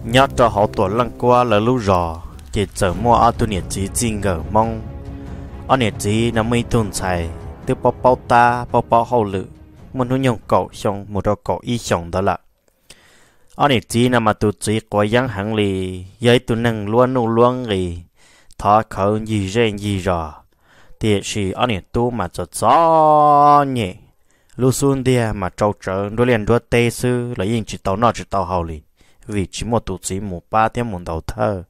nhớ cho họ tuổi lăng qua là lúc rò chỉ chờ mua ở tu nhiệt chỉ chính ở mong ở nhiệt chỉ nó mới tuần xài từ bao ta bao hậu lự muốn nuôi nhung cậu xong một đôi cậu y xong đó là ở nhiệt chỉ nó mà tu chỉ có yang hàng lì giấy tu năng luôn nụ luôn gì thọ khẩu gì rèn gì rò thì chỉ ở nhiệt tu mà cho gió nhẹ lu xuân dia mà trâu trở đôi liền đôi tê sư là yên chỉ tàu nọ chỉ tàu hậu lì vì chỉ một tụ chỉ một ba tiếng một đầu thơ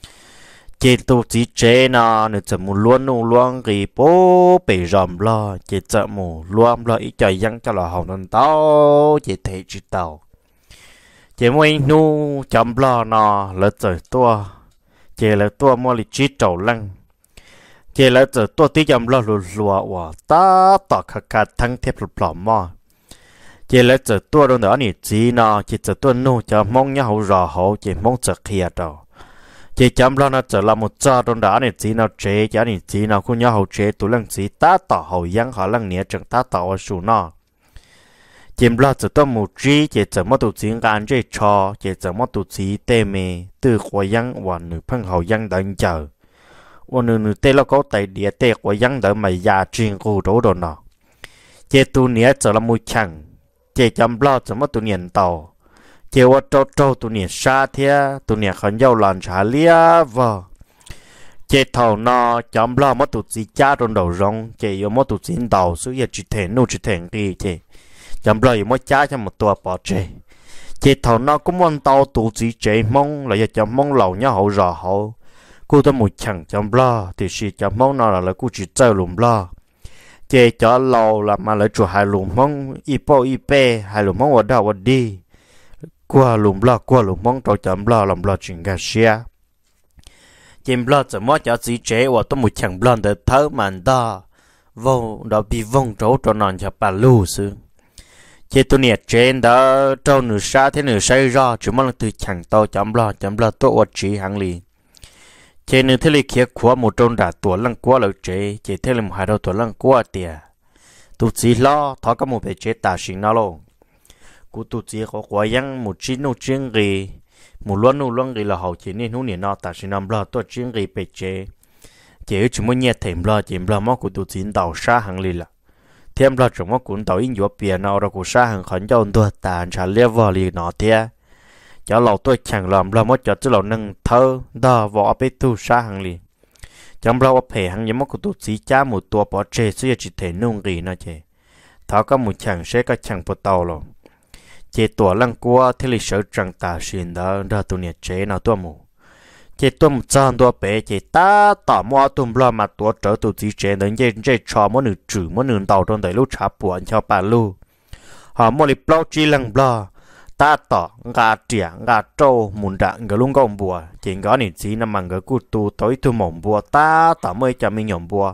chỉ tụ chỉ chế nó nếu chậm một luôn thì bố bị rầm lo chỉ chậm một luôn lo ít trời dân cho là hậu nên tao chỉ thấy chỉ tàu chỉ mỗi nu chậm lo nó lỡ trời tua chỉ lỡ tua mua lịch chỉ trầu lăng chỉ lỡ trời tua tí chậm lo lùa và ta tọt khát thăng thép lụp mò chỉ là giờ tua đâu nữa nhỉ chỉ nó chỉ giờ tua nô cho mong nhau hậu rò hậu chỉ mong giờ kia đâu chỉ chấm lo nó giờ là một giờ đâu đó nhỉ chỉ nó chế cho nhỉ chỉ nó cũng nhau hậu chế tụ lăng chỉ ta tỏ hậu yang họ lăng nhẹ chẳng ta tỏ ở số nó chỉ lo giờ tua một chỉ giờ mất tụ chỉ gan chế cho chỉ giờ mất tụ chỉ tê mê từ khỏi yang và nửa phân hậu yang đợi chờ và nửa tê lo có tại địa tê khỏi yang đợi mày già chuyên cô đổ đồ nó chỉ tụ nhẹ giờ là một chẳng chỉ chấm lo cho mất tụi niệm tàu chỉว่าtrâu tụi niệm xa thế tụi niệm khẩn giao làn trả lia vợ chỉ thầu nó chấm lo mất tụi gì cha trong đầu rong chỉ yêu mất tụi chín tàu số giờ chỉ thể nô chỉ thể đi chỉ chấm lo yêu mất cha cho một tua bỏ chỉ thầu nó cũng muốn tàu tụi gì chỉ mong là giờ chấm mong lầu nhau hậu rò hậu cô tôi một chẳng chấm lo thì chỉ chấm mong nó là cô chỉ chơi lùm lo chế cho lâu là mà lấy chuột hai lùm mong ipe hai lùm mong ở đâu ở đi qua lùm mong trâu chấm lo làm lo chuyện gà xia chém lo chỉ mất cho gì chế và tôi một chẳng lo để thở màn đó vô đó bị vong trâu cho non cho bà lù sư chế tôi nhiệt trên đó trâu nửa xa thế nửa say ra chỉ mong là từ chẳng tao chấm lo tôi ở chỉ hàng liền chế nên thế này kia của một trong đã tuổi lăng qua lời chế chế thế là một hai đầu tuổi lăng qua tiệt tụi chỉ lo thọ có một bề chế tả sinh nó luôn cụ tụi chỉ có quá yang một chín nô chuyên gì một luôn gì là hậu chế nên hú niệm nó tả sinh năm lo tôi chuyên gì bề chế chế chỉ muốn nhẹ thèm lo chỉ lo móc của tụi chỉ tàu xa hàng lì là thêm lo chúng móc cuốn tàu in dõi biển nào rồi của xa hàng khẩn cho tôi tàn trả level lì nó thế cho lâu tôi chẳng làm lo mất cho chứ lâu nâng thơ đó võ bê tu xa hàng lì chẳng lâu phải hàng như mất của tôi chỉ cha một tua bỏ chế suy chỉ thể nung gì nó chế tháo có một chẳng sẽ có chẳng bộ tàu rồi chế tua lăng qua thế lịch sử chẳng tả xuyên đó đó tụi nhiệt chế nào tua mù chế tua một trăm tua bé chế ta tỏ mua tụm lo mà tua trở tụi chỉ chế đến chế cho mỗi nửa trừ mỗi nửa tàu trong đấy lúc trả buồn cho bà lu họ mua lịch bao chi lăng bao ta tỏ gà trẻ gà trâu muốn đạn gà lung công bùa chỉ có nền chỉ nằm bằng gà cụ tu tối tu mỏng bùa ta tỏ mới cho mình nhổm bùa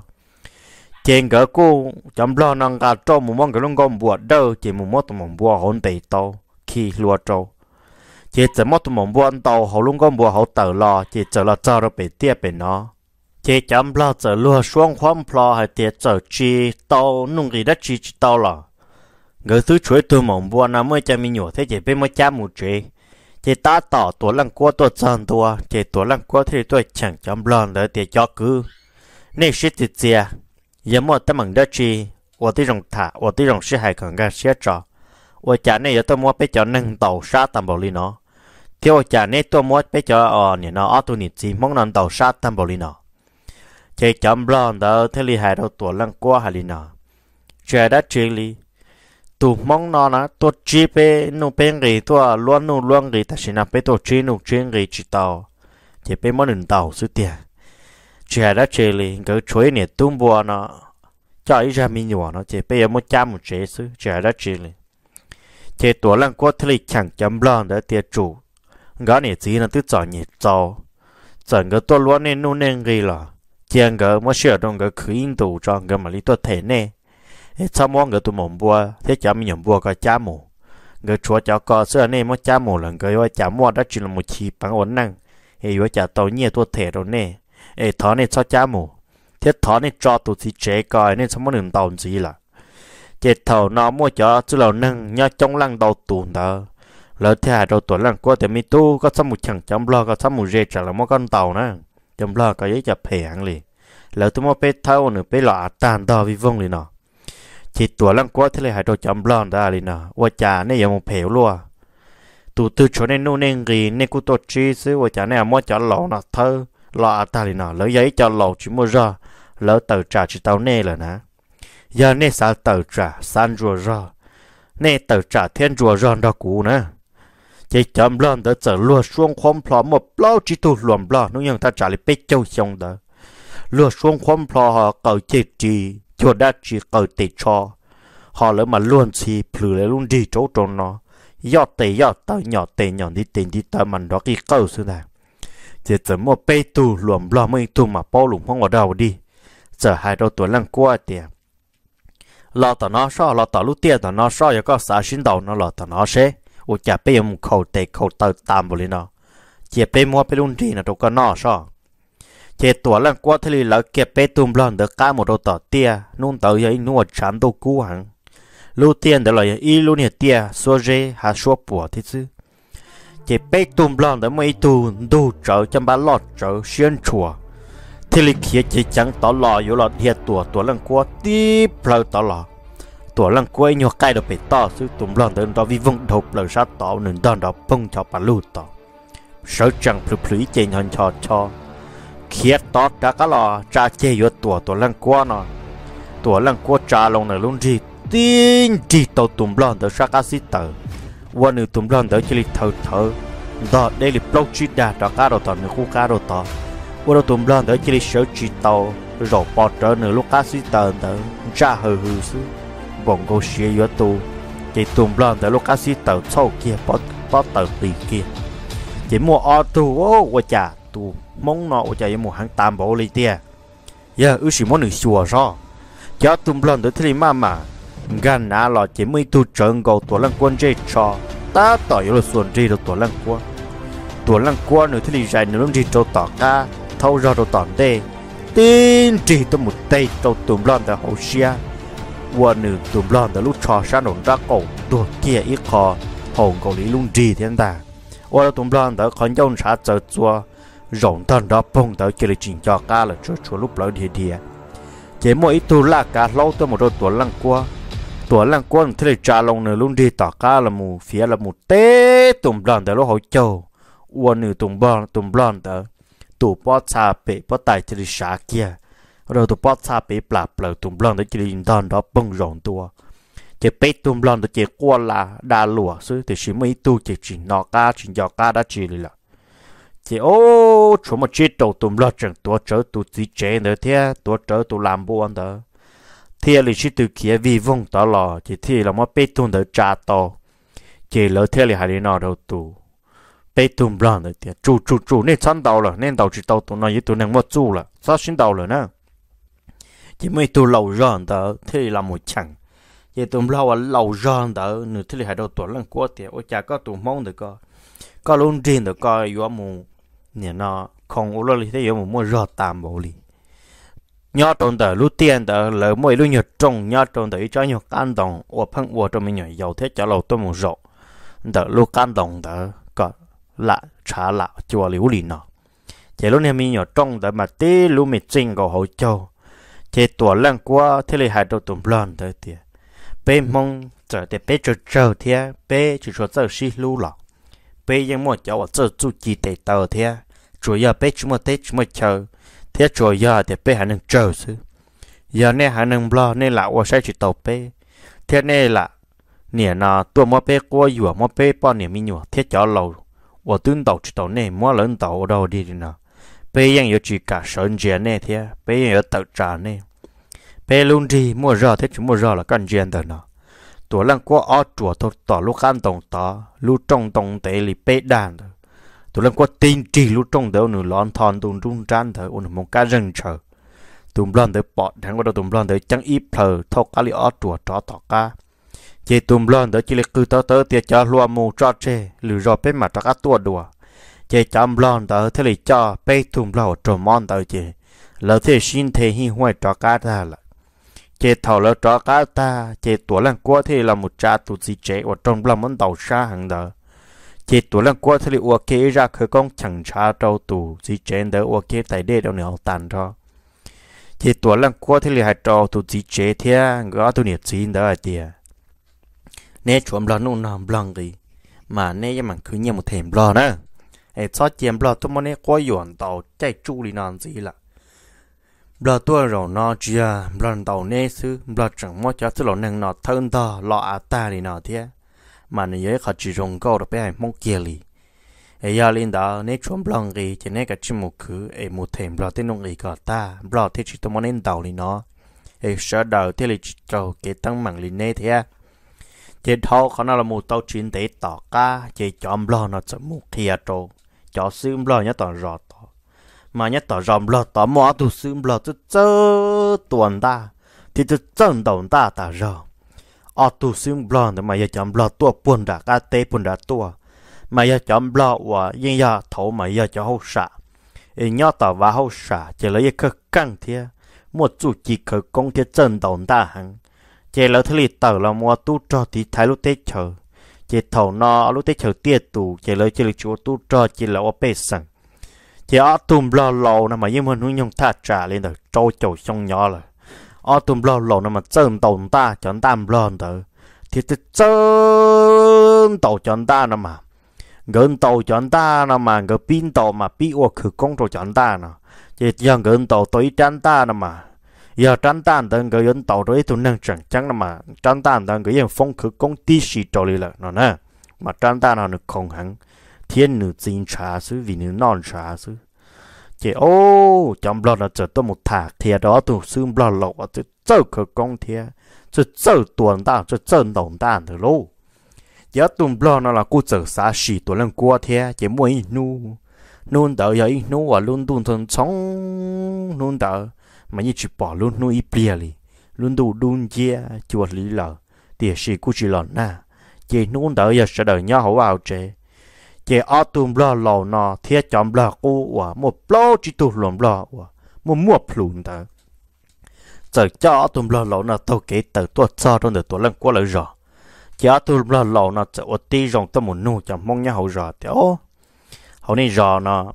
trên gà cụ chấm lo năng gà trâu muốn mong gà lung công bùa đâu chỉ muốn mót tu mỏng bùa hôn bể tàu khi lúa trâu chỉ chỉ mót tu mỏng bùa tàu hậu lung công bùa hậu tờ lo chỉ chờ là cho nó bể tia bể nó chỉ chấm lo chờ lúa xuống khoăm plo hay tiệt chờ chi tàu nung gì đất chi tàu là người thứ chuối tôi mong buồn là mới cho mình nhổ thế chỉ bên mới cha một chế chỉ ta tỏ tuổi lăng qua tôi chân tôi chỉ tuổi lăng qua thì tôi chẳng chấm lon để để cho cứ nên shit thì chia giờ một tấm bằng đất chi ở tí rồng thả ở tí rồng sẽ hay còn ra sẽ trò ở chả này giờ tôi mua bé cho nâng tàu sát tầm bảo lý nó theo chả này tôi mua bé cho nè nó ở tôi nịt gì mong nâng tàu sát tầm bảo lý nó chỉ chấm lon để thế li hay đâu tuổi lăng qua hay lý nó chơi đã chơi li tụ mong nó là tôi chỉ bé nụ bên gì tôi luôn gì ta chỉ là bé tôi chỉ nụ chuyên gì chỉ tàu chỉ bé món nền tàu số tiền chỉ là chơi liền cái chuối này tung bùa nó cho ý ra mình nhỏ nó chỉ bé một trăm một chế số chỉ là chơi liền chỉ tuổi lăng qua thì chẳng chấm lon để tiền chủ cái này chỉ là tự chọn nhiệt tàu chọn cái tôi luôn nên nụ nên gì là chàng cái mới sửa trong cái khử in tủ cho cái mà lý tôi thể nè sao mong người tụi mồm bùa thế chả mình nhầm bùa có chả mù người chúa cháu có xưa này mới chả mù lần người chả mua đó chỉ là một chi bằng ổn năng thì vừa chả tàu nhiều tôi thể rồi nè thọ này sao chả mù thế thọ này cho tụi chị trẻ coi nên sao muốn đường tàu gì là chết thầu nó mua cho chứ là nâng nhá trong lăng đầu tụn đó lỡ thì hai đầu tuần lần qua thì mi tu có sắm một chẳng chấm lo có sắm một dê trả là một con tàu nè chấm lo có giấy chập phèn hàng liền lỡ tôi mua bé thâu nữa bé lọ tàn đo vi vong liền nọ chỉ tuần lần qua thì lại hai đầu chấm lo ra liền nọว่าจ่าเนี่ยยังmột phèo luôn tụ tư chỗ nên nô nên gì nên cô tôi chi xứว่าจ่าเนี่ยmua cho lọ nọ thơ lọ ta liền nọ lỡ giấy cho lọ chỉ mua ra lỡ tờ trả chỉ tao nè là nè giờ nè sao tờ trả san rùa ra nè tờ trả thiên rùa ra đó cũ nè chỉ chấm lon đỡ trở lùa xuống khom phò một bao chỉ tu luồn bao nó nhưng ta trả lại bê châu xong đó lùa xuống khom phò họ cầu chỉ cho đã chỉ cầu tệ cho họ lỡ mà luôn chỉ phử lại luôn đi chỗ trốn nó giọt tệ nhỏ đi tiền đi tờ mình đó cái câu xưa này chỉ chấm một bê tu luồn bao mới tu mà bao lủng không ở đâu đi giờ hai đầu tuổi lăng qua tiền lọ tao nó sao lọ tao lúc tiền tao nó sao giờ có xã sinh đầu nó lọ tao nó sẽ ủa chả bây giờ một khẩu tệ khẩu tao tạm vào lên nó chỉ bây mua bây luôn gì là đâu có nó sao chỉ tuổi lăng qua thì là kẹp bây tùm lon được cả một đầu tao tia nung tao vậy nung ở chán đâu cú hẳn lúc tiền đó là y luôn nhiệt tia số dê hà số bùa thế chứ chỉ bây tùm lon đó mấy tu đủ trở chăm ba lọt trở xuyên chùa thì lịch kia chỉ chẳng tỏ lò yếu lọt hiệt tuổi lăng qua tiếp lời tỏ lò tuổi lăng qua nhiều cái được bị to chứ tụm lon đến đó vì vung thục lời sát tỏ nên đòn đó bông cho bà lù tỏ sợ chẳng phứ trên hình cho khiết tỏ đã cả lò cha chê yếu tuổi lăng qua nó tuổi lăng qua cha lòng này luôn gì tin chỉ tàu tụm lon tới sát cá xí tờ qua nữ tụm lon tới chỉ lịch thở đó đây là blog chỉ đã cả đầu tỏ nữ khu cá đầu tỏ qua đầu tụm lon tới chỉ lịch sợ chỉ tàu rồi bỏ trở nữ lúc cá xí tờ tới cha hừ xứ bọn cô xìa yếu tù chỉ tùm lần tới lúc cá xí tàu sâu kia bỏ tàu tì kia chỉ mua ô tù ô qua chả tù mong nọ qua chả mua hàng tam bộ lý tia giờ ư xì món nữ xùa rõ cho tùm lần tới thì mà gan ná lọ chỉ mới tu trơn cầu tuổi lăng quân dây cho ta tỏ yếu là xuân dây được tuổi lăng quân nữa thì dài nữa đi trâu tỏ ca thâu ra đồ tỏn đê tin chỉ tôi một tay trâu tùm lần tới hậu xia qua nữ tụm lon từ lúc trò sang đồn ra cổ đua kia ít kho hồn cổ lý lung trì thiên ta qua tụm lon từ con dâu xã chờ chua rộng thân đó bông tới kia là chỉnh cho ca là chúa lúc lỡ thì chỉ mỗi tu là cả lâu tôi một đôi tuổi lăng qua thế là trả lòng nữ lung trì tỏ ca là mù phía là một té tụm lon từ lúc hồi châu qua nữ tụm lon từ tụ bó xa bể bó tài thì xã kia rồi tụi bớt xa bị bạp lời tụm lon tới chỉ đòn đó bông rộn tua chỉ bé tụm lon tới chỉ qua là đa lụa xứ thì chỉ mấy tu chỉ nọ ca chỉ giò ca đã chỉ là chỉ ô chỗ mà chết đầu tụm lon chẳng tua trở tụi chỉ chế nữa thế tua trở tụi làm buôn đó thế là chỉ từ kia vi vong đó là chỉ thế là mà bé tụm tới trả to chỉ lỡ thế là hai đứa nọ đầu tụ bé tụm lon rồi thế chủ nên chăn đầu rồi nên đầu chỉ đầu tụi nó với tụi nàng mất chủ là sao xin đầu rồi nè chỉ mấy tụ lầu ròn đó thế là một chẳng chỉ tụm lâu lầu ròn đó nửa thế là hai đầu tuổi lần qua thì ôi chả có tụm mong được có luôn riêng được coi yếu mù nhỉ nó không có lo thế yếu mù mua rò tạm bộ li nhớ trong đó lúc tiền đó lỡ mỗi lúc nhớ trong nhớ trong đó cho nhớ can đồng ở phăng ở trong mình nhớ giàu thế cho lâu tôi một rộ đó lúc can đồng đó có lạ trả lạ chùa liễu lì nó chỉ lúc này mình nhớ trong đó mà tí lúc mình chinh có hậu châu chỉ tuổi lăng qua thế là hai đầu tụm lon tới tiệt bé mong giờ để bé chờ thế bé chỉ cho giờ xí lưu lọ béยังmua cho giờ chú chỉ để tờ thế chủ yếu bé chỉ mua chờ thế chủ yếu để bé hành chờ chứ giờ này hành lo nên là我sẽ chỉ tàu bé thế này là nè nó tôi mua bé qua vừa mua bé bao nhiêu mình nhiều thế cho lâu 我蹲到只到内摸人到到地呢。bây giờ有chỉ cả sơn chuyện này thế bây giờ tự trả này bây luôn đi mua rau thế chúng mua rau là căn chuyện đó nó tuổi lăng qua ở chùa tôi tỏ lúc ăn tổng tỏ lúc trong tổng tế li bê đàn thôi tuổi lăng qua tin chỉ lúc trong đó nửa lon thon tùng trung trán thôi ôn một cái rừng chờ tùng lon tới bỏ thằng qua đó tùng lon tới chẳng ít phở thâu cá li ở chùa trọ tỏ cá chỉ tùng lon tới chỉ là cứ tới tiệt cho lúa mù cho chê lừa rau bê mặt các tua đùa chỉ chăm lon tới thế là cho bê tùng lon trộm món tới chỉ lỡ thế xin thế hi hoài trọ cá ra là chỉ thầu lỡ trọ cá ta chỉ tuổi lăng qua thì là một cha tụt gì chế ở trong lòng món tàu xa hàng đó chỉ tuổi lần qua thì ua kế ra khởi công chẳng trả trâu tù chỉ trên đó ua kế tại đây đâu nữa tàn cho chỉ tuổi lần qua thì hai trâu tù chỉ chế thế gõ tù nhiệt chín đó là tiền nè chuẩn lo nung nằm blanc gì mà nè cái mặt cứ như một thềm lo nữa ai cho chém lo tụi mình qua yuan tàu chạy chu đi làm gì là lo tua rồi nó chia lo tàu nè xứ lo chẳng mua cho sự lo năng nó thân to lo à ta đi nó thế mà nó dễ khó chỉ dùng câu được bé mong kia li ai giờ lên đó nè chuẩn blanc gì chỉ nè cái chim một khứ ai một thềm lo tên nông gì cả ta lo thế chỉ tụi mình nên tàu đi nó ai sợ đầu thế là chỉ trâu cái tăng mạng li nè thế chỉ thâuเขาlà một tàu chuyến để tỏ cá chỉ chọn lo nó sẽ một kia trâu cho xương lo nhá tỏ rõ tỏ mà nhá tỏ rõ lo tỏ mua tu xương lo chứ chớ tuần ta thì chứ chân đầu ta ta rõ ở tu xương lo thì mà giờ chọn lo tua buồn đã cá tê buồn đã tua mà giờ chọn lo và yên giờ thấu mà giờ cho hậu xả nhá tỏ và hậu xả chỉ lấy cái căng thế một chủ chỉ khởi công thế chân đầu ta hằng chỉ lấy thứ tờ là mua tu cho thì thái lúc tết chờ chỉ thầu nó lúc tết chờ tiệt tù chỉ lấy chúa tu cho chỉ là ở bê sẵn chỉ ở tùm lo lầu nằm mà nhưng mà nuôi nhung thả trả lên được trôi trâu xong nhỏ rồi ở tùm lo lầu nằm mà chân tàu ta chọn tam lo được thì chân tàu chọn ta nằm mà gần tàu chọn ta nằm mà gần pin tàu mà pin ô khử công rồi chọn ta nè chỉ giờ gần tàu tối chăn ta nằm mà giờ tránh tan đang cái dân tàu đấy tụi năng chẳng chẳng là mà tránh tan đang cái dân phong khử công ty xì trò lì lợ nó nè mà tránh tan nó được không hẳn thiên nữ chính trả xứ vì nữ non trả xứ chỉ ô trong lo là trở tôi một thạc thì đó tụi xương lo lậu ở từ châu khử công thì từ châu tuần ta từ châu đồng ta từ lâu giờ tụi lo nó là cô trở xa xì tụi lần qua thì chỉ muốn nu nun đỡ vậy nu và luôn tuần tuần sống nun đỡ mà như chỉ bỏ luôn nuôi bia li luôn đủ đun chia chuột lý lờ thì sĩ cũng chỉ lợn na chỉ nuôi đỡ giờ sẽ đỡ nhau hậu vào chế chỉ ở tùm lo lò nọ thiết chọn lo cô và một lo chỉ tụt lỏng lo và một mua plùn đó giờ cho tùm lo lò nọ tao kể từ tuột cho trong được tuột lần qua lại rồi chỉ ở tùm lo lò nọ sẽ ở tí rong tao một nu chẳng mong nhau hậu rồi thì ô hậu này rồi nọ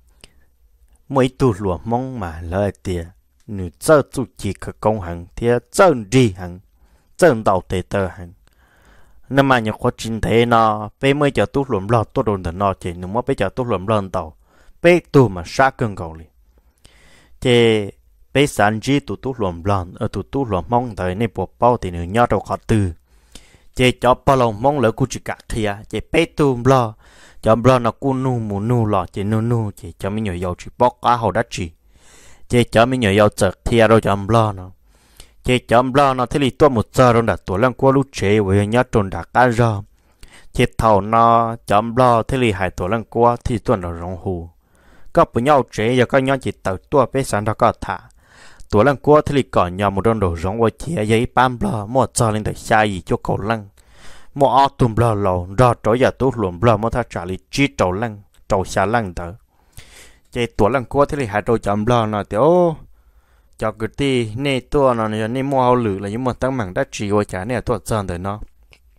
mấy tụt lỏng mong mà lời tiền nữ chơi chủ chỉ khởi công hành thì chân đi hành chân đầu tề tơ hành nên mà nhiều khó chính thế nó bây mới giờ tu luận lo tu đồn nó chỉ nếu mà bây giờ tu luận lo tàu bây tu mà sát cơn cầu liền thì bây sản chỉ tu luận lo ở tu luận mong tới nên bộ bao thì nữ nhau đâu khó từ chỉ cho bao lòng mong lỡ cô chỉ cả kia chỉ bây tu lo cho lo nó cô nu mù nu lo chỉ nu chỉ cho mình nhiều dầu chỉ bóc cá hậu đất chỉ chế cho mình nhớ yêu chợt thì rồi chấm lo nó chế chấm lo nó thì tôi một giờ rồi đã tuổi lần qua lúc chế với nhớ trốn đã cá ra chế thầu nó chấm lo thì hai tuổi lần qua thì tuần là rong hù các bữa nhau chế giờ các nhau chỉ tự tôi bé sáng đó có thả tuổi lần qua thì còn nhau một đòn đồ rong qua chế giấy bám lo một giờ lên tới xa gì cho cầu lăng một ao tùm lo lầu ra tối giờ tôi luồn lo một thằng trả lý chi trầu lăng trầu xa lăng tới chế tuổi lần qua thì hai đôi chấm lo nó thì ô cho cái tí nè tua nó nè mua ao lử là những một tăng mảng đất chỉ qua trả nè tua chân tới nó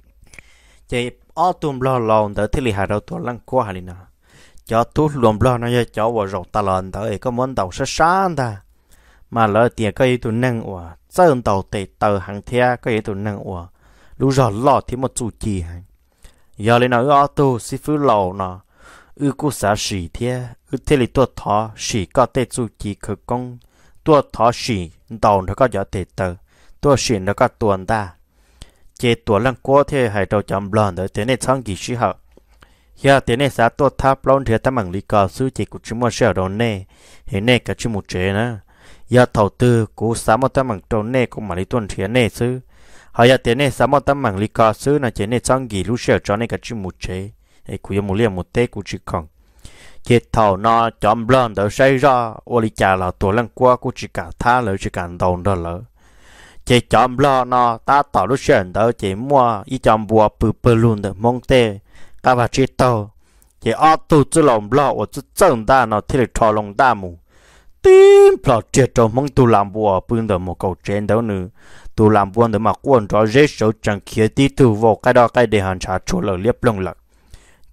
chế ở tùm lo lòn tới thì hai đôi tuổi lần qua này nè cho tu luồn lo nó cho vào rau ta lòn tới có món tàu sáng ta mà lỡ tiền cái tụi năng ủa chân tàu tệ tờ hàng thea cái tụi năng ủa lúc giờ lo thì một chủ trì hàng giờ lên nó ở tu xí phứ lầu nó cô xã sĩ thế thế là tôi thọ sĩ có thể chủ chỉ khởi công tôi thọ sĩ đầu nó có giá thể tờ tôi sĩ nó có tuần ta chế tuần lần qua thế hay đầu chậm lần đấy thế này sang kỳ sĩ hậu giờ thế này xã tôi tháp lon thì ta bằng lý cao sư chỉ của chúng mình sẽ đầu nè hiện nay cả chúng một chế nữa giờ đầu tư của xã một ta bằng đầu nè cũng mà lý tuần thế nè sư họ giờ thế này xã một ta bằng lý cao sư là chế này sang kỳ lúc sẽ cho nên cả chúng một chế ấy cũng một liên một tết cũng chỉ còn cái thầu nó chọn lần đầu xây ra ô li cha là tuổi lần qua cũng chỉ cả tha lỡ chỉ cả đầu đó lỡ cái chọn lần nó ta tạo lúc chuyển đó chỉ mua ít chọn bùa bự luôn được mong tê các bạn chỉ tàu cái ở tu chỉ lòng lo ở chỉ chân ta nó thì thò lòng ta mù tím lo chết trong mong tu làm bùa bưng được một câu chuyện đó nữa tu làm bùa được mà quân cho dễ số chẳng kia tí tu vào cái đó cái để hành trả chỗ lỡ liếp lông lỡ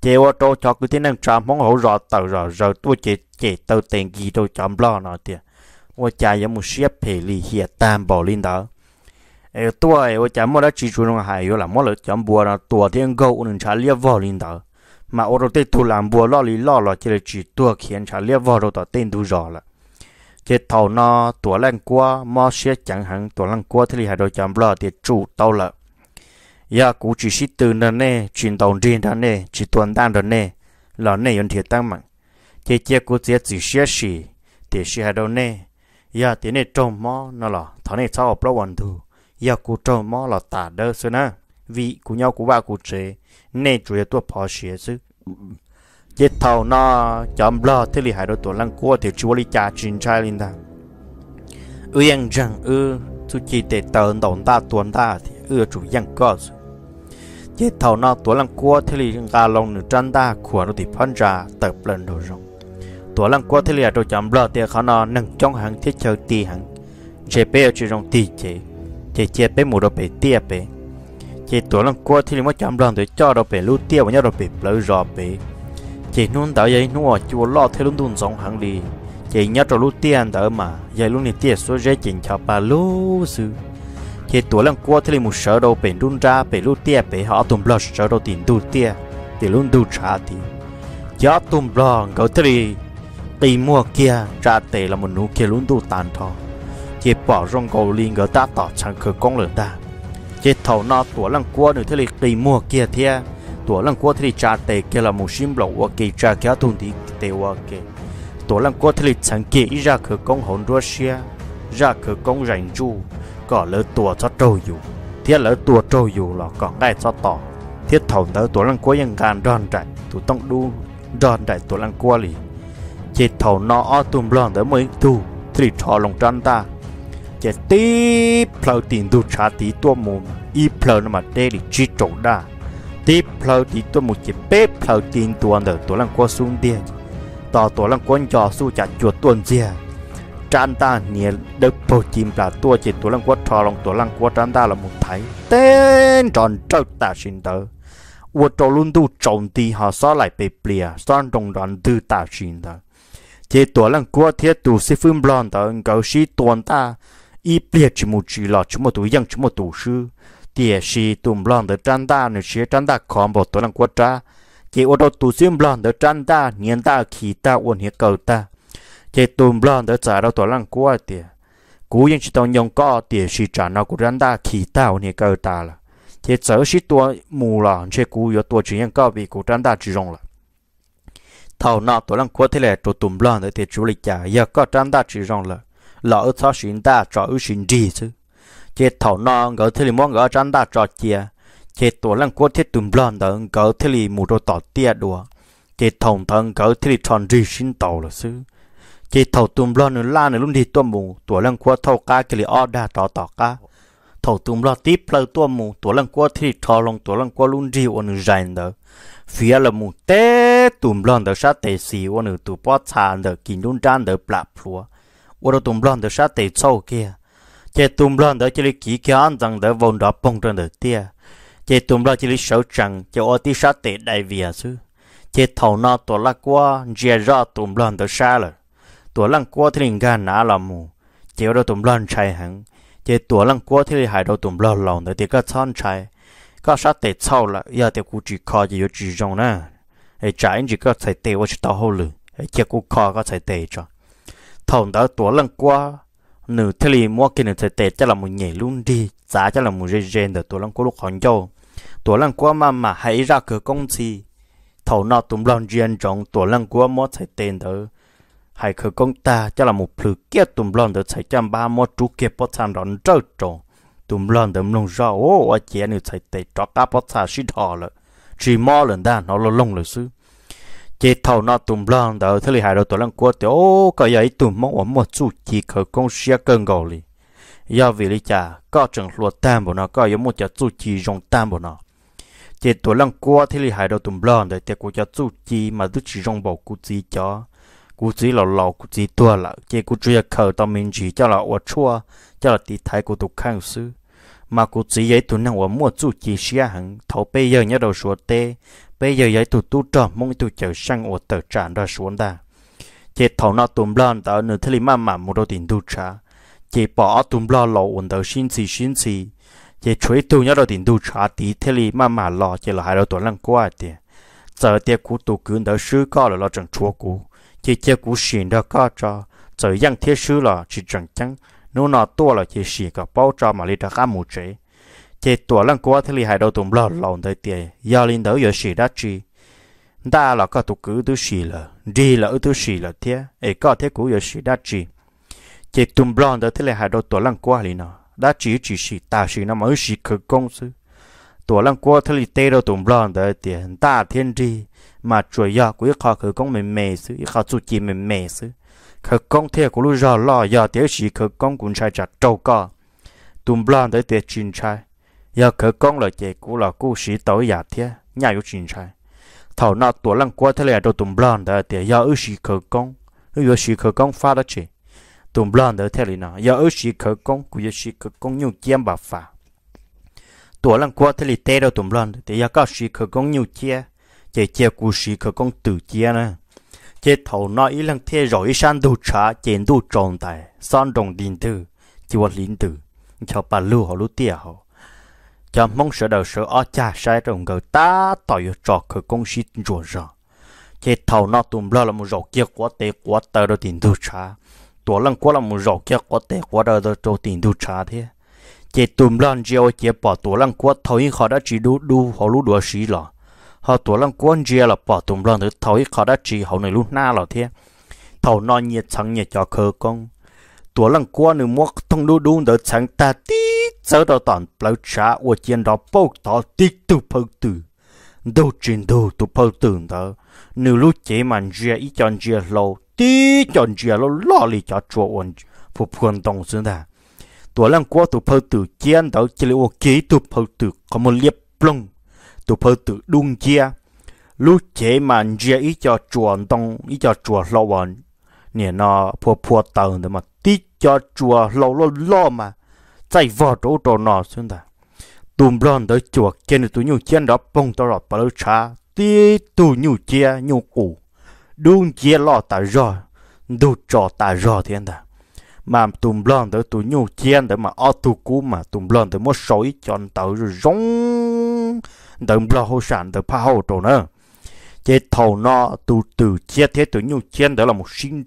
chế ô tô cho cứ thế năng trạm mong hỗ rõ tàu rồi tôi chế tàu tiền gì tôi chọn lo nó tiền ô cha giống một xếp phê lì hiện tam bảo linh đó tôi ô cha mua đã chỉ cho nó hay là mua được chọn bùa là tua thiên gấu nên trả liệp vào linh đó mà ô tô tết thu làm bùa lo lì lo chỉ là chỉ tua khiến trả liệp vào rồi tao tên tu rõ là chế thầu nó tua lăng qua mua xếp chẳng hạn tua lăng qua thì hay tôi chọn lo thì chủ tàu là ya cú chỉ sĩ từ nơi này chuyển đầu riêng đó này chỉ tuần đang đó này là này yon thiệt tăng mạnh chế cú chỉ xia xì thì xì hai đầu này ya thì này trồng mỏ nó là thằng này sao bao hoàn thu ya cú trồng mỏ là tả đỡ xưa na vì cú nhau cú ba cú chế này chủ yếu tôi bỏ xia chứ chế thầu nó chọn lo thế thì hai đầu tuần lăng qua thì chúa đi trả chuyện trai lên ta yên rằng chú chỉ để tờn đồng ta tuần ta thì chủ yang có chế thầu nó tuổi lăng qua thế thì gà lông nửa trăn ta của nó thì phân ra tập lần đồ rong tuổi lăng qua thế thì tôi chấm lợt thìเขาnó nâng trong hàng thiết chơi tì hàng chế bé chỉ trong tì chế bé mù đồ bé tia bé chế tuổi lăng qua thế thì mới chấm lợt để cho đồ bé lú tia và nhớ đồ bé lỡ rò bé chế nôn đỡ vậy nua chùa lo thế luôn đun giống hàng đi chế nhớ đồ lú tia đỡ mà vậy luôn thì tia số dễ chỉnh chào bà lú sư chế tuổi lăng qua thì một sợ đâu bền đun ra bền lú tia bền họ tụm lợt sợ đâu tiền đu tia thì luôn đu trả thì gió tụm lợt có thì tìm mua kia ra tệ là một nụ kia luôn đu tàn thọ chế bỏ rong cầu liền người ta tỏ chẳng khởi công lớn ta chế thầu nó tuổi lăng qua nữa thì tìm mua kia thia tuổi lăng qua thì trả tệ kia là một sim lậu và kỳ trả kia thùng thì tệ và kia tuổi lăng qua thì chẳng kỳ ra khởi công hồn Russia ra khởi công rảnh chu có lỡ tua cho trâu dù thiết lỡ tua trâu dù là còn ngay cho tỏ thiết thầu tới tuổi lăng quaยังการđòn chạy tụi tông đu đòn chạy tuổi lăng qua lì chế thầu nó ở tùm lon tới mới tu thì trò lòng trăn ta chế tí phơi tiền tu trả tí tua mồm y phơi nó mà đê đi chi trộn đa tí phơi tí tua một chế bếp phơi tiền tuần đời tuổi lăng qua xuống tiền tỏ tuổi lăng qua trò su chặt chuột tuần dìa trăn ta nhẹ được bầu chim là tua chế tuổi lăng qua trò lòng tuổi lăng qua trăn ta là một thái tên tròn trâu ta xin tớ我做轮都种地哈，啥来被别，啥东人都打心的。这多人过天都是分不烂的，搞是短大，一别这么知了，这么多样，这么读书，这是都不烂的长大，那些长大看不多人过家。这我都读书不烂的长大，年大气大，我也够大。这都不烂的在到多人过的，古人是当用高的是长到古长大气大，我也够大了。chế chở sĩ tua mù là chế cú yếu tua chuyện cao bị cú trăn đa chỉ rong là thầu nọ tuổi lăng qua thế là tụi tụm lon để thì chú lịch trả giờ có trăn đa chỉ rong là ở sao xin ta cho ở xin gì chứ chế thầu nọ gỡ thế là món gỡ trăn đa cho chia chế tuổi lăng qua thế tụm lon đó gỡ thế là mù đồ tỏ tia đùa chế thầu thằng gỡ thế là tròn gì xin tàu là chứ chế thầu tụm lon nữa la nữa luôn đi tua mù tuổi lăng qua thầu cá cái là ở đa tỏ cá thầu tụm lo tiếp lời tua mù tuổi lăng qua thì thò lòng tuổi lăng qua luôn riu anh rành đó phía là mù té tụm lon đó sát tệ xì anh tụm bó chán đó kín luôn tràn đó bạp lúa anh tụm lon đó sát tệ sâu kia chế tụm lon đó chỉ là kỹ kia anh rằng đó vốn đó bông trên đó tia chế tụm lon chỉ là sầu trắng chế ở tí sát tệ đại việt chứ chế thầu nó tuổi lăng qua chế ra tụm lon đó xa rồi tuổi lăng qua thì linh gan nã là mù chế ở tụm lon chạy hẳn chế tuổi lăng qua thì hải đầu tụm lon lòng để cái chăn trái có sát tệ sau là giờ thì cũng chỉ khó chỉ chỉ rong nè ấy trái chỉ có chạy tệ và chỉ tao hậu lử ấy chỉ cũng khó có chạy tệ cho thằng đó tuổi lăng qua nửa thì mua cái nửa chạy tệ chắc là một nhảy luôn đi giá chắc là một gen để tuổi lăng qua lúc còn dâu tuổi lăng qua mà hãy ra cửa công ty thằng nào tụm lon riêng trong tuổi lăng qua mua chạy tiền đó hay khởi công ta cho là một thứ kia tụm lon được chạy trăm ba một chú kia bắt sang đón trâu trâu tụm lon được lông ra ô ở chế này chạy tệ cho cá bắt sang xịt họ了chỉ mò lần đó nó lông rồi xứ chế thầu nó tụm lon được thế là hai đầu tụm lon qua thì ô cái ấy tụm mong ở một chú chỉ khởi công xia cơn gầu li do vì lý cha có trường luật tam của nó có giống một chú chỉ dùng tam của nó chế tụm lon qua thế là hai đầu tụm lon được thì của chú chỉ mà chú chỉ dùng bảo cụ chỉ cho cú chỉ là lò cú chỉ tua là chỉ cú chỉ khởi tao mình chỉ cho là ở chua cho là tí thái cú tụ khang sư mà cú chỉ ấy tụi năng ở mua chú chỉ xia hẳn thầu bây giờ nhớ đầu số tê bây giờ giấy tụ tu trò mong tụ chờ sang ở tờ tràn ra xuống ta chế thầu nó tụm lon tờ nửa thế mà một đôi tiền tu trả chế bỏ tụm lon lò ổn tờ xin xì chế chuối tu nhớ đôi tiền tu trả tí thế mà lò chế là hai đôi tuần lăng qua tiền giờ tiền cú tu cứ đỡ sư có là lo chẳng chúa cú chế chế cú xin đó có cho giờ yang thiết sư là chỉ chẳng chăng nếu nó tua là chế xì cả bao cho mà đi đặt cá mù chế chế tuần lăng qua thế hai đôi tụm lon lò tới tiền giờ lên đỡ giờ xì đã chi đa là có tụ cứ tu xì là đi là tu xì là thế ấy có thế cú giờ xì đã chi chế tụm lon tới thế hai đôi tuần lăng qua liền nó đã chỉ xì ta xì nó mới xì khởi công sư tổ lăng qua thế tê đâu tụm lon tới tiền ta thiên đi mà chuối ya quý khó khởi công mềm sư khó chú chi mềm sư khởi công thế của lúc giờ lo ya thế xì khởi công cũng sai chặt trâu co tụm lon tới tiền chín trai ya khởi công là chế cú là cú xì tới ya thế nhà yêu chín trai thầu nào tổ lăng qua thế là đâu tụm lon tới tiền ya ư xì khởi công phát đó chị tụm lon tới thế nào ya ư xì khởi công cũng ya xì khởi công nhiều chiêm bà phà tổ lăng qua thế tê đâu tụm lon thì ya có xì khởi công nhiều chia chế cú xì khởi công tự chia nè chế thầu nào ý lăng thế rồi san đồ trả chén đồ tròn tài san đồng điện tử chỉ vật điện tử cho bà lưu họ lưu tiền họ cho mong sợ đầu sợ ở cha sai trong người ta tỏi trò khởi công xí rùa rò chế thầu nào tụm lon là một rổ kia quá tệ quá tờ đâu tiền đồ trả tổ lăng qua là một rổ kia quá tệ quá tờ đâu tiền đồ trả thế chế tụm lon chiều chế bỏ tổ lăng qua thầu những họ đã chỉ đu họ lú đùa xí lò họ tổ lăng qua chiều là bỏ tụm lon từ thầu những họ đã chỉ họ này lú na lò thế thầu non nhiệt chẳng nhiệt cho khởi công tổ lăng qua nửa mua thông đu đỡ chẳng ta tí giờ đó toàn lâu trả ở trên đó bao tỏ tích tụ phơi tử đâu trên đâu tụ phơi tử đó nửa lúc chế màn chia ít chọn chia lâu tí chọn chia lâu lo lì cho chùa ổn phục quân đồng xứ ta tổ lăng qua tụ phơi tử trên đó chỉ là ok tụ phơi tử có một liệp plong tụ phơi tử đung chia lúc chế màn chia ít cho chùa đồng ít cho chùa lâu ổn nè nó phô tờ để mà tí cho chùa lâu lo mà chạy vào chỗ nọ xuống ta tụm lon tới chùa trên tụi nhiều trên đó bông tao lọt bao cha tí tụi nhiều chia nhiều củ đun chia lọ ta rò đu trò ta rò thiên ta mà tụm lon tới tụi nhiều trên để mà ở tụi cũ mà tụm lon tới mất sói chọn tao rồi giống tụm lon hồ sản tới phá hồ chỗ nữa chế thầu nó tụi từ chia thế tụi nhiều trên đó là một xin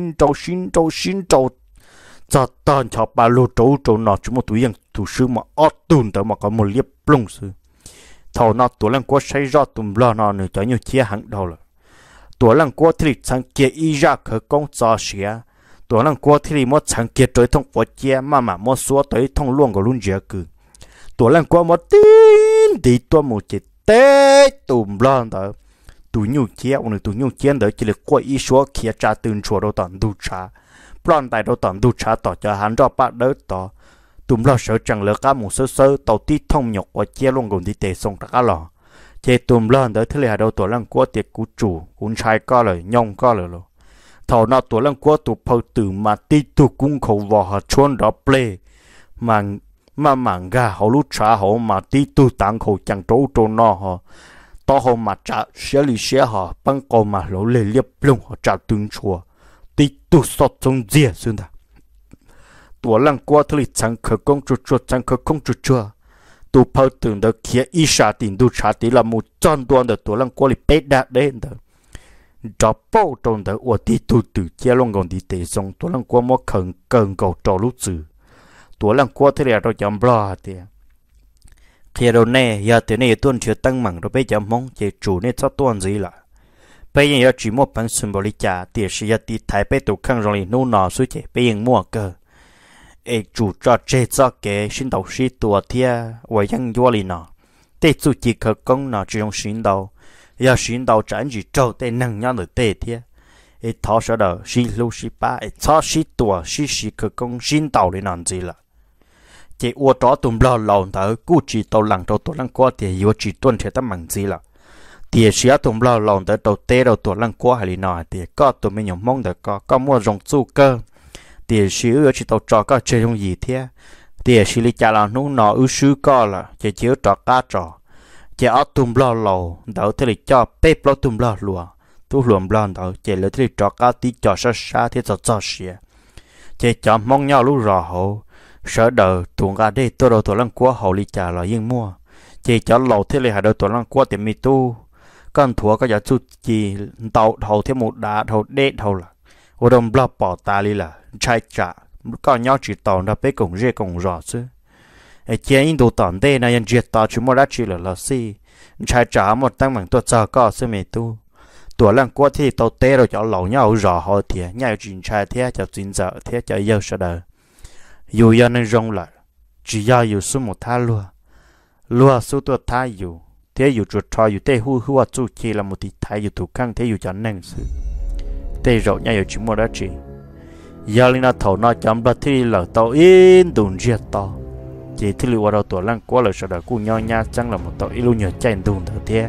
trâu cho toàn cho ba lô trâu nó chúng một túi thủ sư mà ót tùn tới mà có một liếp plong sư thầu nó tuổi lăng qua xây ra tùm lo nó nữa cho nhiều chia hàng đầu rồi tuổi lăng qua thì chẳng kia y ra khởi công cho xía tuổi lăng qua thì mất chẳng kia tới thông qua chia mà mất số tới thông luôn của luôn giờ cứ tuổi lăng qua mất tin thì tôi một chỉ té tùm lo đó tụi nhiều chia ông tụi nhiều chia đó chỉ là qua y số kia trả tiền chùa đâu toàn đủ trả plan tại đâu toàn đủ trả tỏ cho hắn cho bạn đỡ tỏ tụm lo sợ chẳng lỡ cá một sơ tàu tí thông nhọc và chia luôn gồm đi tề xong cả lò chế tụm lo đỡ thế là đâu tổ lăng qua tiệc cú chủ cũng trai co lời nhông co lời rồi thầu nó tổ lăng qua tụ phơi từ mà tí tụ cung khẩu vào hạt chuôn đó ple mà mảng gà họ lút trả họ mà tí tụ tặng khẩu chẳng trâu nó họ to họ mà trả xe lì xe họ băng cầu mà lỗ lề liếp lông họ trả từng chùa tí tụ sọt trong dìa xương ta tổ lăng qua thế chẳng khởi công chua tụ phơi từ đó kia ít xa tiền tụ trả tí là một trăm đô được tổ lăng qua li bét đạt đến đó cho bao trong đó ở tí tụ từ chia long còn đi tề xong tổ lăng qua mất khẩn cần cầu trò lúc xử tổ lăng qua thế là rồi chậm lo thì khi đầu này giờ thế này tuần chưa tăng mặn rồi bây giờ mong chỉ chủ này cho tuần gì là bây giờ chỉ một bản sinh bồi trả thì sẽ giờ tí thái bây tụ khăn rồi nô nọ suy chế bây giờ mua cơ ấy chủ cho chế cho cái sinh đầu sĩ tua thia và dân vô li nọ để chủ chỉ khởi công nọ chỉ用sinh đầu giờ sinh đầu chẳng chỉ trâu để năng nhau được để thia ấy thọ sợ đầu sĩ lưu sĩ ba ấy cho sĩ tua sĩ khởi công sinh đầu để làm gì là chỉ uo trọ tụm lo lòn thở cú chỉ tàu lằng trâu tổ lăng qua thì yêu chỉ tuân theo tấm bằng gì là thì sĩ tụm lo lòn thở tàu tê đầu tổ lăng qua hay nọ thì có tụm mình nhung mong được có mua rong chu cơ thì sĩ ở chỉ tàu trò có chơi không gì thế thì sĩ lý cha là nung nọ ư sư co là chỉ chiếu trò cá trò chỉ ở tùm lo lầu đỡ thế là cho bếp lo tùm lo lùa tu luồn lo đỡ chỉ là thế là cho cá tí cho sa thế cho xìa chỉ cho mong nhau lúc rõ hậu sợ đỡ tuồng ra đây tôi đâu tôi lăng quá hậu li trả là yên mua chỉ cho lầu thế là hai đỡ tôi lăng quá tiền mi tu con thua có giá chút chỉ tàu hậu thêm một đá hậu đét hậu là ô đồng lo bỏ ta đi là trái trả con nhau chỉ tàu nó bé cùng dễ cùng rõ chứ ai chế in đồ tòn đây này anh giết tàu chúng mua đã chỉ là gì trái trả một tăng bằng tôi chờ có sự mệt tu tuổi lần qua thì tàu tê rồi cho lẩu nhau rõ họ thì nhau chuyện trái thế cho chuyện giờ thế cho yêu sao đời dù giờ nên rong lại chỉ do yêu số một tha lúa số tôi tha yêu thế yêu chuột trò yêu tê hu hu chú chỉ là một tí thái yêu thủ căng thế yêu cho nên sự tê rồi nhau chúng mua đã chỉ giờ linh nó thầu nó chấm bớt thì lẩu tàu in đồn giết tàu chỉ thì liệu vào tuổi lăng quá là sau đó cũng nhau nha chẳng là một tội luôn nhờ chạy đồn thật thế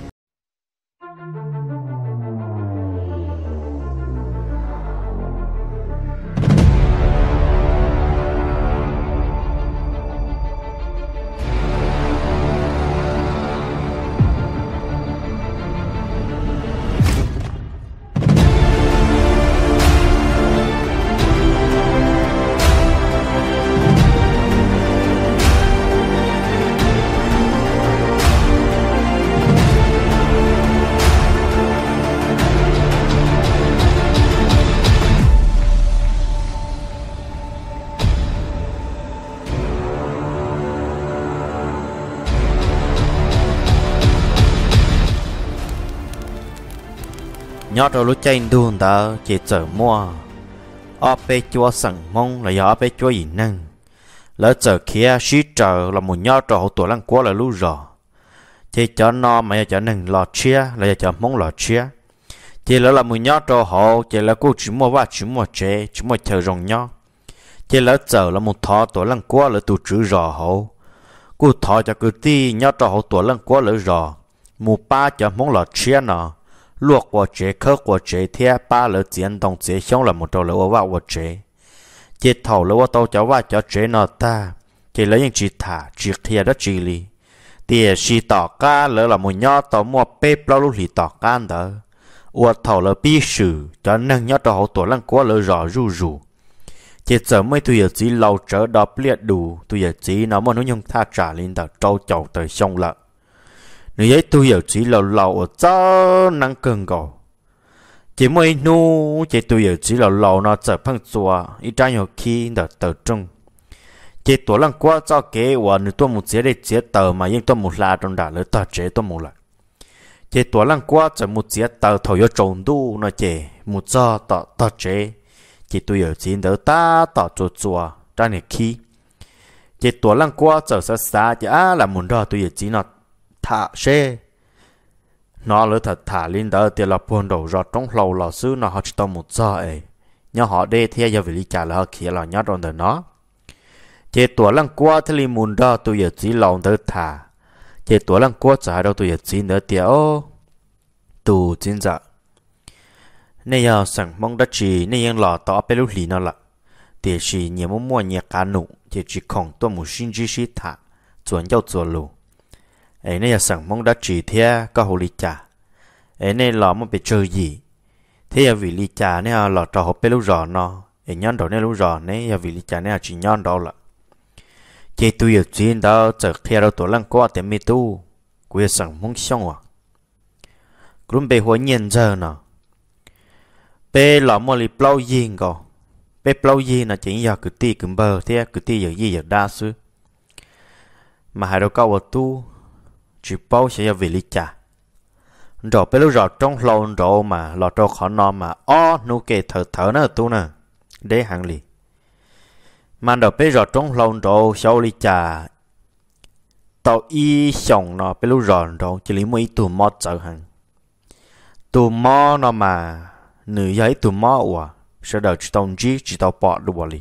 nhớ rồi lúc chạy đồn đó chỉ chở mua ở bên chúa sẵn mong là ở bên chúa gì năng lỡ chở kia xí chờ là một nhớ rồi hậu tuổi lăng quá là lúc rồi chỉ cho nó mà cho nâng lọt chia là cho mong lọt chia chỉ lỡ là một nhớ rồi hậu chỉ là cô chỉ mua vắt chỉ mua chế chỉ mua chờ rồng nhớ chỉ lỡ chở là một thọ tuổi lăng quá là tụ chữ rồi hậu cô thọ cho cứ ti nhớ rồi hậu tuổi lăng quá lỡ rồi một ba cho mong lọt chia nọ luộc qua chế khớp qua chế thế ba lỡ chiến đồng chế xong là một trò lỡ vào qua chế chế thầu lỡ vào tàu cháu vào cho chế nó ta chế lấy những chỉ thả chỉ kia đó chỉ li thì chỉ tỏ cá lỡ là một nhó tàu mua bếp lâu lúc thì tỏ cá đó qua thầu lỡ bi sử cho nâng nhó tàu hậu tuổi lăng quá lỡ rõ ru ru chế giờ mấy tụi giờ chỉ lâu trở đọc liệt đủ tụi giờ chỉ nó mà nó nhung tha trả lên tàu trâu chậu tới xong lợ nếu ấy tôi giờ chỉ là lầu ở cho năng cường cầu chỉ mới nu chỉ tôi giờ chỉ là lầu nó trở phăng chùa ít trái nhiều khi đợt tờ trung chỉ tuổi lăng quá cho kế và nếu tôi một chế để chế tờ mà nhưng tôi một là trong đã lỡ tờ chế tôi một lại chỉ tuổi lăng quá trở một chế tờ thổi vô trộn đu nó chỉ một cho tờ chế chỉ tôi giờ chỉ đỡ ta tờ chùa trái nhiều khi chỉ tuổi lăng quá trở xa xa chỉ là muốn đó tôi giờ chỉ nó thả xe nó lỡ thật thả lên đó thì là buồn đầu rồi trong lầu lò sư nó họ chỉ tao một giờ ấy nhớ họ đây thì giờ về lý trả là kia là nhớ trong đời nó chế tuổi lăng qua thì li muốn đó tôi giờ chỉ lòng tới thả chế tuổi lăng qua trả đâu tôi giờ chỉ nữa tiểu tù chính dạ nên giờ sẵn mong đất chỉ nênยังlò tao bé lúc lì nó là thì chỉ nhiều mua nhiều cá nụ chỉ không tôi một sinh chi sĩ thả chuẩn giao chuẩn lù ấy này là sản mong đã chỉ thế có hồ lý trà ấy này là một bị chơi gì thế là vì lý trà này là trò hộp bên lúc rõ nó ấy nhon đầu này lúc rõ này là vì lý trà này chỉ nhon đó là chỉ tôi ở trên đó chờ khi đâu tổ lăng qua tiền mi tu của sản mong xong à cũng bị hóa nhiên giờ nè bé là một lý bao gì cơ bé bao gì là chỉ giờ cứ ti cứ bờ thế cứ ti giờ gì giờ đa số mà hai đầu câu ở tu chỉ bao sẽ về lý trả rồi bây giờ trong lâu rồi mà lọt trong khó nó mà nô kê thở nó tu nè để hàng lì mà đầu bây giờ trong lâu rồi sau lý trả tàu y xong nó bây giờ rồi chỉ lý mấy tụ mót trở hàng tụ mót nó mà nữ giấy tụ mót à sau đó chỉ tàu chỉ tàu bỏ được bỏ lì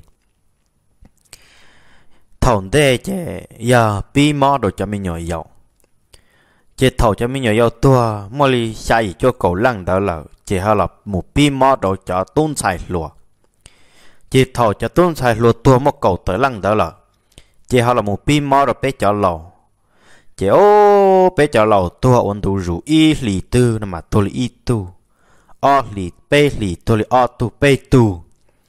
thằng đây chứ giờ bi mót rồi cho mình nhỏ dầu chế thầu cho mình nhiều tua mua li sai cho cầu lăng đó là chế hay là một pi mò đồ cho tôn xài lúa chế thầu cho tôn xài lúa tua một cầu tới lăng đó là chế hay là một pi mò đồ bé cho lò chế bé cho lầu tua ôn tu rủ y lì tư nằm mà tu lì y tu o lì bê lì tu lì o tu bê tu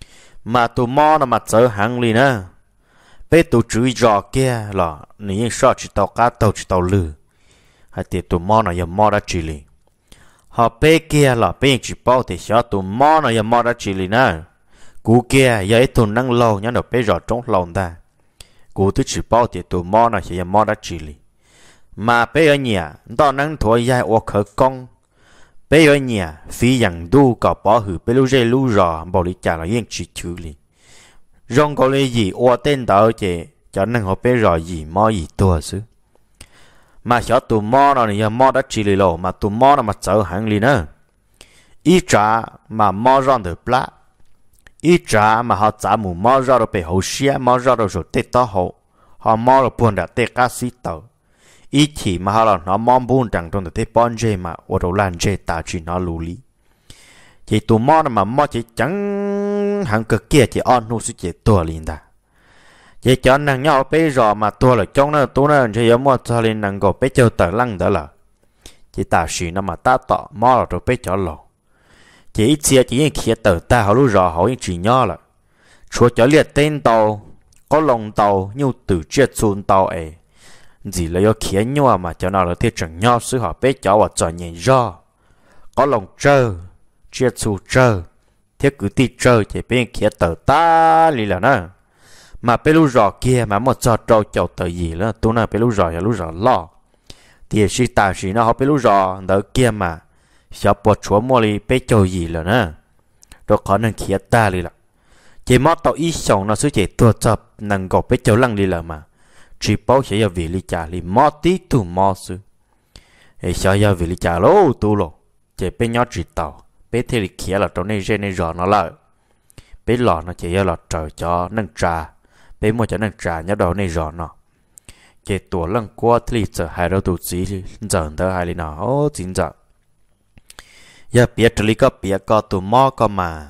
mà tu mò nằm mà chở hàng lì nè bé tu chửi rò kia là nếu sao chỉ tàu cá tàu chỉ tàu lư hay tiệt tu mò nó giờ mò đã chỉ lì họ bé kia là bé chỉ bao thì sao tu mò nó giờ mò đã chỉ lì nè cú kia giờ ít tu năng lâu nhớ được bé rò trong lòng ta cú tu chỉ bao thì tu mò nó giờ mò đã chỉ lì mà bé ở nhà đó năng thổi dài ô khởi công bé ở nhà phi rằng đu cả bỏ hử bé lu dây lu rò bảo lý trả là yên chỉ chữ lì rong có lý gì ô tên tao chứ cho nên họ bé rò gì mò gì tua xứ mà cho tụ mò nó này mò đã chỉ lì lộ mà tụ mò nó mà chở hàng lì nữa ít trả mà mò rong được plá ít trả mà họ trả mù mò rong được bị hậu xia mò rong được rồi tết to hậu họ mò được buồn đã tết cá xí tàu ít thì mà họ là nó mong buồn rằng trong thế bon dê mà ở đâu lan dê ta chỉ nó lù lý chỉ tụ mò mà mò chỉ chẳng hàng cực kia chỉ on nu sự chỉ tua liền ta chỉ cho nàng nhau bé rò mà tua là trong nó tu nó chỉ có mò cho lên nàng có bé chơi tờ lăng đó là chỉ ta xí nó mà ta tọ mò là rồi bé cho lò chỉ ít chia chỉ những kia tờ ta họ lu rò họ những chỉ nhỏ là chúa cho liệt tên tàu có lồng tàu như từ chiết xuân tàu ấy gì là do kia nhau mà cho nó là thiết chẳng nhau sự họ bé cháu và trò nhảy do có lòng trơ chia su trơ thiết cứ ti trơ chỉ bên kia tờ ta lì là nó mà bé lu rò kia mà một trò trâu chậu tờ gì nữa tôi nói bé lu rò lo thì si ta si nó họ bé lu rò đỡ kia mà sợ bột chúa mua li bé chậu gì là nó rồi có năng kia ta lì là chỉ mót tàu ít sống nó sẽ chỉ tua chập năng gọt bé chậu lăng lì là mà chỉ bảo sẽ giờ vì lý trả li mót tí tu mót sư ấy sao giờ vì lý trả lô tu lô chỉ bé nhỏ chỉ tàu bé thì lý kia là trong này trên này rõ nó lại bé lọ nó chỉ giờ là trời cho nâng trà bé mua cho nâng trà nhớ đầu này rõ nó chỉ tuổi lần qua thì giờ hai đầu tụt gì giờ tới hai lý nào ô chính giờ giờ biết lý có biết có tụ mót có mà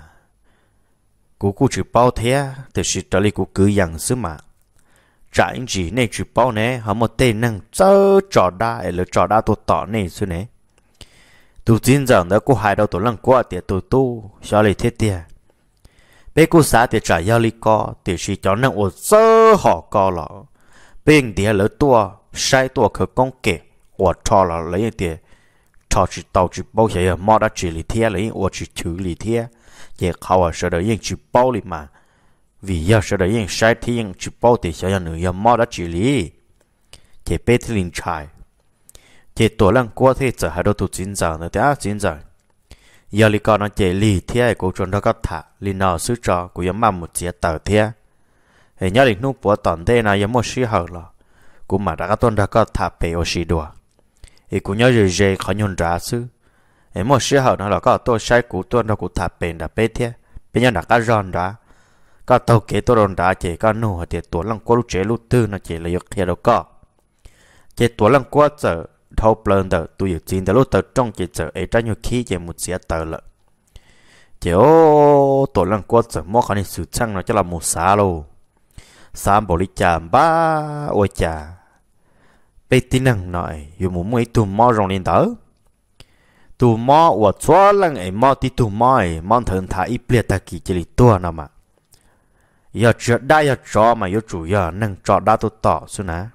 cú chỉ bảo thế thì sự trở lý cú cứ dặn xứ mà trái chỉ này chỉ bảo nè họ một tên năng chớ trò đa hay là trò đa tụ tỏ này xứ nè tụ chính giờ đó cú hai đầu tụ lần qua thì tụ tu sao lại thế tiệt bé cú xã thì trả giao lý co thì chỉ cho năng ở chớ họ co lọ bên địa lỡ tua sai tua khởi công kệ ở trò là lấy tiền trò chỉ tàu chỉ bảo vậy mà đã chỉ lý thế lấy ở chỉ chữ lý thế vậy họ sẽ đợi những chỉ bảo lý mà vì giờ sẽ đợi những sai thì những chỉ bảo thì sẽ nhận được mà đã chỉ lý thì bé thì linh trai thì tuổi lần qua thì giờ hai đứa tụt chín giờ nữa thì chín giờ giờ lý con nó chỉ lý thế của chúng nó có thả lý nào xử trò của yếm mắm một chiếc tờ thế thì nhớ lý nụ bữa tận thế này yếm một xí hở là cũng mà đã có tuần đã có thả bể ở xí đùa thì cũng nhớ rồi dễ khó nhon ra xứ thì một xí hở nó là có tôi sai của tuần nó cũng thả bể đã bể thế bây giờ đã có giòn ra có tàu kế tôi đồn đã chỉ có nụ thì tuổi lần qua lúc chế lúc tư nó chỉ là yok kia đâu có chỉ tuổi lần qua giờ thâu plơn tờ tôi dự chín tờ lúc tờ trong chỉ giờ ấy trái nhiều khi chỉ một xía tờ lợ chỉ ô tuổi lần qua giờ mua khả năng sử trang nó cho là một xá luôn xá bảo lý chàm ba ôi chà bây tin năng nói dù muốn mấy tù mò rong lên tớ tù mò và xóa lần ấy mò tí tù mò ấy mong thần thả ít bia ta kỳ chỉ lý tua nào mà giờ chuyện đã giờ cho mà giờ chủ giờ nâng cho đã tôi tỏ xuống á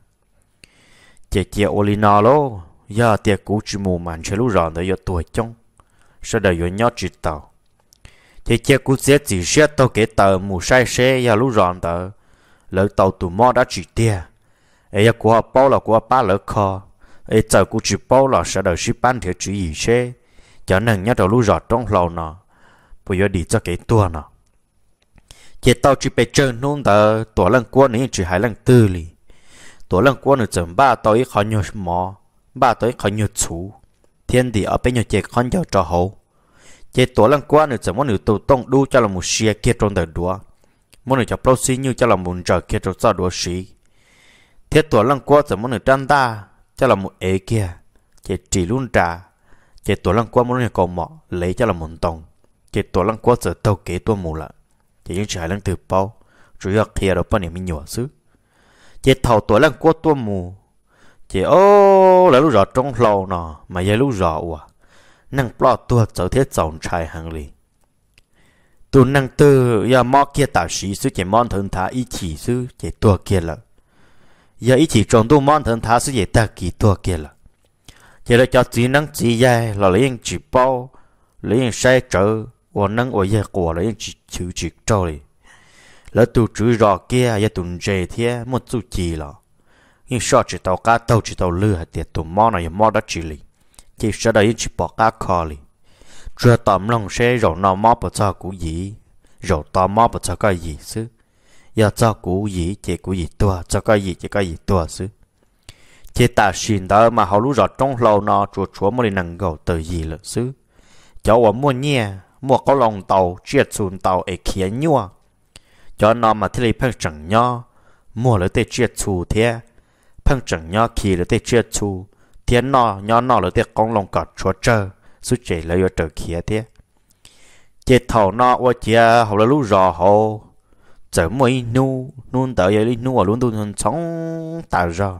chị Olina lô giờ tiệc cũ chỉ mù màn chơi lú ròn để giờ tuổi trong sau đó giờ nhót chỉ tàu chị cũ sẽ chỉ xét tàu cái tàu mù sai xe giờ lú ròn tàu lỡ tàu tụ mò đã chỉ tia ấy giờ của bao là của ba lỡ kho ấy giờ cũ chỉ bao là sau đó ship bán theo chỉ gì xe cho nên nhớ đầu lú ròn trong lầu nọ bây giờ đi cho cái tua nọ chị tàu chỉ bị chơi nôn tờ tuổi lần qua này chỉ hai lần tư lì tuổi lần qua nữa chừng ba tới khó nhiều mò ba tới khó nhiều chú thiên địa ở bên nhà chị khó nhiều trò hậu chị tuổi lần qua nữa chừng muốn nữa tụ tông đu cho là một xe kia trong đời đua muốn nữa cho pro xí như cho là một trời kia trong sao đua xí thiết tuổi lần qua chừng muốn nữa trăn ta cho là một ế kia chị chỉ luôn trả chị tuổi lần qua muốn nữa cầu mọ lấy cho là một tông chị tuổi lần qua giờ tàu kế tua mù lại chỉ những trái lần từ bao chủ yếu kia đó bao nhiêu mình nhỏ xứ chỉ thầu tuổi lần qua tua mù chỉ ô là lúc rõ trong lâu nọ mà giờ lúc rõ à năng plot tua trở thiết dòng trai hàng lì tu năng tư ya mò kia tạo sĩ sư chỉ mòn thần thá ý chỉ sư chỉ tua kia là giờ ý chỉ trong tu mòn thần thá sư chỉ ta kỳ tua kia là chỉ là cho chỉ năng chỉ dài là lấy những chỉ bao lấy những sai trở và năng ở giờ của lấy những chỉ trâu đi lỡ tu chữ rõ kia ya tu dễ thế một chút chỉ là nhưng sao chỉ tàu cá tàu chỉ tàu lừa hạt tiệt tụ mò này mò đất chỉ lì chỉ sau đó chỉ bỏ cá kho lì chưa tóm lòng xe rồi nó mò bỏ cho cú gì rồi tóm mò bỏ cho cái gì xứ giờ cho cú gì chỉ cú gì tua cho cái gì chỉ cái gì tua xứ chỉ ta xin đó mà họ lúc rõ trong lâu nó chúa chúa mới năng gầu từ gì là xứ cháu ở mua nhẹ mua có lòng tàu chiết xuống tàu để khiến nhua cho nó mà thế này phăng chẳng nho mua lấy tê chiết xuống thế phăng chẳng nho khi lấy tê chiết xuống thiên nọ nho lấy tê con lòng cọt chúa trơ suốt chạy lấy ở trời kia thế chế thầu nọ qua chia họ là lúc rõ họ chở mấy nu nun tới vậy nu ở luôn tu hơn sống tạo ra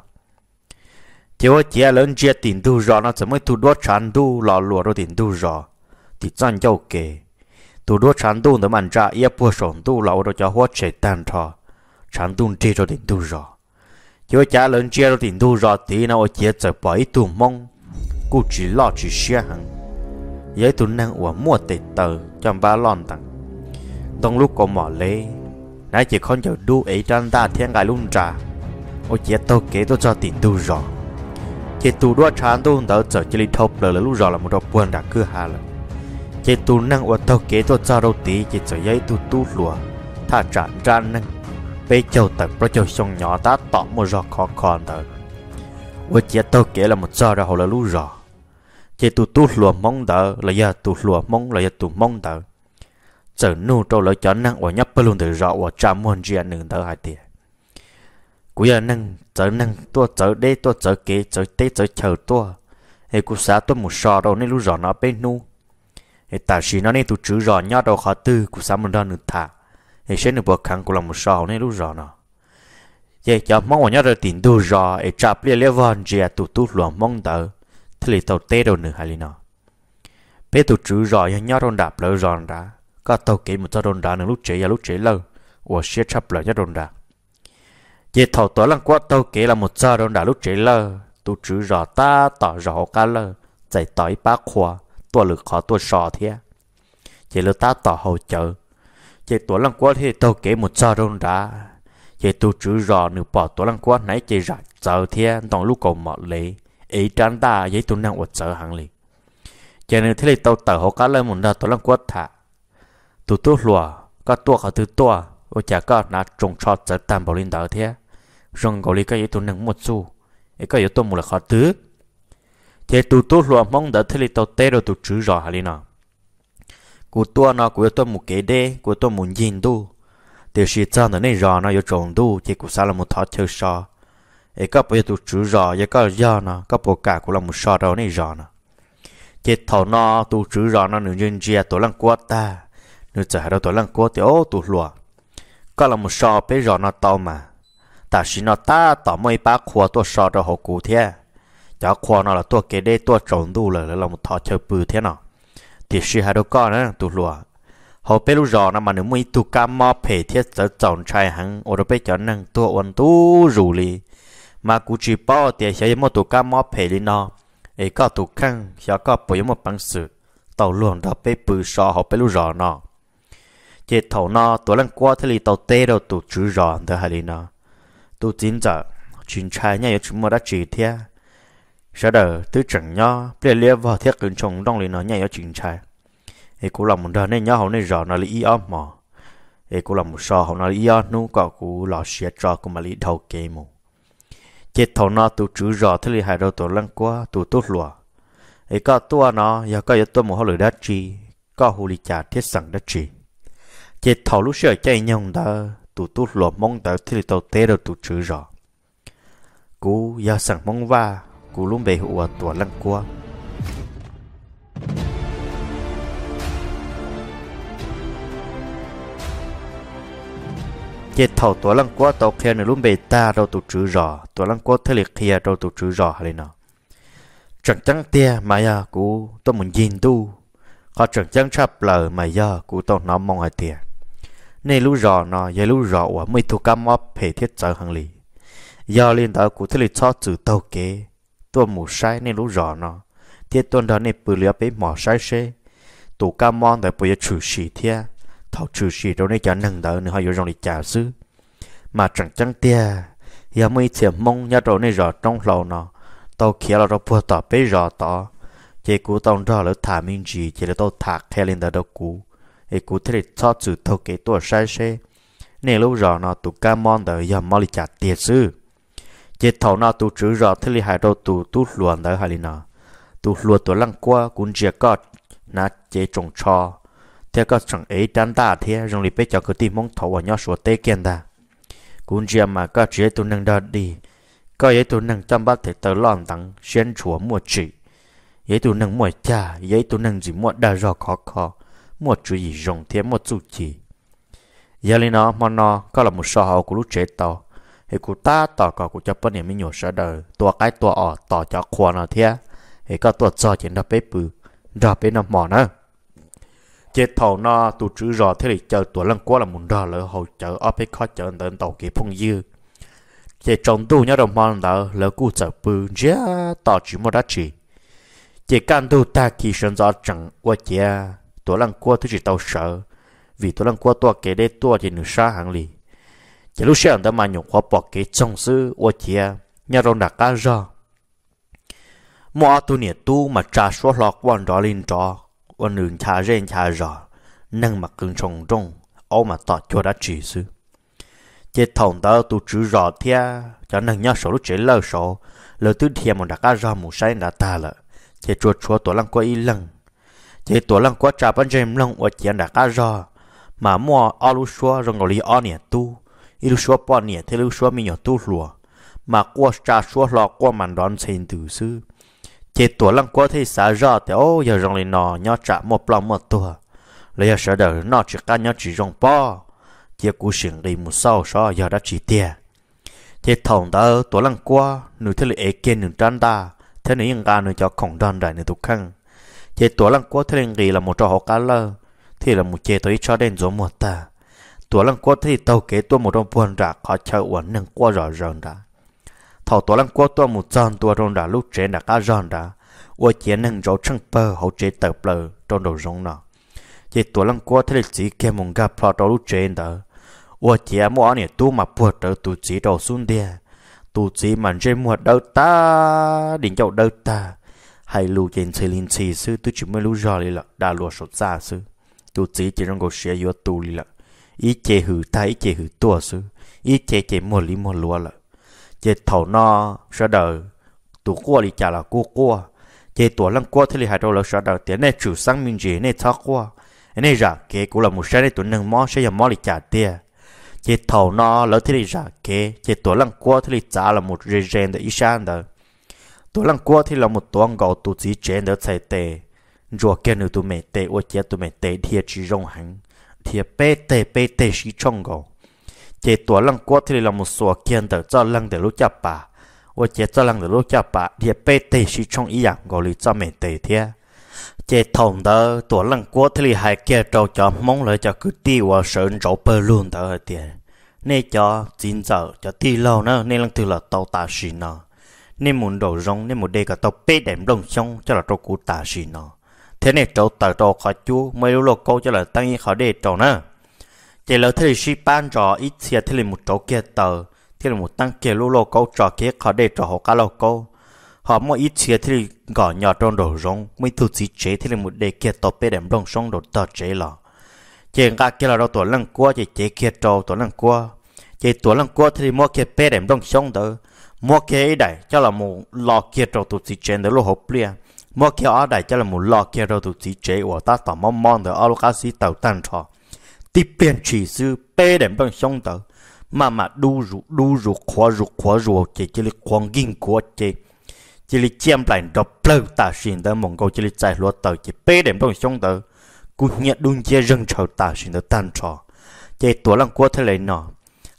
chế qua chia lớn chia tiền tu rõ nó chở mấy tu đốt chán tu lò lùa rồi tiền tu rõ thì chăn châu kề tu đốt chán tu để mình ra ia bùa sòng tu lò rồi cho hóa chạy tan thọ chán tu chia rồi tiền tu rõ chế qua chia lớn chia rồi tiền tu rõ thì nó chia chở bảy tu mong cô chỉ lo chỉ xe hàng giấy tu năng của mua tệ tờ trong ba lon tặng trong lúc có mỏ lê nãy chỉ con chờ đu ấy trang ta thiên gái luôn trả ô chế tao kế tôi cho tiền tu rõ chế tu đua chán tu đỡ chờ chỉ đi thộp lờ lúc rõ là một đồ buồn đã cứ hà了chế tu năng của tao kế tôi cho đâu tí chế chờ giấy tu tu lùa thà trả ra năng bây châu tập pro châu sông nhỏ ta tỏ một giọt khó còn tờ ô chế tao kế là một giờ ra hồi là lúc rõ chế tu lùa mong đỡ là giờ tu lùa mong là giờ tu mong đỡ giờ nu trâu lỡ cho năng của nhấp luôn từ rõ của cha môn chia nương đỡ hai tiền cú giờ năng tua chở đê tua chở kế chở tê chở chờ tua hệ cú xã tua một sò đâu nên lúc rõ nó bên nu hệ ta chỉ nó nên tu chữ rõ nhớ đâu khó tư cú xã mình ra nương thả hệ sẽ nương buộc khăn cú làm một sò nên lúc rõ nó vậy cho mong của nhớ rồi tiền tu rõ hệ chạp lia lia von chia tu lùa mong đỡ thì tàu tê đâu nữa hay li nó bé tu chữ rõ nhớ đâu đạp lỡ rõ đã có tàu kỹ một cho đồn đá nửa lúc chế lâu, và sẽ chấp lại cho đồn đá. Về thầu tối lần qua tàu kỹ là một cho đồn đá lúc chế lâu, tu chữ rõ ta tỏ rõ cả lâu, giải tỏi bác khoa, tua lực khó tua sò thế. Về lâu ta tỏ hậu trợ, về tối lần qua thì tàu kỹ một cho đồn đá, về tu chữ rõ nửa bỏ tối lần qua nãy chế rải giờ thế, đồng lúc còn mọt lệ, ý trán ta giấy tu năng vật sợ hàng lì. Cho nên thế là tàu tỏ hậu cả lâu một đợt tối lần qua thả. Tu lùa có tua họ từ tua ô chả có nát trồng trọt trở tam bảo linh đạo thế rong gọi lý cái yếu tố nâng một xu ấy có yếu tố một là khó tứ thế tu lùa mong đợi thế li tàu tê rồi tu chữ rõ hả li nào của tua nó của yếu tố một kế đê của tôi muốn nhìn tu từ khi cho nó này rõ nó yếu trồng tu thì của sao là một thọ chơi sò ấy có bây giờ tu chữ rõ ấy có do nó có bộ cả của là một sò đâu này rõ nó chết thầu nó tu chữ rõ nó nương duyên chia tổ lăng quát ta nếu chờ đâu tối lần qua thì ô tụt lùa có là một sò bé rõ nó to mà ta chỉ nó ta tỏ mấy bác khoa tôi sò cho họ cụ thế chả khoa nó là tôi kể đây tôi trồng đủ là một thọ chơi bự thế nào thì chỉ hai đứa con nữa tụt lùa họ bé lúc rõ nó mà nếu mấy tụt cam mò phê thiết giờ chọn trai hắn ở đó bé cho năng tôi ôn tu rủ li mà cụ chỉ bao thì sẽ một tụt cam mò phê đi nó ấy có tụt khăn sẽ có bởi một bằng sự tàu luồng đó bé bự sò họ bé lúc rõ nó chế thầu nó tối lần qua thì tàu tê đâu tụ chữ rõ đó hay đi nó tụ chính giờ chuyện trai nhá chúng mua đã chỉ thế sau đó tứ chẳng nhá bây giờ vào thiết cứng trồng đông lên nó nhá chuyện trai ấy cũng làm một đợt nên nhá họ nên rõ nó là ý ấm mà ấy cũng làm một sò họ nó là ý ấm nu có cũng lò xé cho cũng mà lý đầu kê mù chế thầu nó tụ chữ rõ thì hai đầu tối lần qua tụ tốt lùa ấy có tua nó giờ có yếu tố một họ lửa đất chi có hồ lý trả thiết sẵn đất chi chế thầu lúc xưa chạy nhông đó tụ lột mong tới thì tàu tê rồi tụ chữ rõ cú giờ sẵn mong va cú luôn bề hụa tủa lăng qua chế thầu tuổi lăng quá tàu kia nữa luôn bề ta đâu tụ chữ rõ tuổi lăng quá thế liệt kia đâu tụ chữ rõ hay nào chẳng chẳng tia mà ya cú tôi muốn nhìn tu họ chẳng chẳng chắp lời mà ya cú tôi nó mong hai tia nên lú rõ nó giờ lú rõ và mấy thu cam móp hệ thiết trở hàng lì do liên đó cú thế liệt cho chữ tàu kế tôi muốn sai nên lú rõ nó thiết tuần đó nên bự liệp bế mỏ sai xe tụ cam mong để bây giờ trừ sĩ thia thảo trừ sĩ đâu này cho nâng đỡ nữa họ vô trong đi trả sư mà chẳng chẳng tia giờ mấy thiệp mong nhớ đâu này rõ trong lầu nó tao kia là tao bùa tao bế rõ tao chỉ cú tao rõ là thả mình gì chỉ là tao thả theo lên đó đâu cú ấy cú thế cho chữ tao cái tuổi sai xe nên lúc rõ nó tụ cam mong đỡ giờ mau đi trả tiền sư chỉ thầu nó tụ chữ rõ thế là hai đâu tụ luồn đỡ hai nào tụ luồn tụ lăng qua cũng chỉ có nà chế trồng cho thế có chẳng ấy đan đa thế rồi bây giờ cứ tìm mong thầu ở nhau số tê kiên ta cũng chỉ mà có chế tụ nâng đợt đi có ấy tụ nâng chăm bắt thể tờ lon tặng xuyên chúa mua chỉ ấy tụ nâng mua cha ấy tụ nâng gì mua đa rõ khó mua chú gì rồng thế mua chú chỉ giờ lên nó mà nó có là một số họ của lúc chế tàu thì của ta tàu có của cho bất niệm mình nhổ sợ đời tua cái tua ở tàu cho khoa nào thế thì có tua cho chuyện đó bếp bự đó bên nằm mỏ nữa chế thầu nó tụ chữ rõ thế thì chờ tuổi lăng quá là muốn đo lỡ hậu chờ ở bên khó chờ đến tàu kịp phong dư chế trồng tu nhớ đồng mòn đó lỡ cú chờ bự giá tỏ chỉ một đá chỉ chế can tu ta kỳ sơn gió chẳng qua chế tuổi lăng quá thứ chỉ tàu sợ vì tuổi lăng quá tua kế để tua thì nửa xa hàng lì chế lúc sáng đó mà nhục hóa bỏ kế trong sư qua chế nhớ đồng đặt cá ra mua tu nhiệt tu mà trả số lọt quan đó lên trò quan đường trả rèn trả rõ nâng mặt cứng trồng trông ô mà tọt cho đã chỉ sư chế thòng tao tu chữ rõ thia cho nâng nhá số lúc chế lơ số lơ tư thiềm một đặc ra một sai đã ta lợ chế chuột chúa tổ lăng qua y lăng chế tổ lăng qua trả bán dèm lăng ở chế đặc ra mà mua ở lúc xưa rồi ngồi li ở nhiệt tu y lúc xưa bỏ nhiệt thế lúc xưa mình nhỏ tu lùa mà qua trả số lọt qua màn đón xin từ sư chế tuổi lăng quá thì xả ra thì ô giờ rong lên nọ nhớ trả một lòng một tuổi lấy giờ sợ đời nó chỉ cá nhớ chỉ rong po chế cú xỉn đi một sau sau giờ đã chỉ tiền chế thòng đó tuổi lăng quá nửa thế là ế kiên nửa trăn ta thế này những cái nửa cho khổng đòn đại nửa tục khăn chế tuổi lăng quá thế là một trò học cá lơ thì là một chế tới cho đến giống một ta tuổi lăng quá thì tàu kế tôi một đồng buồn ra khó chơi uẩn nâng quá rõ ràng đã thầu tổ lăng qua tôi một trăm tua trong đã lúc chế đã cá giòn đã, ở chế nâng rau trăng bơ hậu chế tập lờ trong đầu rong nọ, chế tổ lăng qua thế là chỉ kèm một gà phao trong lúc chế đó, ở chế mua anh tu mà buộc đỡ tu chỉ đầu xuống đè, tu chỉ mà trên mua đâu ta, đỉnh châu đâu ta, hay lưu trên chơi linh chi sư tu chỉ mới lưu rõ đi là đã lúa sốt ra sư, tu chỉ trong cổ xe vô tu đi là, ý chế hử ta ý chế hử tua sư, ý chế mua lý mua lúa là chế thầu nó sợ đời tụ qua đi trả là qua chế tuổi lăng qua thế thì hai đầu là sợ đời tiền này chủ sang mình gì này thắc qua này ra kế cũng là một cái này tụi nâng mò sẽ làm mò đi trả tiền chế thầu nó lỡ thế thì ra kế chế tuổi lăng qua thế thì trả là một rèn để ý sang đó tuổi lăng qua thì là một tuần gạo tụ chỉ chén để xài tệ rồi cái nữa tụi mẹ tệ ở chế tụi mẹ tệ thì chỉ rong hàng thì bê tệ chỉ trong gạo chế tuổi lăng quá thì là một số kiện để cho lăng để lúc chập bà, và chế cho lăng để lúc chập bà thì bê tê chỉ trong ý dạng gọi là cho mẹ tê thế, chế thòng đó tuổi lăng quá thì hai kia trâu cho mong lại cho cứ đi vào sơn trâu bơ luôn đó ở tiền, nên cho chín giờ cho đi lâu nữa nên lăng từ là tàu tà xì nọ, nên muốn đổ rong nên một đây cả tàu bê đệm đông xong cho là trâu cú tà xì nọ, thế này trâu tà trâu khó chú mấy lúc câu cho là tăng như khó để trâu nữa. Chỉ là thế thì ban trò ít xe thế là một chỗ kia tờ thế là một tăng kia lô câu trò kia khó để trò họ cá lô câu họ mua ít xe thế thì gõ nhỏ trong đồ rong mới thu chỉ chế thế là một đề kia tàu bê đệm đông sông đồ tờ chế lọ chỉ ngã kia là đâu tuổi lăng qua chỉ chế kia trâu tuổi lăng qua chỉ tuổi lăng qua thế thì mua kia bê đệm đông sông đó mua kia ấy đại cho là một lò kia trâu tụ chỉ chế đó lô hộp lia mua kia ở đại cho là một lò kia trâu tụ chỉ chế của ta tao mong được ở lúc cá sĩ tàu tan trò tiếp biến chỉ sư bê đệm bằng sông tờ mà đu rủ khóa rủ chỉ là khoang kinh của chỉ là chiêm lại đọc lâu ta xin tới mong câu chỉ là chạy lúa tờ chỉ bê đệm bằng sông tờ cú nhẹ đun chia rừng trầu ta xin tới tan trò chỉ tuổi lăng qua thế này nọ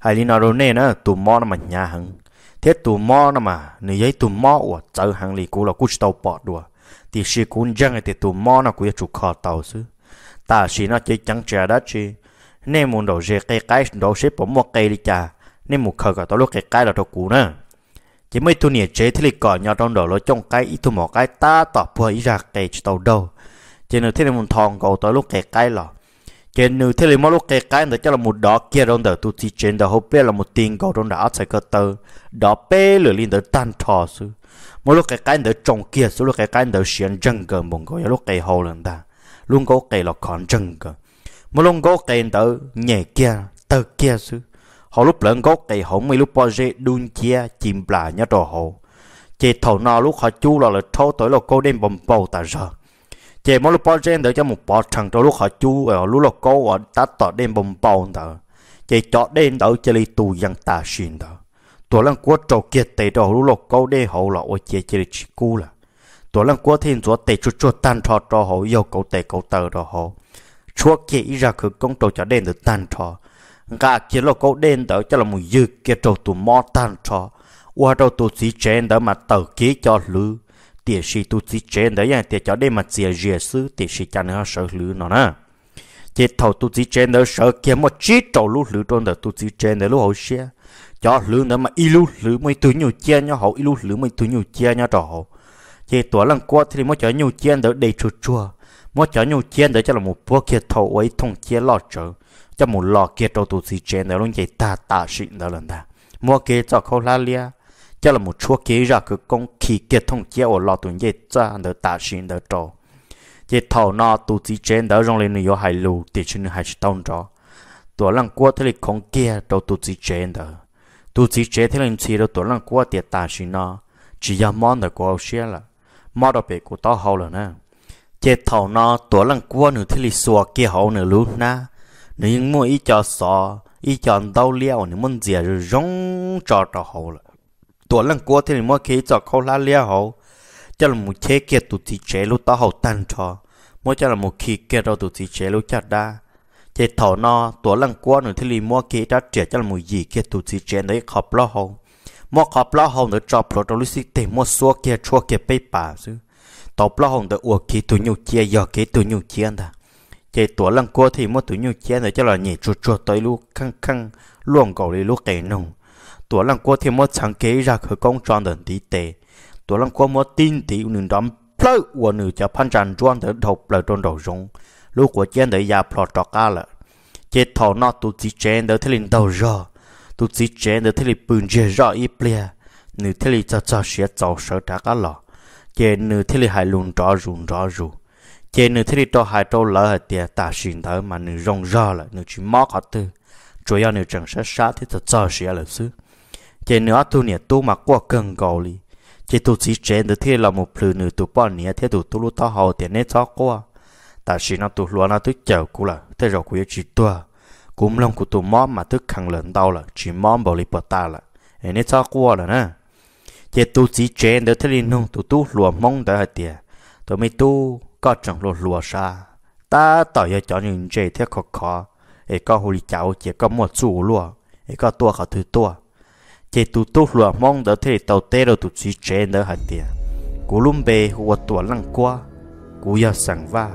hay li nào đâu nè nó tụ mò nó mà nhà hằng thế tụ mò nó mà nếu giấy tụ mò của chờ hàng li cú là cú tàu bỏ đùa thì sĩ cú chẳng thì tụ mò nó cú chủ kho tàu xứ ta sĩ nó chỉ chẳng trả đó chứ nên muốn đầu dễ cái đầu xếp bỏ một cây đi cha nên một khờ cả tao lúc cái là tao cú nữa chỉ mấy tu nhiệt chế thì còn nhau trong đầu nó trong cái ít tu một cái ta tỏ bùa ý ra cái tàu đâu chỉ nếu thế này muốn thòng cầu tới lúc cái là chỉ nếu thế này mỗi lúc cái nữa chắc là một đó kia trong đầu tu chỉ trên đầu hộp là một tiền cầu trong đó sai cơ tơ đó bé lửa lên tới tan thò sư mỗi lúc cái nữa trong kia số lúc cái nữa xiên chân cơ mong coi lúc cái hồ lần ta luôn có cái là còn chân cơ mỗi lúc có cái nữa nhẹ kia tơ kia sư họ lúc lớn có cái họ mấy lúc bao giờ đun chia chìm bả nhá đồ họ chỉ thầu nào lúc họ chú là thâu tới là cô đem bầm bầu ta giờ chỉ mỗi lúc bao giờ để cho một bọ thằng tới lúc họ chú ở lúc là cô ở ta tỏ đem bầm bầu ta chỉ chọn đem tới cho đi tù dân ta xin ta tuổi lần qua trâu kia tệ đồ lúc là cô đem họ là ở chỉ chỉ cú là tuổi lần qua thiên chúa tệ chút tan thọ cho họ yêu cậu tệ cậu tờ đó họ chúa kia ý ra khử công trâu cho đem được tan thọ cả chỉ là câu đen đó cho là một dư kia trâu tụ mò tan cho qua trâu tụ chỉ chén đó mà tờ ký cho lư tiền sĩ tụ chỉ chén đó vậy tiền cho đây mà chia rìa xứ tiền sĩ cho nó sợ lư nó nè chỉ thầu tụ chỉ chén đó sợ kia một chí trâu lú lư trong đó tụ chỉ chén đó lú hậu xe cho lư đó mà y lú lư mới tụ nhiều chia nhau hậu y lú lư mới tụ nhiều chia nhau trâu chỉ tuổi lần qua thì mới cho nhiều chén đó đầy chua chua mới cho nhiều chén đó cho là một bữa kia thầu ấy thông chia lọt trở cho một lò kia trâu tụ xì chén đó luôn vậy ta xịn đó lần ta mua kia cho khâu la lia cho là một chúa kia ra cứ công khí kia thông chia ở lò tụ vậy cha đó ta xịn đó trâu vậy thầu nó tụ xì chén đó trong lên nhiều hải lù thì trên hải tông cho tuổi lần qua thế là con kia trâu tụ xì chén đó tụ xì chén thế là chỉ đó tuổi lần qua thì ta xịn nó chỉ là món đó của xe là món đó bị của tao hậu rồi nè vậy thầu nó tuổi lần qua nữa thế là xua kia hậu nữa luôn na nếu mua ý cho sò ý cho đau liao nếu muốn gì rồi rong cho hậu là tuổi lần qua thì mua kia cho khâu lá liao hậu cho là một chế kia tụt chỉ chế lúc tao hậu tan cho mua cho là một khi kia đâu tụt chỉ chế lúc chặt đa chế thầu no tuổi lần qua nữa thì mua kia đã trẻ cho là một gì kia tụt chỉ chế đấy khop lo hậu mua khop lo hậu nữa cho pro đâu lúc xí tiền mua xua kia chua kia bay bà chứ tàu lo hậu nữa uổng kia tụi nhiều chia giờ kia tụi nhiều chia ta chỉ tuổi lần qua thì mua tụi nhiều chia nữa cho là nhảy chuột tới lúc khăng luồng cầu đi lúc kẻ nung tuổi lần qua thì mua chẳng kế ra khởi công tròn đợt tí tệ tuổi lần qua mua tin tí nương đắm plei của nửa cho phan tràn tròn đợt thộp lời tròn đầu rong lúc của chen đợt già plot trọc ca là chỉ thầu nó tụi chỉ chen đợt thế linh đầu rò tụi chỉ chen đợt thế linh bùn dễ rò ít plea nửa thế linh cho sẽ giàu sợ trả cá lọ chỉ nửa thế linh hại lùn rõ rù chế nửa thế to hai trâu lỡ hạt tiệt ta xin thở mà nửa rong ra là nửa chỉ móc hạt tư chủ yếu nửa chẳng sát thì thật cho xía là xứ chế nửa tu nè tu mà qua cơn gò li chế tu chỉ chế nửa thế là một plư nửa tu bao nè thế tu lúc tao hậu tiền nét cho qua ta xin nó tu luôn nó tu chờ cú là thế rồi cú chỉ tua cũng lòng của tu móm mà tu khăng lớn đau là chỉ móm bảo li bờ ta là nét cho qua là nè chế tu chỉ chế nửa thế nông tu luôn mong đợi hạt tiệt tu mới tu có chẳng lùa xa ta tỏ ra cho những chế thế khó ấy có hồ lý cháu chỉ có một chủ lùa ấy có tua khảo thứ tua chế tụ lùa mong đỡ thế tàu tê đâu tụ chỉ chế đỡ hạt tiền cú lùm bề hồ tua lăng qua cú ya sẵn va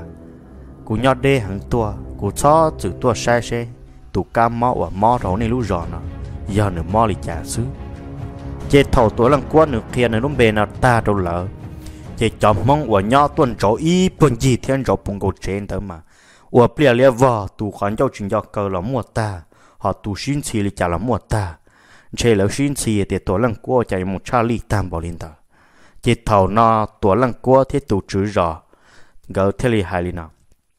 cú nhọ đê hàng tua cú cho chữ tua sai xe tụ cam mò và mò rau này lú giò nó giờ nửa mò lý trả xứ chế thầu tua lăng qua nửa kia nửa lùm bề nào ta đâu lỡ chỉ chọn mong của nhau tuần chỗ ý phần gì thiên chỗ bùng cổ trên đó mà của bia lia vợ tụ khoản cho chuyện cho cờ là mua ta họ tụ xin xì li trả là mua ta chơi là xin xì thì tổ lần qua chạy một cha li tam bảo linh ta chỉ thầu nó tổ lần qua thì tụ chữ rõ gỡ thế li hai li nào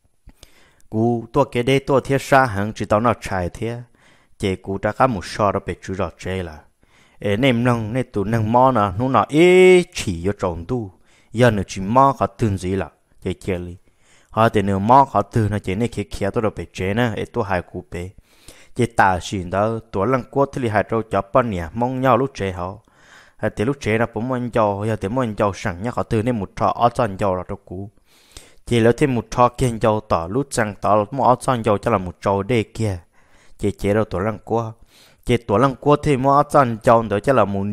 cú tua cái đây tua thiết sa hàng chỉ tao nó chạy thế chỉ cú đã có một so đó bị chữ rõ chơi là nên nâng nên tụ nâng mò nè nó chỉ cho trồng tu giờ nó chỉ mò họ tương gì là chơi chơi li họ thì nếu mò họ tương nó chỉ nên kia tôi đâu bị chơi nè ấy tôi hai cú bé chỉ ta xin đó tôi lần qua thì hai trâu cho bao nhiêu mong nhau lúc chơi họ thì lúc chơi là cũng muốn giàu giờ thì muốn giàu sẵn nhá họ tương nên một trò ở trong giàu là trâu cú chỉ lấy thêm một trò kia giàu tỏ lúc chẳng tỏ một ở trong giàu cho là một trò đê kia chỉ chế đâu tôi lần qua chế tuổi lăng qua thì mua chân châu đó cho là muốn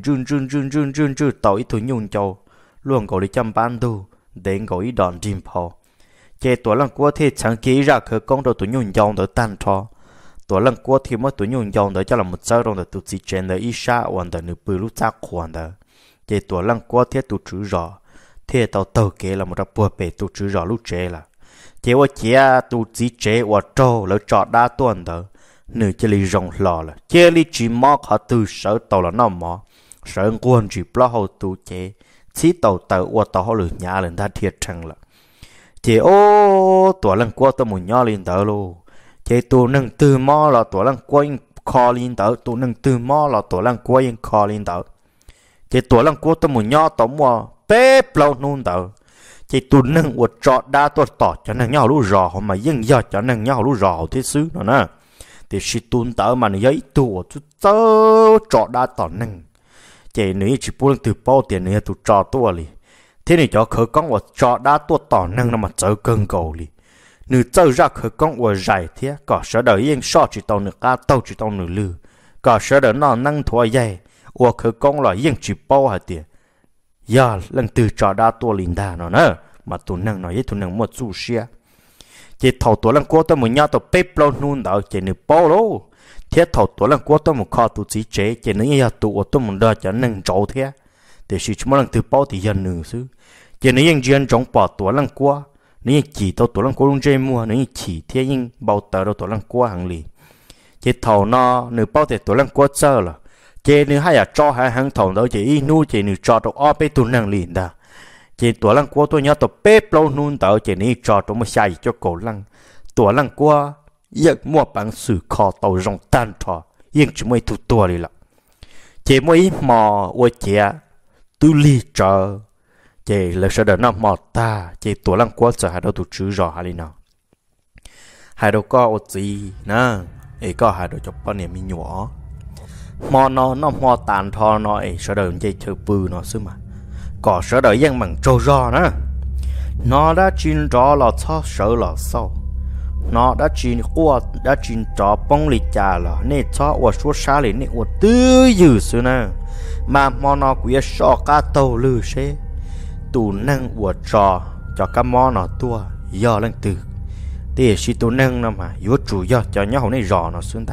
run tàu ít tuổi nhung châu luôn gọi đi chăm ban tu đến gọi đi đòn chim phò chế tuổi lăng qua thì chẳng kỹ ra khởi công đầu tuổi nhung châu đó tan cho tuổi lăng qua thì mỗi tuổi nhung châu đó cho là một giờ đồng đó tụi chỉ trên đó ít xa hoàn đó nửa bự lúc chắc hoàn đó chế tuổi lăng qua thì tụi chữ rõ thì tàu kế là một đợt bùa bể tụi chữ rõ lúc chế là chế ở chế tụi chỉ chế ở trâu lỡ chọn đa tuần đó nửa chế li rong lò là chế li chỉ mò họ từ sở tàu là nó mò sở quân chỉ bao hậu tụ chế chỉ tàu ở tàu họ lừa nhà lên ta thiệt chăng là chế ô tuổi lần qua tao muốn nhỏ lên tàu luôn chế tụ nâng từ mò là tuổi lần qua in kho lên tàu tụ nâng từ mò là tuổi lần qua in kho lên tàu chế tuổi lần qua tao muốn nhỏ tàu mò bếp lâu nôn tàu chế tụ nâng ở trọ đa tôi tỏ cho nâng nhau lúc rò mà dân giờ cho nâng nhau lúc rò thế xứ nữa nè thì si tuôn tớ mà nó giấy tụ chút tớ trọ đa tỏ nâng chế nữa chỉ buông từ bao tiền nữa tụ trọ tua li thế này cho khởi công ở trọ đa tua tỏ nâng nó mà chơi cơn cầu li nửa chơi ra khởi công ở dài thế có sở đời yên so chỉ tàu nửa ca tàu chỉ tàu nửa lư có sở đời nó nâng thua dây ở khởi công là yên chỉ bao hạt tiền giờ lần từ trọ đa tua linh đà nó nữa mà tụ nâng nói với tụ nâng một chú xia chỉ thầu tuổi lần qua tôi muốn nhau tôi bếp lâu nôn đó chỉ nửa bao lô thiết thầu tuổi lần qua tôi muốn kho tụ chỉ chế chỉ nửa nhà tụ tôi muốn đợi cho nâng trâu thế để chỉ chúng lần từ bao thì dân nửa xứ chỉ nửa những dân trong bỏ tuổi lần qua nửa chỉ tôi tuổi lần qua luôn chơi mua nửa chỉ thế nhưng bao tờ đâu tuổi lần qua hàng lì chỉ thầu nó nửa bao thì tuổi lần qua chơi là chỉ nửa hai cho hai hàng thầu đó chỉ nu chỉ nửa cho tôi ở bên tụ nâng liền đó chỉ tuổi lăng qua tôi nhớ tôi bếp lâu nôn tao chỉ ní cho tôi mới xài cho cổ lăng tuổi lăng qua giật mua bằng sự kho tàu rong tan thọ nhưng chỉ mới thu tua đi là chỉ mới mò qua chè tu li chờ chỉ là sẽ đợi nó mò ta chỉ tuổi lăng qua giờ hai đứa tụi chữ rõ hai nào hai đứa có ở gì nè ấy có hai đứa chụp bao nhiêu mi nhỏ mò nó mò tàn thọ nó ấy sẽ đợi chơi chơi bự nó xứ mà có sở đời dân bằng trâu rò nữa nó đã chín rõ là cho sợ là sau nó đã chín qua đã chín rõ bông lì trà là nên cho ở số xa lì nên ở tư dữ xưa nè mà nó cũng sợ cá tàu lư xe tụ năng ở trò cho cá mò nó tua do lần từ thì chỉ tụ năng nó mà yếu chủ do cho nhau này rò nó xuống ta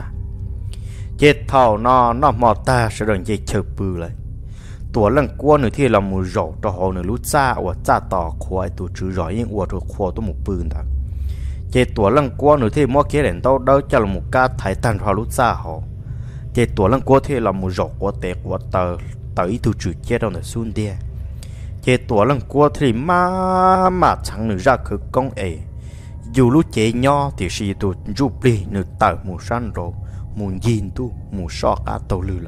chết thầu nó mò ta sẽ đừng dây chờ bự lạiตัวลังกัวหนึ่งที่เรามือรอตัวหอหนึ่งรู้จ้าว่าจ้าต่อควายตัวจื้อรอยิ่งว่าตัวควายตัวหมูปืนต่างเจตัวลังกัวหนึ่งที่มอเกเรนโตเดาจะเราหมูกาไทยตันพอรู้จ้าหอเจตัวลังกัวที่เรามือรอว่าเตะว่าเตออีตัวจื้อเจ้าเราซุนเดียเจตัวลังกัวที่มาchẳngหนึ่งรักคือกงเออยู่รู้เจย่อที่สีตัวรูปลีหนึ่งเตอหมูสั้นโรหมูยินตัวหมูซอกาตัวลือละ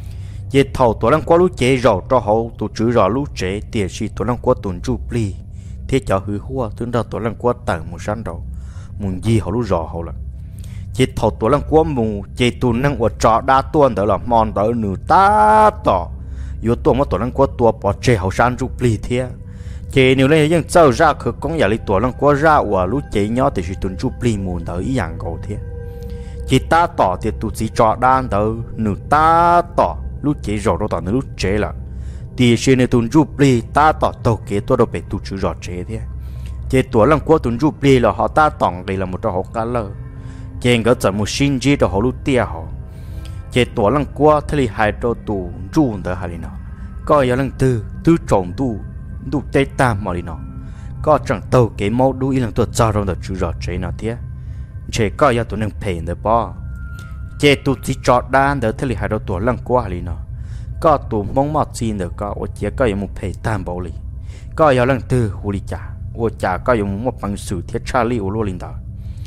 chế thầu tuổi lăng qua lú chế rò cho hậu tụ chữ rò lú chế tiền si tuổi lăng qua tuần chu pli thế cho hư hoa tuần đầu tuổi lăng qua tầng một sáng đầu muốn gì hậu lú rò hậu là chế thầu tuổi lăng qua mù chế tuần năng ở trọ đa tuần đó là mòn đó nửa ta tỏ yếu tuần mà tuổi lăng qua tua bỏ chế hậu sáng chu pli thế chế nếu lấy những châu ra khởi công nhà lấy tuổi lăng qua ra ở lú chế nhỏ thì si tuần chu pli mù đó ý dạng cầu thế chế ta tỏ thì tụ chỉ trọ đa đó nửa ta tỏ lúc chế rõ đâu tao lúc chế là thì xin này tuần chụp đi ta tỏ tàu kế tôi đâu phải tụt chữ rõ chế thế chế tuổi lần qua tuần chụp đi là họ ta tỏng đây là một trò học cá lơ chế cái giờ một sinh chi đó họ lúc tia họ chế tuổi lần qua thì hai trò tụ chụp đó hai nào có giờ lần tư trồng tụ tây tam mà đi nào có chẳng tàu kế máu đuôi lần tôi cho đâu được chữ rõ chế nào thế chế có giờ tụi nâng phèn được bao chế tụ chỉ chọt đan đỡ thế hai đầu tuổi lăng qua lì nó có tụ mong mọt xin được có ở chế có một phê tam bảo lì có giờ lăng tư hồ lì chả ở chả có một bằng sự thiết cha li ở lô linh đó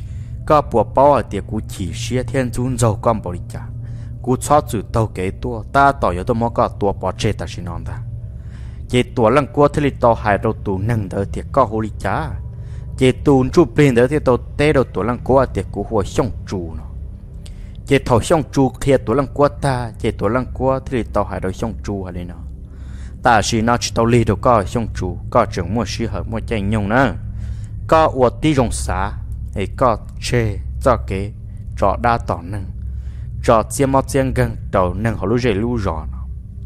có bộ bao ở tiệc cú chỉ xia thiên chun dầu con bảo lì chả cú chót chữ tàu kế tua ta tỏ giờ tôi mong có tua bỏ chế ta xin non ta chế tuổi lăng qua thế tàu hai đầu tụ nâng đỡ tiệc có hồ lì chả chế tụ chụp lên đỡ thì tàu tê đầu tuổi lăng qua tiệc cú hồ xong chủ nó chế thầu xong chu kia tuổi lăng qua ta chế tuổi lăng qua thì tàu hải đội xong chu hay nào ta chỉ nói tàu lì đâu có xong chu có trưởng mua xí hợp mua chạy nhung nữa có uất tí rong xá ấy có chê cho kế trọ đa tỏ năng trò chiêm máu chiên gần đầu nâng họ lú rể lú rò nó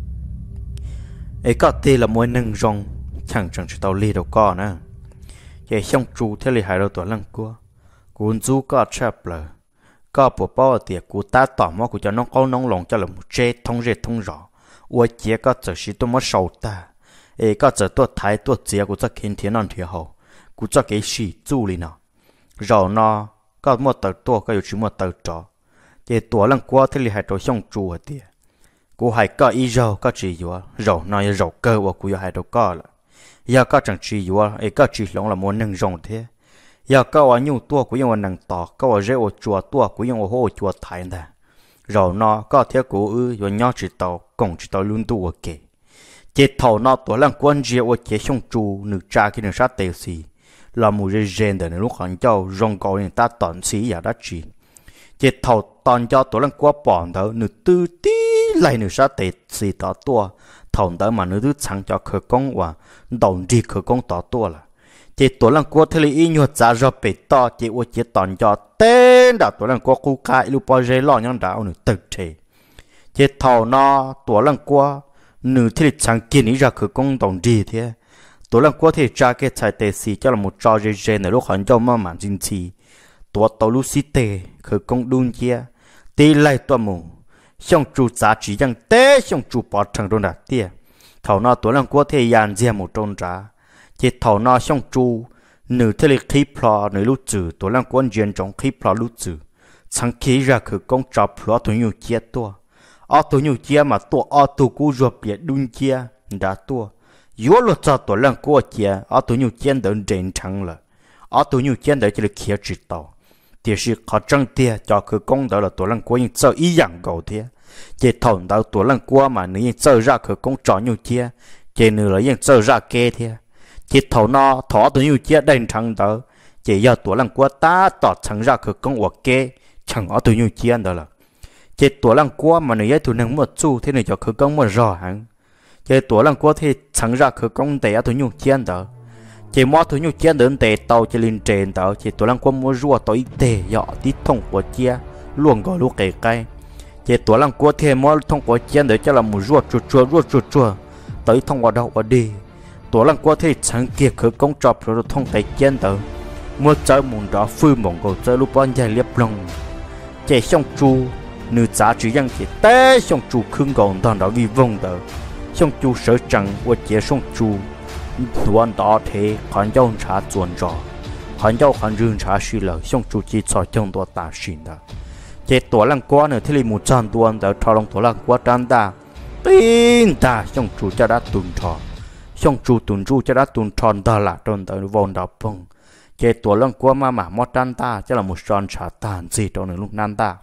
ấy có tê là môi nâng rong chẳng chẳng chỉ tàu ly đâu có nữa vậy xong chú thế là hai đầu tuổi lăng cua cuốn chú có chép là có bộ bao tiệc của ta tỏ mò của cho nó có nông lòng cho là một chế thông rõ ua chia có giờ chỉ tôi mất sầu ta ấy có giờ tôi thái tôi chia của cho kiến thiên non thiệt hậu của cho cái gì chú li nào rồi nó có một tờ tôi có chỉ một tờ trọ vậy tuổi lăng cua thế là hai đầu xong chú ở tiệc của hai có ý rồi có chỉ rồi nói rồi cơ của của hai đầu có là giờ có chẳng chỉ ấy có chỉ lòng là muốn nâng rộng thế giờ có ở nhiều tua của những nâng tỏ có ở rễ ở chùa tua của những hồ chùa thái nè rồi nó có theo của rồi nhau chỉ tàu cùng chỉ tàu luôn tu ở kề chế thầu nó tuổi lăng quân diệu ở chế sông chu nữ cha khi nữ sát tề xì là một rễ gen để lúc hắn cho rong cầu người ta tận xí giờ đã chỉ chế thầu toàn cho tuổi lăng quân bỏ đó nữ tư tí lại nữ sát tề xì tỏ tua thầu đó mà nữ tư chẳng cho khởi công và đồng đi khởi công tỏ tua là chỉ tuổi lăng qua thế li nhột giá rồi bị to chỉ uất chỉ toàn cho tên đã tuổi lăng qua khu cai lu bao giờ lo nhang đảo nữ tự chế chỉ thầu nó tuổi lăng qua nữ thế li chẳng kiến ý ra khởi công đồng đi thế tuổi lăng qua thì cha cái trái tệ xì cho là một trò chơi chơi này lúc hắn cho mà màn chính trị tuổi tàu lu xí tệ khởi công đun kia tỷ lại tuổi mù xong chủ giá trị rằng tế xong chủ bỏ thằng đồn đạt tiền thầu nó tuổi lăng qua thì dàn dè một trôn giá chỉ thầu nó xong chu nữ thế lực khí plò nữ lút chữ tuổi lăng quân diện trong khí plò lút chữ chẳng khí ra khử công trò plò tuổi nhiều chia tua ở tuổi nhiều chia mà tua ở tuổi cũ ruột biệt đun chia đã tua yếu luật cho tuổi lăng quân chia ở tuổi nhiều chia đỡ trên trắng là ở tuổi nhiều chia đỡ chỉ là kia chỉ tàu thì sự khó trăng tia cho khử công đó là tuổi lăng quân cho ý dạng cầu thế chỉ thầu đó tuổi lăng quân mà nữ chơi ra khử công trò nhiều chia chỉ nữ là những chơi ra kê thế chỉ thầu nó thọ tôi nhiều chia đền trắng đó chỉ do tuổi lăng qua ta tỏ chẳng ra khởi công hoặc kê chẳng ở tôi nhiều chia đó là chỉ tuổi lăng qua mà người ấy tôi nâng một chu thế này cho khởi công một rõ hẳn chỉ tuổi lăng qua thì chẳng ra khởi công để ở tôi nhiều chia đó chỉ mua tôi nhiều chia đến để tàu chỉ lên trên đó chỉ tuổi lăng qua mua rùa tối để dọ tí thông của chia luôn gọi lúc kể cây chỉ tuổi lăng qua thì mua thông của chia để cho là một rùa chua tới thông qua đâu ở đi tuổi lăng qua thì chẳng kia khởi công chọc rồi thông tay chân tờ mua chơi mùng đó phư mùng cầu chơi lúc bao nhiêu liệp lòng chạy xong chu nữ giá chỉ rằng chỉ té xong chu khương gòn toàn đó vì vong tờ xong chu sợ chẳng và chạy xong chu tuần đó thế khoản giao trả chuẩn rõ khoản giao khoản rừng trả suy lợi xong chu chỉ cho trong đó ta xin đó chạy tuổi lăng qua nữa thì một trăm tuần tờ thọ lòng tuổi lăng qua tràn ta tin ta xong chu cho đã tuần thọ xong chu tuần chu cho đã tuần tròn ta là tròn tới vòng đào bông chế tuổi lăng qua mà mót tan ta cho là một tròn trả tàn gì trong nửa lúc nan ta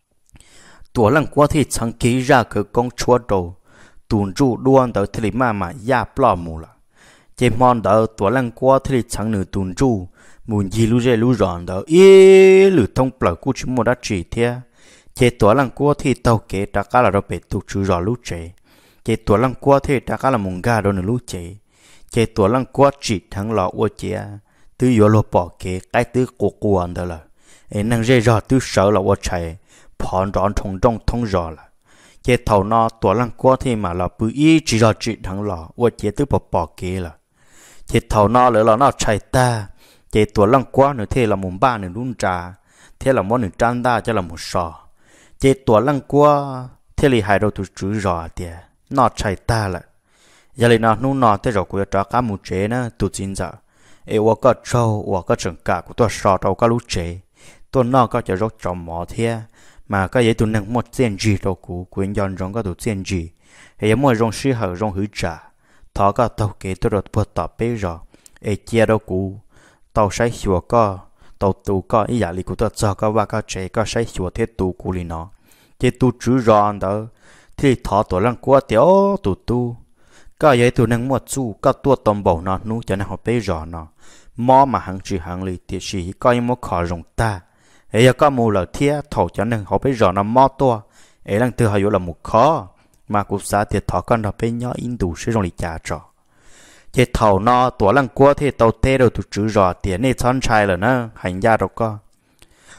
tuổi lăng qua thì chẳng ký ra cái con chúa đồ tuần chu đuôn tới thì mà ya plo mù là chế mòn tới tuổi lăng qua thì chẳng nửa tuần chu muốn gì lu dê lu ròn tới ý lử thông plo cú chỉ một đã chỉ thế chế tuổi lăng qua thì tàu kế đã cả là đâu bị tụ chữ rõ lu chế chế tuổi lăng qua thì đã cả là mùng gà đâu nửa lu chế tuổi lăng qua chỉ thằng lọ ô chế từ yếu lo bỏ kế cái từ cổ quan đó là em năng dễ rõ từ sợ là ô chạy phòn đón thông trong thông rõ là chế thầu nó tuổi lăng qua thì mà là bự ý chỉ rõ chỉ thằng lọ ô chế từ bỏ kế là chế thầu nó là nó chạy ta chế tuổi lăng qua nữa thế là mùng ba nữa luôn trà thế là món nữa trăn ta cho là một sò chế tuổi lăng qua thế là hai đầu tụi chữ rõ thì nó chạy ta là giờ này nó thế rồi của cho cá một chế nữa tụi chính giờ ê我个州我个整个của tôi sọ đâu có lú chế tôi nó có cho rốt trồng mỏ thế mà cái gì tôi nâng một tiền gì đâu của quyền dân trong cái tôi tiền gì ê mỗi trong sĩ hậu trong hữu trả thọ cái tàu kế tôi được bớt tập bế rồi ê chia đâu của tàu sai sửa có tàu tù có ý giả lý của tôi cho cái và cái chế cái sai sửa thế tù của lý nó chế tù chữ rõ đó thì thọ tôi lăng qua tiểu tù cái gì tôi nâng một chú cái tua tôm bầu nó nú cho nên họ bế rõ nó mò mà hàng chỉ hàng lì thì chỉ coi một khó rồng ta ấy có mù lợn thía thầu cho nên họ bế rõ nó mò to ấy đang từ họ là một khó mà cũng xa thì thọ con nó bế nhỏ in đủ sử dụng để trả trọ chế thầu nó tuổi lăng qua thì tàu tê đâu tụi chữ rõ tiền này chọn trai rồi nó hành gia đâu có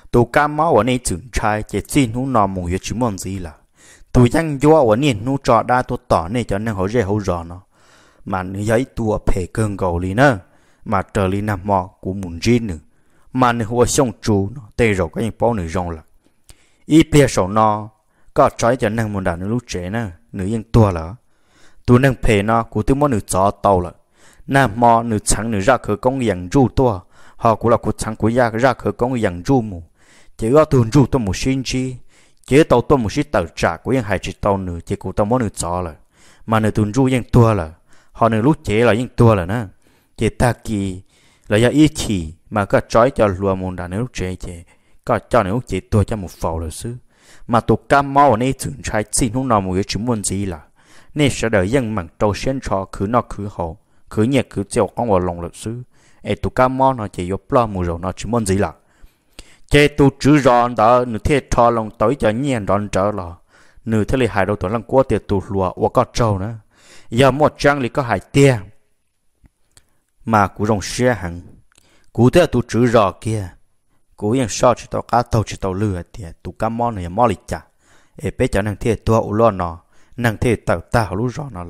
tụ cá máu ở đây trưởng trai chỉ xin hú nọ mù yếu chứ mòn gì là tụ giang gió ở niên hú trọ đa tụ tỏ này cho nên họ dễ hậu rõ nó mà nữ giấy tụ phê cơn gầu lì nữa mà trở lì nằm mò của muốn gì nữa mà nữ hoa sông chú nó tê rồi cái những bao nữ rong là ít bia sầu nó có trái cho nên muốn đàn nữ lúc trẻ nữa nữ yên tua là tụ nên phê nó của tụ món nữ chó tàu là nằm mò nữ trắng nữ ra khởi công dạng ru tua họ cũng là cuộc trắng của ra khởi công dạng ru mù chỉ có tuần ru tôi một xin chi chỉ tàu tôi một xin tàu trả của những hai chỉ tàu nữ chỉ của tàu món nữ chó là mà nữ tuần ru yên tua là họ nữ lúc trẻ là yên tua là nè chỉ ta kỳ là do ý chỉ mà có trói cho lùa môn đàn nữ lúc trẻ chỉ có cho nữ lúc trẻ tua cho một phẩu là xứ mà tụ cam máu ở đây trưởng trai xin không nào một cái chứng muốn gì là nên sẽ đợi dân bằng trâu xuyên cho cứ nó cứ hậu cứ nhẹ cứ treo con vào lòng lực xứ ấy tụ cam máu nó chỉ có plo mùi rồi nó chứng muốn gì là chế tụ chữ ròn đó nửa thế cho lòng tới cho nhiên ròn trở là nửa thế là hai đầu tuần lăng qua tiệt tụ lùa và có trâu nữa giờ một trang thì có hai tia mà cú rồng xe hẳn cú thế tụ chữ rò kia cú yên so chỉ tàu cá tàu chỉ tàu lừa tiệt tụ cam máu này máu lịch chả ấy bé cho năng thế tua u lo nó năng thế tàu ta lú rò nó là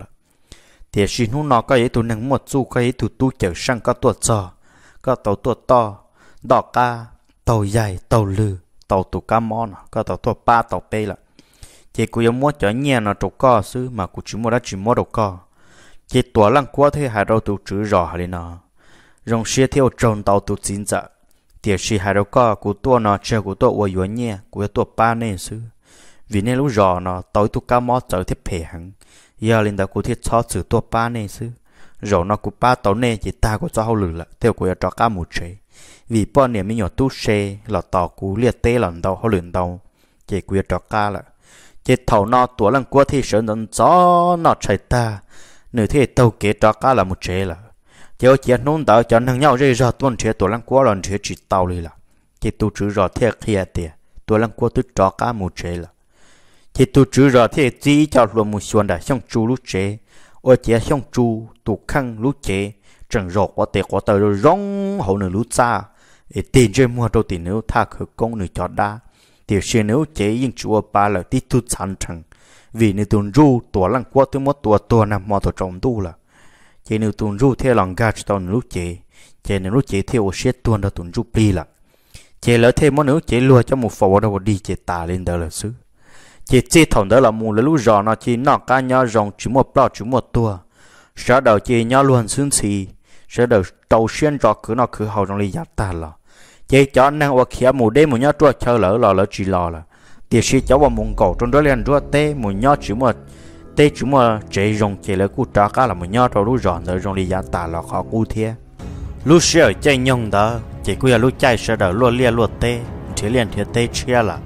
thì xin hú nó có ấy tụ năng một chu có ấy tụ tu chở sang có tua cho có tàu tua to đỏ ca tàu dài tàu lừa tàu tụ cam máu nó có tàu tua ba tàu pe là chỉ cú yêu mua cho nhẹ nó trâu co xứ mà cú chỉ mua đã chỉ mua đầu co chỉ tua lăng quá thế hai đầu tụ chữ rò hay nó rong xe theo tròn tàu tụ chín giờ thì chỉ hai đầu co cú tua nó chơi cú tua uo yuan nhẹ cú tua ba nên xứ vì nên lúc rò nó tối tụ cam máu trở tiếp phê hẳn giờ lên đó cú thiết cho chữ tua ba nên xứ rồi nó cú ba tàu nên chỉ ta có cho hậu lử là theo cú cho cá một chế vì bao niệm mình nhỏ tu xe là tàu cú liệt tê lần đầu hậu lử đầu chỉ cú cho cá là chỉ thầu nó tuổi lần qua thì sợ nó gió nó chạy ta nửa thế tàu kế cho cá là một chế là chỉ chỉ nôn đỡ cho năng nhau rơi ra tuần chế tuổi lần qua lần chế chỉ tàu đi là chỉ tu chữ rõ thế kia tiền tuổi lần qua tu cho cá một chế là chỉ tu chữ rõ thế chỉ cho luôn một xuân đã xong chu lúc chế ở chế xong chu tu khăn lúc chế chẳng rõ quá tệ quá tờ rồi rong hậu nửa lúc xa để tiền chơi mua đâu tiền nếu tha khởi công nửa cho đa thì xe nếu chế những chúa ba là tí tu sản chẳng vì nếu tuần ru tuổi lăng qua tới một tuổi nằm mò tổ trọng tu là chế nếu tuần ru theo lòng gà cho lúc chế nếu lúc chế theo xe tuần đó tuần ru pi là chế lỡ thêm món nếu chế lùa cho một phẩu đâu đi chế tà lên đó là xứ chế thòng đó là mù là lúc giò nó chế nọ cá nhỏ rồng chỉ một bao chỉ một tua sau đầu chế nhỏ luôn xương xì sau đầu đầu xuyên trọ cứ nó cứ hậu trong ly giặt tà là chế cho năng hoặc khía mù đêm một nhát trua chơi lỡ chỉ lò là thì khi cháu vào mông cổ trong đó liền trua tê một nhát chỉ một tê chỉ một chế rồng chế lỡ cú trả cá là một nhát rồi lúc giòn rồi rồng ly giặt tà là khó cú thế lúc xưa chơi nhông đó chỉ cú là lúc chơi sau đầu luôn lia luôn tê chế liền thì tê chia là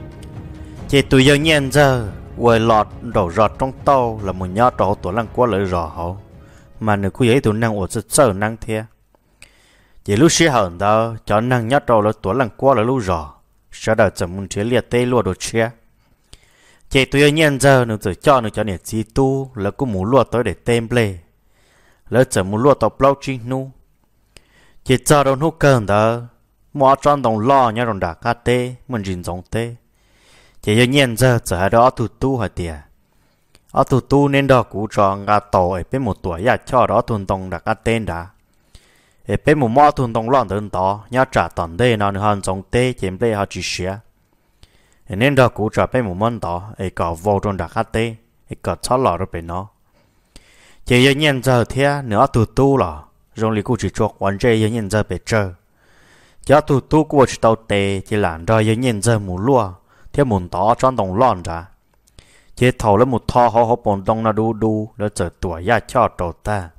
chế tụi giờ nhiên giờ quay lọt đổ giọt trong tàu là một nhát rồi tuổi lăng quá lỡ rõ hậu mà nếu cú ấy tụi năng ở rất sợ năng thế chỉ lúc xưa hận đó cho năng nhát đầu là tuổi lần qua là lúc rõ sau đó chậm muốn chế liệt tê luôn đồ chia chỉ tôi nhận giờ nó tự cho nó cho nè chi tu là cũng muốn luôn tới để tem play là chậm muốn luôn tập lâu chi nu chỉ cho đâu hút cơn đó mua tròn đồng lo nhá đồng đá cá tê mình rình giống tê chỉ nhận giờ giờ đó tụt tu hả tiệt ở tụt tu nên đó cú tròn gà tổ ở bên một tuổi ya cho đó tuần đồng đá cá tên đã bên một mỏ thùng đồng loạn đơn đó nhớ trả toàn đây nó hơn giống tê chém đây họ chỉ xé nên đó cú trả bên một món đó ấy có vô trong đặc tê ấy có chó lò rồi bên nó chỉ có nhân giờ thế nữa tụt tu là rồi liền cú chỉ cho quan chơi có nhân giờ bị chơi cho tụt tu cú chỉ tàu tê chỉ làm rồi có nhân giờ mù lúa thế mùn đó trong đồng loạn ra chỉ thầu lên một thò họ bồn đông là đu rồi chờ tuổi ya cho trâu ta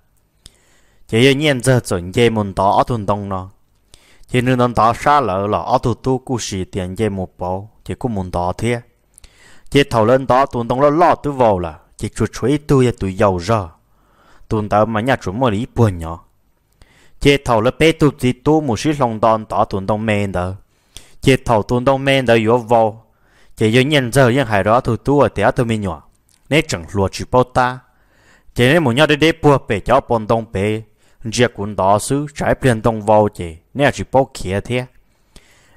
chỉ nhiên giờ chuẩn dây môn đó ở thôn đông nó chỉ nên nó đó xa lỡ là ở thôn tu cú sĩ tiền dây một bộ chỉ có môn đó thế chỉ thầu lên đó thôn đông nó lo tới vào là chỉ chuột chuối tôi tụi giàu ra thôn đó mà nhà chuẩn mua lý buồn nhỏ chỉ thầu lên bé tụi chỉ tu một số lòng đòn đó thôn đông men đó chỉ thầu thôn đông men đó yếu vào chỉ nhiên giờ những hải đó thôn tu ở té tôi mình nhỏ nên chẳng lùa chỉ bao ta chỉ nên một nhau để bùa bể cho bọn đông bể giặc quân đó xứ trái biển đông vào chỉ nè chỉ bao kia thế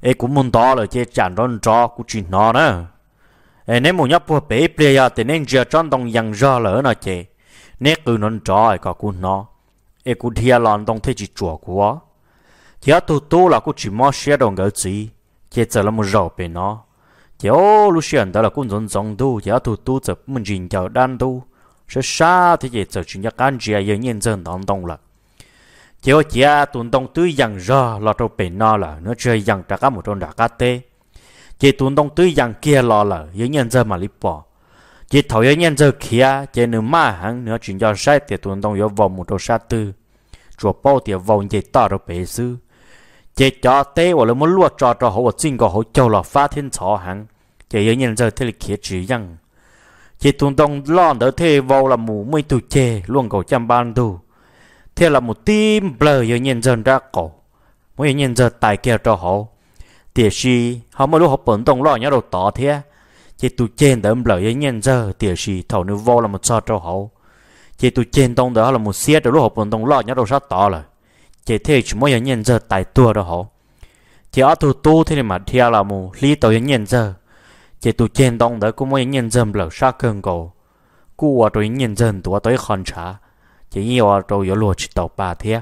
ê cũng muốn to là chế chán rón cho cũng chỉ nó nữa ê nếu muốn nhấp bùa bể bia ya thì nên giờ tròn đồng yang ra lỡ nó chế nếu cứ nó cho ai cả cũng nó ê cũng thia lon đồng thế chỉ chùa của chế tu là cũng chỉ mua xe đồng cái gì chế giờ là một rau bể nó chế ô lúc xưa đó là cũng giống tu chế tu giờ mình nhìn chờ đan tu sẽ xa thì chế giờ chuyện nhà can gì giờ nhân dân đồng là chiếu chia tuần đông tứ yang ra là trong bể nó là nó chơi yang trả cả một trong trả cả tê chỉ tuần đông tứ yang kia là những nhân dân mà lip bỏ chỉ thầu những nhân dân kia chỉ nửa mà hàng nữa chuyện cho sai thì tuần đông yếu vòng một trong sát tư chùa bao thì vòng chỉ to trong bể sư chỉ cho tê hoặc là muốn luộc cho họ chính có họ châu là phát thiên chó hàng chỉ những nhân dân thế là kia chỉ yang chỉ tuần đông lo đỡ thế vào là mù mới tu chê luôn cầu chăm ban tu thế là một team blur yêu nhân dân ra cổ mỗi nhân dân tài kia cho họ tiệt sĩ họ mới lúc họ bận động lo nhớ đầu tỏ thế chỉ tụ trên đỡ blur yêu nhân dân tiệt sĩ thầu nữ vô là một sao cho họ chỉ tụ trên động đó là một xe từ lúc họ bận động lo nhớ đầu sát tỏ rồi chỉ thế chỉ mỗi nhân dân tài tua đó họ chỉ ở tu thế mà theo là một lý tổ nhân dân chỉ tụ trên động đó cũng mỗi nhân dân blur sát cơn cổ cua rồi nhân dân tua tới khăn trả chỉ nhiều rồi có lúa chỉ tàu ba thế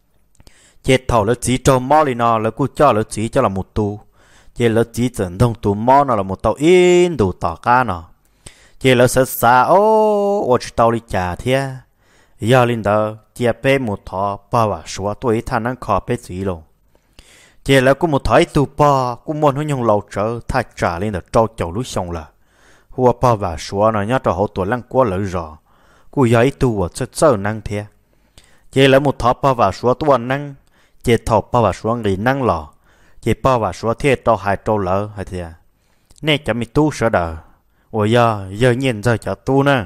chết thầu là chỉ cho mò đi nó là cứ cho là chỉ cho là một tu chết là chỉ dẫn thông tu mò nó là một tàu in đủ tỏ cá nó chết là sợ xa ô chỉ tàu đi trả thế giờ linh đó chết bé một thọ ba và số tuổi thằng nó khó bé gì luôn chết là cứ một thỏi tu ba cứ muốn nó nhung lâu trở thay trả lên được trâu chậu lúa xong là hùa ba và số nó nhớ cho họ tuổi lăng quá lỡ rồi cú giấy tu ở sơ năng thế chỉ là một thọ bao vào số tuần năng chỉ thọ bao vào số người năng lò chỉ bao vào số thế to hai trâu lỡ hay thế nè chả mi tu sợ đời ôi giờ nhìn giờ chả tu nè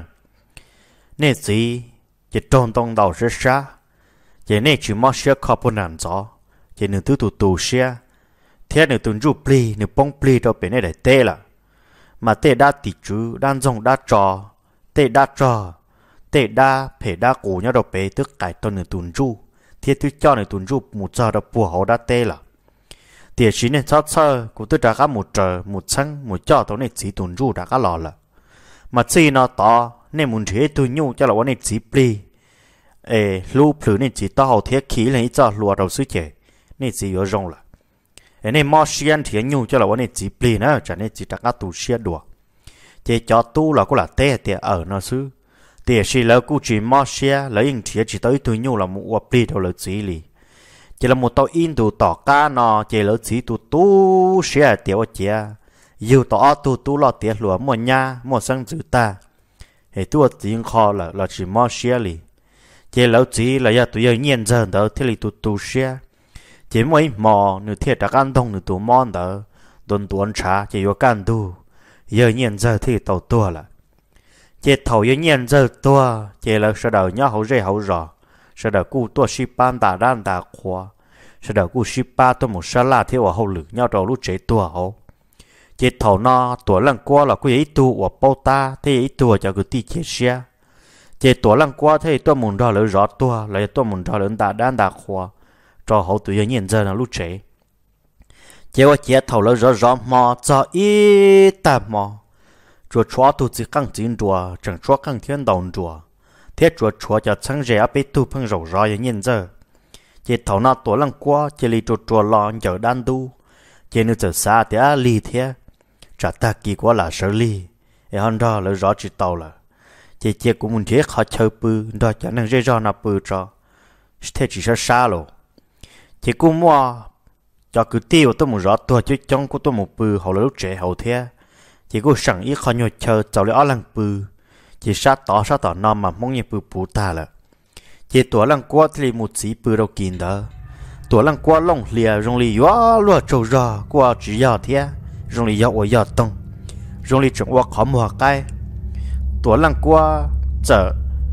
nè gì chỉ tròn tông đầu sẽ xa chỉ nè chỉ mất sẽ khó bồn nản gió chỉ nửa tu xe thế nửa tuần rụp pli nửa bông pli đâu bên này để tê là mà tê đã tỉ chú đang dùng đã trò tê đã trò tê đa phải đa cổ nhau đọc bé tức cải toàn nửa tuần ru thiết thứ cho nửa tuần ru một giờ đọc bùa họ đã tê là tiệt sĩ này chót sơ của tôi đã có một giờ một sáng một cho tối này chỉ tuần ru đã có lò là mà chỉ nó to nên muốn chế tôi nhu cho làวันnày chỉ pli lưu phử này chỉ to hậu thiết khí là ít cho lùa đầu suy chế này chỉ có rong là nên mò xiên thì nhu cho làวันnày chỉ pli nữa cho nên chỉ đã có tu xiên đùa chế cho tu là có là tê tê ở nó xứ tiệt sĩ là cụ chỉ mò xe lấy hình thiệt chỉ tới tôi nhu là một quả pli đâu là gì li chỉ là một tàu in tụ tỏ cá nó chỉ là chỉ tụ tu xe tiểu chia yêu tỏ tu lo tiệt lúa một nhà một sang chữ ta hệ tu tiếng kho là chỉ mò xe li chỉ là chỉ là tụi giờ nhân dân đó thế li tu xe chỉ mấy mò nửa thiệt đã ăn đông nửa tụ mòn đó đồn tuần trà chỉ có can tu giờ nhân dân thì tàu tua là chế thầu những nhân dân tua chế là sau đầu nhớ hậu dễ hậu rõ sau đầu cụ tua ship ban đã đan đã khoa sau đầu cụ ship ba tôi một sa la theo hậu lực nhau đầu lúc chế tua hậu chế thầu nó tuổi lần qua là cụ ấy tu ở bao ta thế ấy tua cho cứ ti chế xe chế tuổi lần qua thế tôi muốn ra lời rõ tua lại tôi muốn ra lời đã đan đã khoa cho hậu tụi nhân dân là lúc chế chế qua chế thầu lời rõ mò cho ít ta mò chúa tu chỉ căng chín chúa chẳng chúa căng thiên đồng chúa thế chúa cho sáng rẻ bé tu phong rầu rò như nhân giờ chỉ thầu nào tuổi lăng qua chỉ li chúa lo giờ đan tu chỉ nếu giờ xa thì li thế trả ta kỳ quá là sợ li để hơn đó là rõ chỉ tàu là chỉ cũng muốn chế khó chơi bự đó chẳng năng dễ do nào bự cho thế chỉ sợ xa rồi chỉ cũng mua cho cứ tiêu tôi muốn rõ tôi chứ trong của tôi một bự hậu lúc trẻ hậu thế chỉ có sẵn ít khó nhồi chờ cháu lấy lăng bự chỉ sát tỏ non mà mong như bự bù ta là chỉ tuổi lăng qua thì một chỉ bự đâu kín đó tuổi lăng qua lông lìa rong lì quá lúa trâu rò qua chỉ giò thế rong lì giò ở giò tông rong lì trồng qua khó mùa cay tuổi lăng qua giờ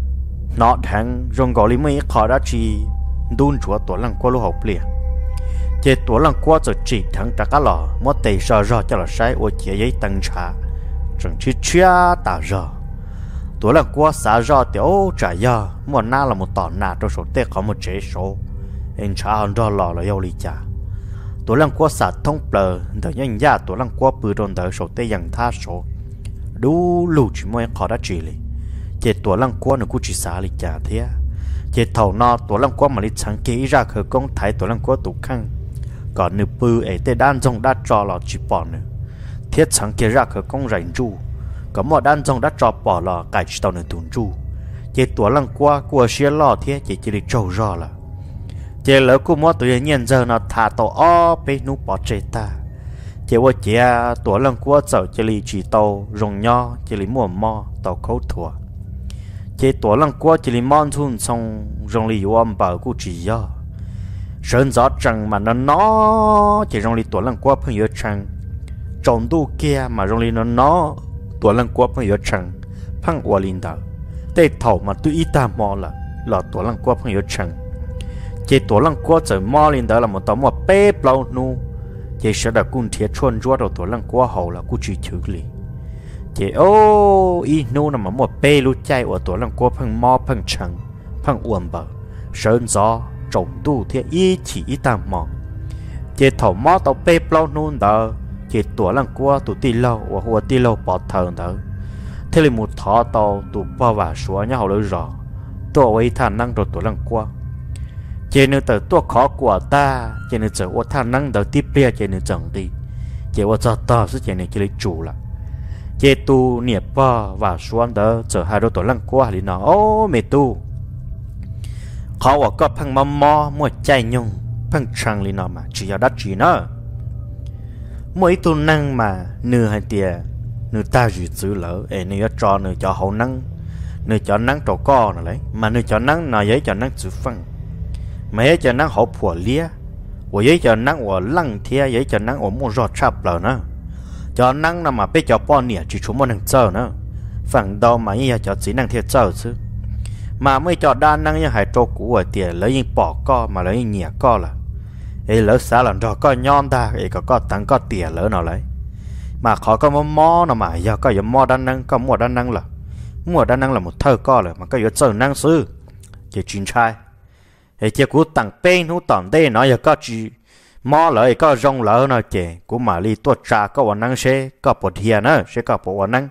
nọ thằng rong gò lì mấy khó đã chỉ đun chúa tuổi lăng qua lúa học lìa chế tuổi lần qua giờ chỉ thằng trả cá lò mất tay sợ cho là sai ở chế giấy tăng trả chẳng chỉ chia ta giờ tuổi lần qua xả tiểu trả giờ mua na là một tòn nà trong số tết có một chế số anh trả hơn lò là yêu lý trả tổ lăng qua sát thông bờ đợi nhân gia tổ lăng qua bự đồn đợi số tây yang tha số đủ lù chỉ mới khó đã chỉ li chế tổ lăng qua nó cũng chỉ xả li trả thế chế thầu no tổ lăng qua mà li chẳng kỹ ra khởi công thái tổ lăng qua tụ khăn còn nửa bự ấy tây đan trong đã cho lọ chỉ bỏ nữa thiết chẳng kỹ ra khởi công rảnh ru có một đan trong đã cho bỏ lọ cải chỉ tàu nửa tuần ru chế tổ lăng qua của xe lọ thế chỉ li trâu rò là chế lỡ cô mua tụi nhân giờ nó thả tàu ó bên nút bỏ chế ta chế qua chế tổ lăng qua giờ chế li chỉ tàu rồng nho chế li mua mò tàu khâu thua chế tổ lăng qua chế li mòn thun xong rồng li yuam bảo cô chỉ do sơn gió trăng mà nó chế rồng li tổ lăng qua phong yếu trăng tròn tu kia mà rồng li nó tổ lăng qua phong yếu trăng phăng qua linh đạo tê thầu mà tụi ít ta mò là tổ lăng qua phong yếu trăng chế tổ lăng qua giờ mò lên đó là một tấm một bê bao nu chế sẽ đặt cung thiệt chuồn chúa đầu tổ lăng qua hậu là cú chỉ chữ li chế ô y nu nằm một bê lu chạy ở tổ lăng qua phăng mò phăng trăng phăng uẩn bờ sơn gió trồng tu thiệt y chỉ ít ta mò chế thầu mò tàu bê bao nu đó chế tổ lăng qua tụ ti lâu và hoa ti lâu bỏ thờ đó thế là một thọ tàu tụ bao và xóa nhau lỡ rõ tổ ấy thà năng đầu tổ lăng qua chế nữ tờ tua khó của ta chế nữ chờ ô thà năng đầu tiếp bia chế nữ chẳng đi chế ô cho ta sẽ chế nữ chế lấy chủ là chế tu niệm ba và xuân đó chờ hai đôi tổ lăng qua thì nó ô mẹ tu khó ở có phăng mò mò mua chạy nhung phăng trăng thì nó mà chỉ ở đất chỉ nó mỗi tu năng mà nửa hai tiền nửa ta dự giữ lỡ ấy nửa cho nửa cho hậu năng nửa cho năng trổ co này lấy mà nửa cho năng nào giấy cho năng chữ phăng mấy cho năng hậu phủa lia của giấy cho năng của lăng thia giấy cho năng của mua giọt chắp lờ nữa cho năng nào mà biết cho bao nhiêu chỉ chúng một năng chờ nữa phẳng đâu mà như cho chỉ năng thiệt chờ chứ mà mới cho đa năng như hải trâu cũ ở tiền lấy những bỏ co mà lấy những nhẹ co là ấy lỡ xa lần đó có nhon ta ấy có tăng có tiền lỡ nào lấy mà khó có mò nào mà giờ có giờ mò đa năng có mua đa năng là một thơ co rồi mà có giờ chờ năng sư chỉ chuyên trai ấy chỉ cú tăng bên hú tòn đây nói giờ có chỉ mò lại có rong lỡ nó chỉ cú mà li tuột trà có hoàn năng sẽ có bột hiền nữa sẽ có bộ hoàn năng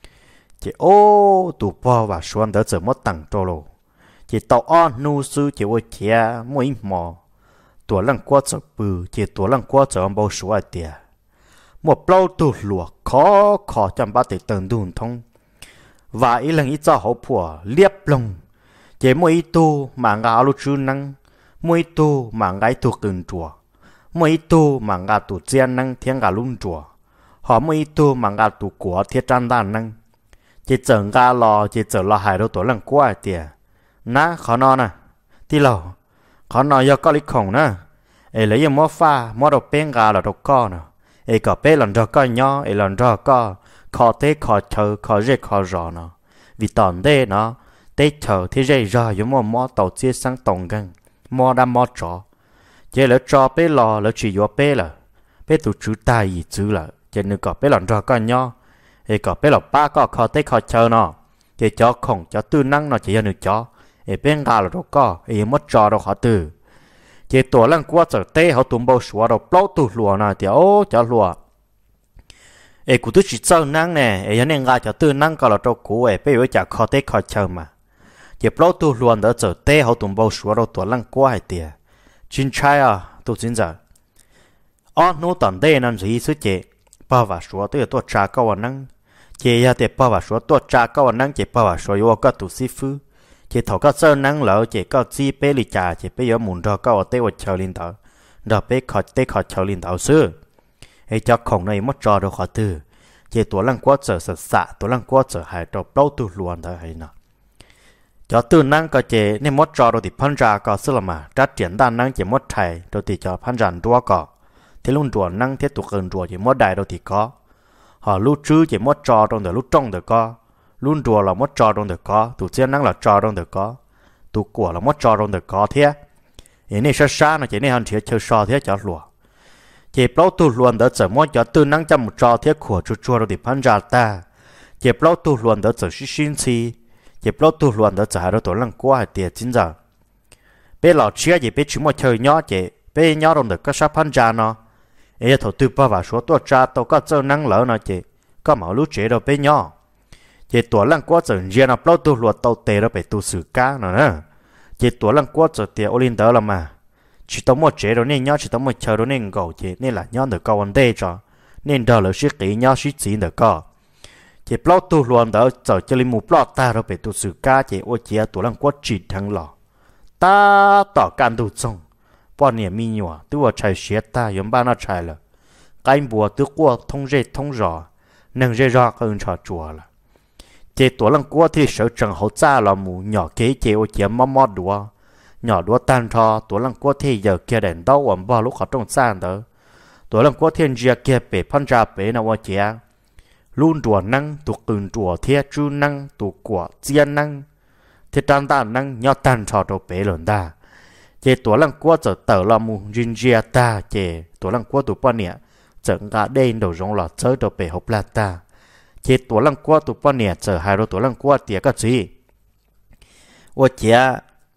chỉ ô tụ po và xuân đỡ giờ mất tăng trâu lô chỉ tàu on nu sư chỉ với chia mỗi mò tuổi lăng qua giờ bự chỉ tuổi lăng qua giờ bao số ai tiệt một bao tụ lụa khó chăm ba để từng đun thông và ý lần ý cho hậu phùa liếp lông chỉ mỗi tu mà ngã lu chư năng mỗi tu mà ngái tu từng chùa mỗi tu mà ngã tu chiên năng thiên ngã lung chùa họ mỗi tu mà ngã tu của thiên trăn đàn năng chỉ chở ngã lò chỉ chở lò hải đâu tuổi lăng qua tiệt ná khó non à tí lâu khó non do có lý khổng nè ấy lấy mỏ pha mỏ đầu bên gà là đầu con nè ấy có bên lần đó có nhỏ ấy lần đó có khó thế khó chờ khó dễ khó rõ nè vì tòn đây nó tết chờ thế dễ rõ giống mỏ tàu chia sang tổng gần mỏ đam mỏ chó chỉ lỡ cho bên lò lỡ chỉ vô bên là bên tụ chú ta gì chứ là chỉ nếu có bên lần đó có nhỏ ấy có bên là ba có khó thế khó chờ nó chỉ cho khổng cho tư năng nó chỉ là được cho ấy bên gà là đâu có ấy mất cho đâu họ từ chỉ tổ lăng qua giờ tê họ tụm bao xóa đâu bao tụ lùa nào thì ô cho lùa ấy cụ tôi chỉ cho năng nè ấy nên gà cho tư năng có là đâu cũ ấy bây giờ chả khó tê khó chờ mà chỉ bao tụ lùa đó giờ tê họ tụm bao xóa đâu tổ lăng qua hay tiệt chính trai à tôi chính giờ nó tận đây làm gì chứ chị bao và xóa tôi tôi trả câu năng chị ya thì bao và xóa tôi trả câu năng chị bao và xóa yêu có tụ sĩ phu chỉ thầu có sơ năng lỡ chỉ có chi bê lì trà chỉ bây giờ muốn cho có ở tây vật chờ linh đạo đó bê khỏi tây khỏi chờ linh đạo xưa ấy cho khổng này mất trò đâu khỏi từ chỉ tuổi lăng quá giờ sợ xạ tuổi lăng quá giờ hay đâu đâu tu luôn thôi hay nè cho từ năng có chỉ nên mất trò đâu thì phân ra có xưa là mà đã triển đan năng chỉ mất thầy đâu thì cho phân ra đua có thì luôn đùa năng thế tụ gần đùa chỉ mất đại đâu thì có họ lưu trữ chỉ mất trò đâu để lúc trong được có luôn đùa là mất trò trong được có tụ chiến năng là trò trong được có tụ của là mất trò trong được có thế ấy này xa nó chỉ nên hành thiệt chơi trò thế cho lùa chỉ bao tụ luôn đỡ trở mất cho tư năng trong một trò thế của chua đâu thì phán ra ta chỉ bao tụ luôn đỡ trở xin chi chỉ bao tụ luôn đỡ trở hai đôi tổ lăng qua tiệt chính giờ bây lọ chia chỉ biết chúng mà chơi nhỏ chỉ bé nhỏ đồng được có sắp hắn cha nó ấy thầu tư ba và số tua cha tao có chơi năng lỡ nó chị có máu lú chế đâu bé nhỏ chị tuổi lăng quá giờ riêng nó bao tu luật tàu tê đó phải tu xử cá nữa nè chị tuổi lăng quá giờ tiền olin đó là mà chỉ tao mua chế đâu nên nhỏ chỉ tao mua chờ đâu nên gầu chị nên là nhỏ được câu vấn đề cho nên đó là sự kỹ nhỏ sự gì được co chị bao tu luôn đó giờ cho linh mục bao ta đâu phải tu xử cá chị ô chị tuổi lăng quá chỉ thằng lọ ta tỏ can tu xong bao nhiêu mi nhỏ tôi chạy xe ta yếm ba nó chạy là cái bùa tôi qua thông dây thông rõ nâng dây ra hơn trò chùa là chế tuổi lăng qua thì sợ chẳng hậu cha là mù nhỏ kế chế ô chế mò đùa nhỏ đùa tan thò tuổi lăng qua thì giờ kia đèn đau ẩm bao lúc họ trong sang đó tuổi lăng qua thiên gia kia bể phân ra bể nào chế luôn đùa năng tụ cừn đùa thiết chú năng tụ quả chiên năng thì tan tan năng nhỏ tan thò đồ bể lớn ta chế tuổi lăng qua giờ tờ là mù riêng gia ta chế tuổi lăng qua tụ bao nhiêu chẳng cả đây đầu rong lọt chơi đồ bể hộp là ta chế tuổi lăng qua tụ bao nhiêu giờ hai đôi tuổi lăng qua tiệt cái gì ô chế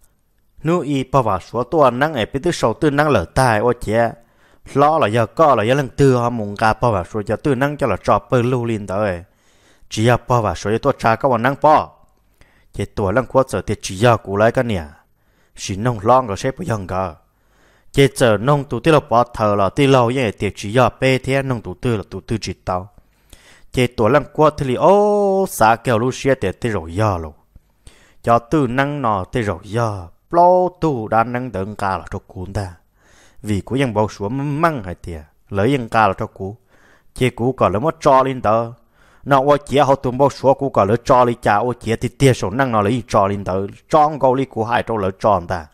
nuôi bảo vào số tuổi năng ấy biết từ sau từ năng lở tai ô chế lo là giờ có là giờ lần tư họ muốn cả bảo vào số giờ từ năng cho là trò bơi lưu liên tới chỉ là bảo vào số giờ tuổi cha có vào năng bỏ chế tuổi lăng qua giờ thì chỉ là cú lại cái nè chỉ nông long rồi sẽ bị hăng cả chế giờ nông tụ tư là bỏ thờ là tư lâu như thì chỉ là bê thế nông tụ tư chỉ tao chế tuổi lăng qua thì ô xã kêu lu xe để tư rồi giờ luôn cho tư năng nọ tư rồi giờ bao tu đã năng đựng cả là cho cuốn ta vì của dân bao xuống măng hay tiệt lấy dân cả là cho cú chế cú còn lấy mất cho lên tờ nó ô chế họ tụm bao xuống cú còn lấy cho lên cha ô chế thì tiệt số năng nó lấy cho lên tờ trong câu li cú hai trâu lấy cho ta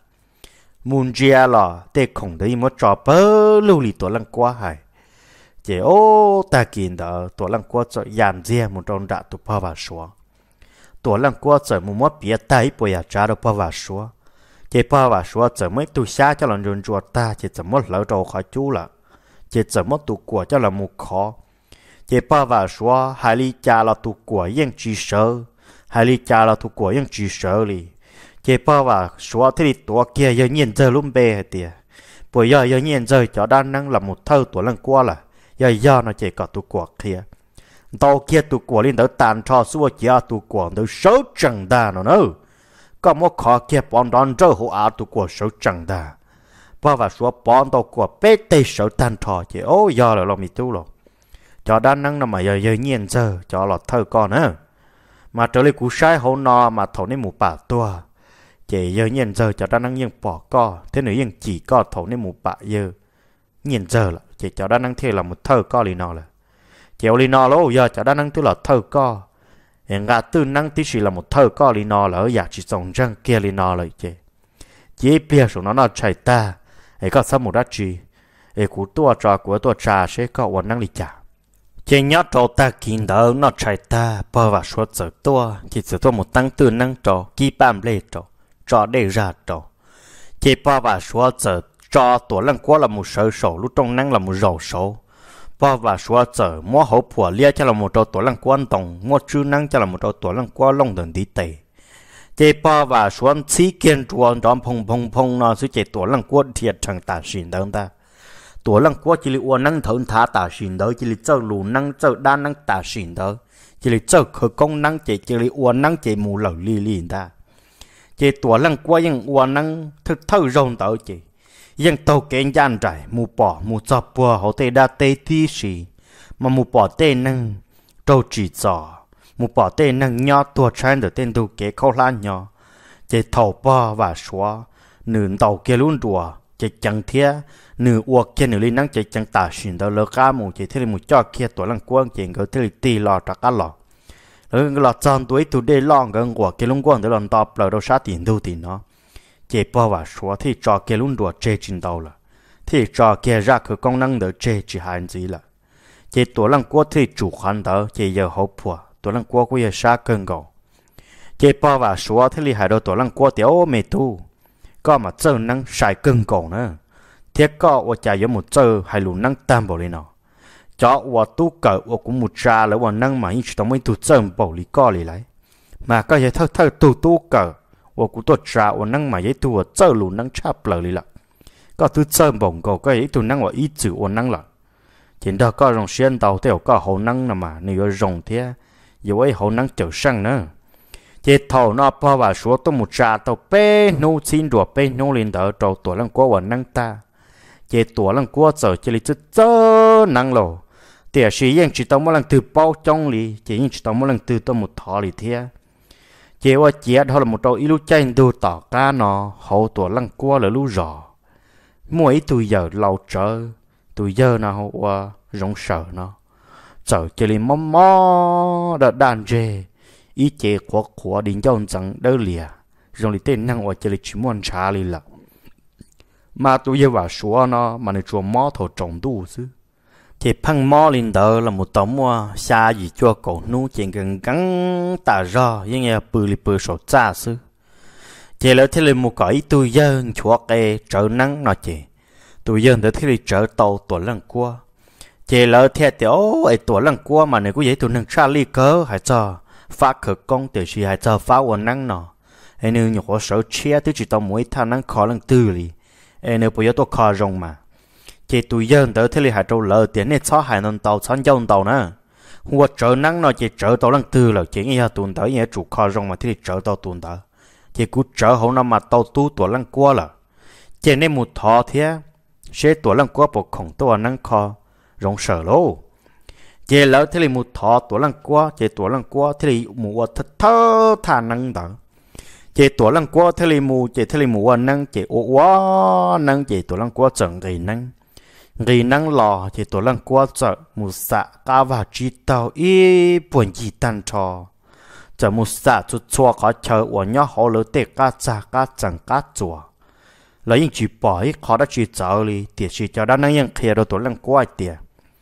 muốn chia là tê khổng đấy mất cho bơ lưu lì tuổi lăng qua hay chế ô ta kín tờ tuổi lăng qua cho dàn dè một trong đã tụm bao vào xuống tuổi lăng qua cho một mất bia tay bồi à cha đâu bao vào xuống chế bao và số giờ mới tu xa cho lần run chuột ta chế giờ mất lỡ đầu khỏi chú là chế giờ mất tu của cho là một khó chế bao và số hai ly cha là tu của yên chỉ sợ hai ly cha là tu của yên chỉ sợ li chế bao và số thì tuổi kia giờ nhiên giờ luôn bê hay tiệt bây giờ nhiên giờ cho đa năng là một thâu tuổi lần qua là giờ nó chế có tu của kia tàu kia tu của lên tới tàn cho số chia tu của tới số chẳng đa nó nữa có một khó kia bọn đón rơi hộ áo tụ của số chẳng đà bao và số bọn tụ của bê tê số tan thọ chứ ô do là lòng mì tu rồi cho đa năng nó mà giờ nhiên giờ cho lọt thơ con á mà trở lại cú sai hậu nọ mà thầu nên một bà tua chỉ giờ nhiên giờ cho đa năng nhưng bỏ co thế nữa nhưng chỉ có thầu nên một bà giờ nhiên giờ là chỉ cho đa năng thế là một thơ co lì nọ là chiều lì nọ lỗ giờ cho đa năng tức là thơ co hiện gà tư năng tí chỉ là một thơ có lý nó là ở nhà chỉ sống răng kia lý nó lại chứ chỉ biết số nó chạy ta ấy có sao một đắt gì ấy của tôi trà sẽ có vấn năng lý trả chỉ nhớ trâu ta kín đó nó chạy ta bao và số giờ tôi chỉ giờ tôi một tăng tư năng trâu kí bám lê trâu để ra trâu chỉ bao và số giờ cho tuổi lăng quá là một sở sổ lúc trong năng là một rầu sổ bao và số giờ mua hậu phù lia cho là một trâu tuổi lăng quan tổng mua chữ năng cho là một trâu tuổi lăng qua lông đường đi tề chế bao và số chỉ kiên chuan đón phong nó sẽ chế tuổi lăng quan thiệt chẳng tả xin đâu ta tuổi lăng qua chỉ là uốn năng thốn thả tả xin đâu chỉ là chơi lù năng chơi đa năng tả xin đâu chỉ là chơi khởi công năng chỉ là uốn năng chỉ mù lẩu li ta chế tuổi lăng qua những uốn năng thực thâu rồng tới chỉยังโตเก่งยันใจมูป่อมูจับปัวเขาเตะดาเตะที่สีมามูป่อเตะนั่งโตจีจ่อมูป่อเตะนั่งย่อตัวฉันเดือดเต้นดูเก๋เข้าล้านย่อเจเท่าป่อว่าชัวหนึ่งเต่าเกลุ่นตัวเจจังเทียหนึ่งอวกเกหนึ่งลีนั่งเจจังตาสินเดลก้ามูเจเทเลมูจ่อเคียตัวลังกวางเจงเขาเทเลตีหลอดตะกันหลอแล้วหลอดจอนตัวตัวได้ล่องกันกว่าเกลุ่นกวางเดลอนตอบเราเราชาตินดูตินเนาะchế bao và số thì cho cái luôn đùa chế trình đầu là thì cho cái ra cái công năng đỡ chế chỉ hai gì là chế tuổi lăng qua thì chủ khoản đỡ chế giờ hậu phù tuổi lăng qua cũng giờ xa cơn gầu chế bao và số thì li hai đầu tuổi lăng qua tiểu mê tu có mà chơi năng sai cơn gầu nữa thiết có và chạy giống một chơi hay luôn năng tam bảo lên nó cho và tu cỡ và cũng một trà là và năng mà những chuyện mới tu chơi bảo lý co lý lại mà có thể thơ tu cỡ我古多查我能买一度我走路能差不了哩了， có thứ chơi bổng cầu cái ý tụ năng và ý chữ ổn năng là chỉ đó có rồng xuyên tàu theo có hậu năng là mà nếu rồng thế dù ấy hậu năng trở sang nữa chỉ thầu nó bao và số tôi một trà tàu pe nô xin đùa pe nô lên đỡ trâu tuổi lăng quá và năng ta chỉ tuổi lăng quá giờ chỉ là chớ năng lộ thì sĩ yên chỉ tao mỗi lần từ bao trong lì chỉ yên chỉ tao mỗi lần từ tao một thọ lì thế chỉว่าเจี๊ยดเขาละหมดเราอีลูกใจดูต่อการเนาะเขาตัวลังกัวหรือลูกรอมวยตัวเยอะเราเจอตัวเยอะนะเขาว่าร้องเสือเนาะเจอจะเลยม้อđợt đàn jê ý chế của đến dòng chẳng đỡ lìa rồi tên năng ở chơi chỉ muốn trả lì lợ mà tôi giờ vào số nó mà nó chùa mò thổ trồng đủ chứ thì phăng mò lên đó là một tấm mua xa gì cho cổ nu chỉ cần gắn tà ra nhưng nghe bự li bự sổ cha chứ chỉ là thế là một cái tôi giờ chùa cái trở năng nó chỉ tôi giờ để thế là trở tàu tuổi lần qua chỉ là thế thì ấy tuổi lần qua mà này cũng vậy tôi nâng xa ly cớ hay cho phá khởi công từ khi hay cho phá hoàn năng nọ ấy nếu nhiều số chia tới chỉ tao mỗi thằng năng khó lần tư li ấy nếu bây giờ tôi khó rong mà chỉ tụi dân tới thế li hải châu lỡ tiền này xóa hải nông tàu xóa dòng tàu nữa hoặc trở năng nó chỉ trở tàu lần tư là chỉ nghe tuần tới nghe chủ khó rong mà thế li trở tàu tuần tới chỉ cú trở hậu năm mà tàu tu tuổi lần qua là chỉ nên một thọ thế sẽ tuổi lần qua bộ khổng tôi năng khó rong sợ lô chỉ lỡ thế li một thọ tuổi lần qua chỉ tuổi lần qua thế li một thật thơ thà năng đó chỉ tuổi lần qua thế li mù chỉ thế li mù năng chỉ quá năng chỉ tuổi lần qua chẳng người năng lò chỉ tuổi lần qua chợ một xã cá và chi tàu y buồn gì tan trò chợ một xã chút chua khó chờ của nhau họ lỡ tệ cá chả cá chẳng cá chùa lấy những chỉ bỏ ấy khó đã chỉ chờ đi tiệt chỉ cho đã năng những kia đâu tuổi lần qua tiệt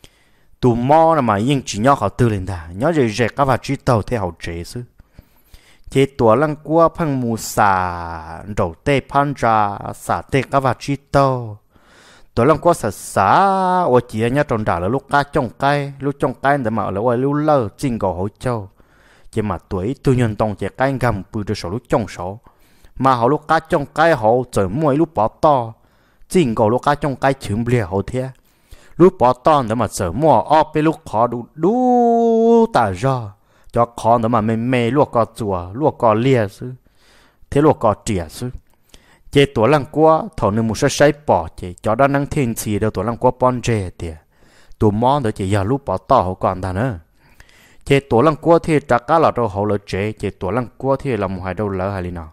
tụ mò là mà những chỉ nhau họ tư lên đã nhau rồi rẻ cá và chi tàu theo họ chế chứ chỉ tuổi lần qua phăng một xã đầu tệ pan ra xã tệ cá và chi tàuตัวลำก็สัสาว่าเจียเนี่ยตรงด่าแล้วลูกกาจ้องไก่ลูกจ้องไก่แต่มาแล้วว่าลูกเล่าจริงก็หัวเจ้าจะมาตัวยันตรงจะไก่กำปืนจะสลูกจ้องสอมาเขาลูกกาจ้องไก่เขาเจอมวยลูกปอต่อจริงก็ลูกกาจ้องไก่ถึงเปลี่ยเขาเทียลูกปอต่อแต่มาเจอมวยอ้อไปลูกขอดูตาจ้าจะขอแต่มาไม่ลูกก็จัวลูกก็เลี้ยซื้อเทลูกก็เจียซื้อchế tuổi lăng qua thầu nên một số sai bỏ chế cho đó năng thiên chỉ đâu tuổi lăng qua bon chế tiệt tuổi món đó chỉ giờ lúc bỏ tao họ còn ta nữa chế tuổi lăng qua thì trả cá là đâu họ lỡ chế tuổi lăng qua thì là một hai đâu lỡ hay nào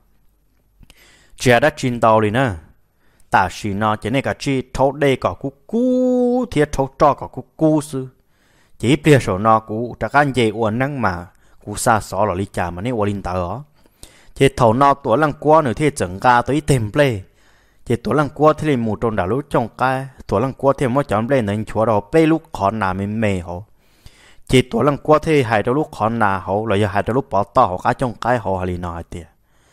chế đã chín tàu đi nữa ta chỉ nó chế này cả chi thấu đây cả cú thì thấu cho cả cú sư chỉ bây giờ nó cú trả cá gì uốn năng mà cú xa xỏ là lý trà mà này uốn linh tàu chỉ thầu nó tuổi lăng qua nữa thì整个tới tìm play chỉ tuổi lăng qua thì một trong đảo lúc trong cái tuổi lăng qua thì mới chọn play nên chúa đó play lúc khó nào mình mê họ chỉ tuổi lăng qua thì hai đôi lúc khó nào họ là giờ hai đôi lúc bỏ tao họ cả trong cái họ hay nói tiệt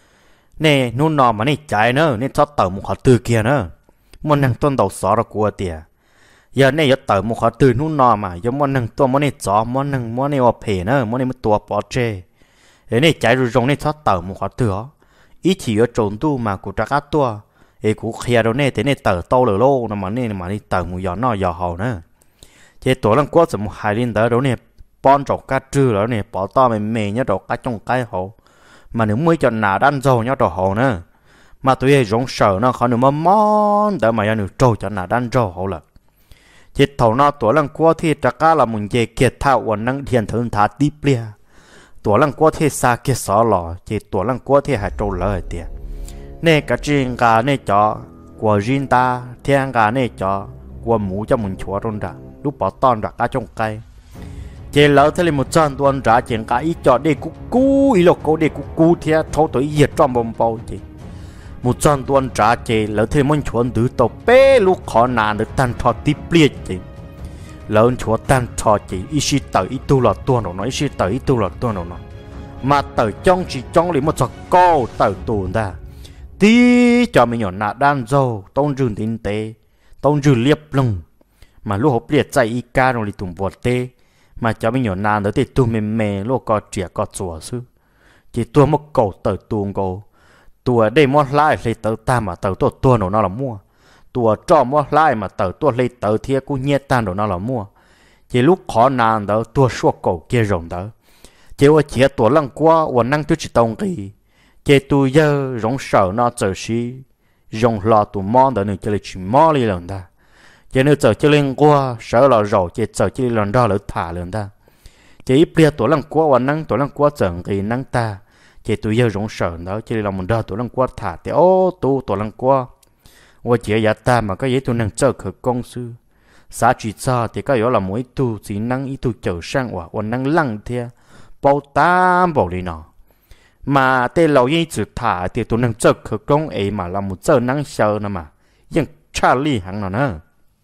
nè nôn nọ mà nè chạy nữa nè cho tờ một họ từ kia nữa muốn năng tôn đầu xó đó của tiệt giờ nè giờ tờ một họ từ nôn nọ mà giờ muốn năng tôn muốn nè chó muốn nè ở phê nữa muốn nè một tua bỏ chê ấy này chạy rồi rong này thoát tàu một khóa tửa ít chỉ ở trốn tu mà của trả cá tua ấy của kia đâu này thế này tàu tàu lửa lô nó mà đi tàu một giò nó giò hầu nữa chế tổ lăng quất một hai liên tới đâu này bon trọc cá trư rồi này bỏ to mềm nhá trọc cá trong cái hậu mà nếu mới chọn nào đan dầu nhá trọc hậu nữa mà tôi ấy rong sợ nó khó nữa mà món đỡ mà nhá trâu chọn nào đan dầu hậu là chế thầu nó tổ lăng quất thì trả cá là một dây kiệt thao quần năng thiền thượng thả tiếp liaตัวลังกัวเทศาเกสอหล่อจีตัวลังกัวเทหายโจเลยเดียเน่กะจิงกาเน่จ่อกว่าจินตาเทียงกาเน่จ่อกว่าหมูจะมุนชัวตรงด่าลูกปอตอนรักกาจงไกเจแล้วทะเลมุจันตัวจ่าเจียงกาอีจ่อเด็กกูอีโลโกเด็กกูเทียเท่าตัวเหยียดจอมบอมเปาจีมุจันตัวจ่าเจแล้วทะเลมุนชวนดื้อตัวเป้ลูกขอนานหรือตันทอติเปลี่ยนจีแล้วชัวตันทอจีอีชิเตออีตัวหลอดตัวหนออีชิเตออีตัวหลอดตัวหนอmà tờ trong chỉ trong liền một trò câu tờ tù ta tí cho mình nhỏ nạ đan dâu tông rừng tinh tế tông rừng liệp lông mà lúc hộp liệt chạy y ca rồi tùng bọt tê mà cho mình nhỏ nạ nữa thì tù mềm lúc có trẻ có chùa sư chỉ tua một cầu tờ tuồng cầu tua đây mua lại thì tờ ta mà tờ tua nó là mua tua cho mua lại mà tờ tua lấy tờ thiê cú nhẹ tan đồ nó là mua chỉ lúc khó nàng đó tua xua cổ kia rồng đó chỉ ở chia tua lăng qua và năng tu chỉ tông kỳ chỉ tu giờ rong sợ nó trở xí rong lo tu mòn đó nữa chỉ là chỉ mò đi lần ta chỉ nếu trở chỉ lên qua sợ là rồi chỉ trở chỉ lần đó là thả lần ta chỉ bia tua lăng qua và năng tua lăng qua chẳng kỳ năng ta chỉ tu giờ rong sợ đó chỉ là một đó tua lăng qua thả thì ô tu tua lăng qua và chỉ là ta mà cái gì tu năng chơi khởi công sư xã chỉ cho thì cái đó là mỗi tu chỉ năng ít tu trở sang và năng lăng thia bao tam bảo đi nọ mà tên lão yên chỉ thả thì tu năng chơi khởi công ấy mà là một chơi năng sờ nè mà nhưng cha li hàng nọ nữa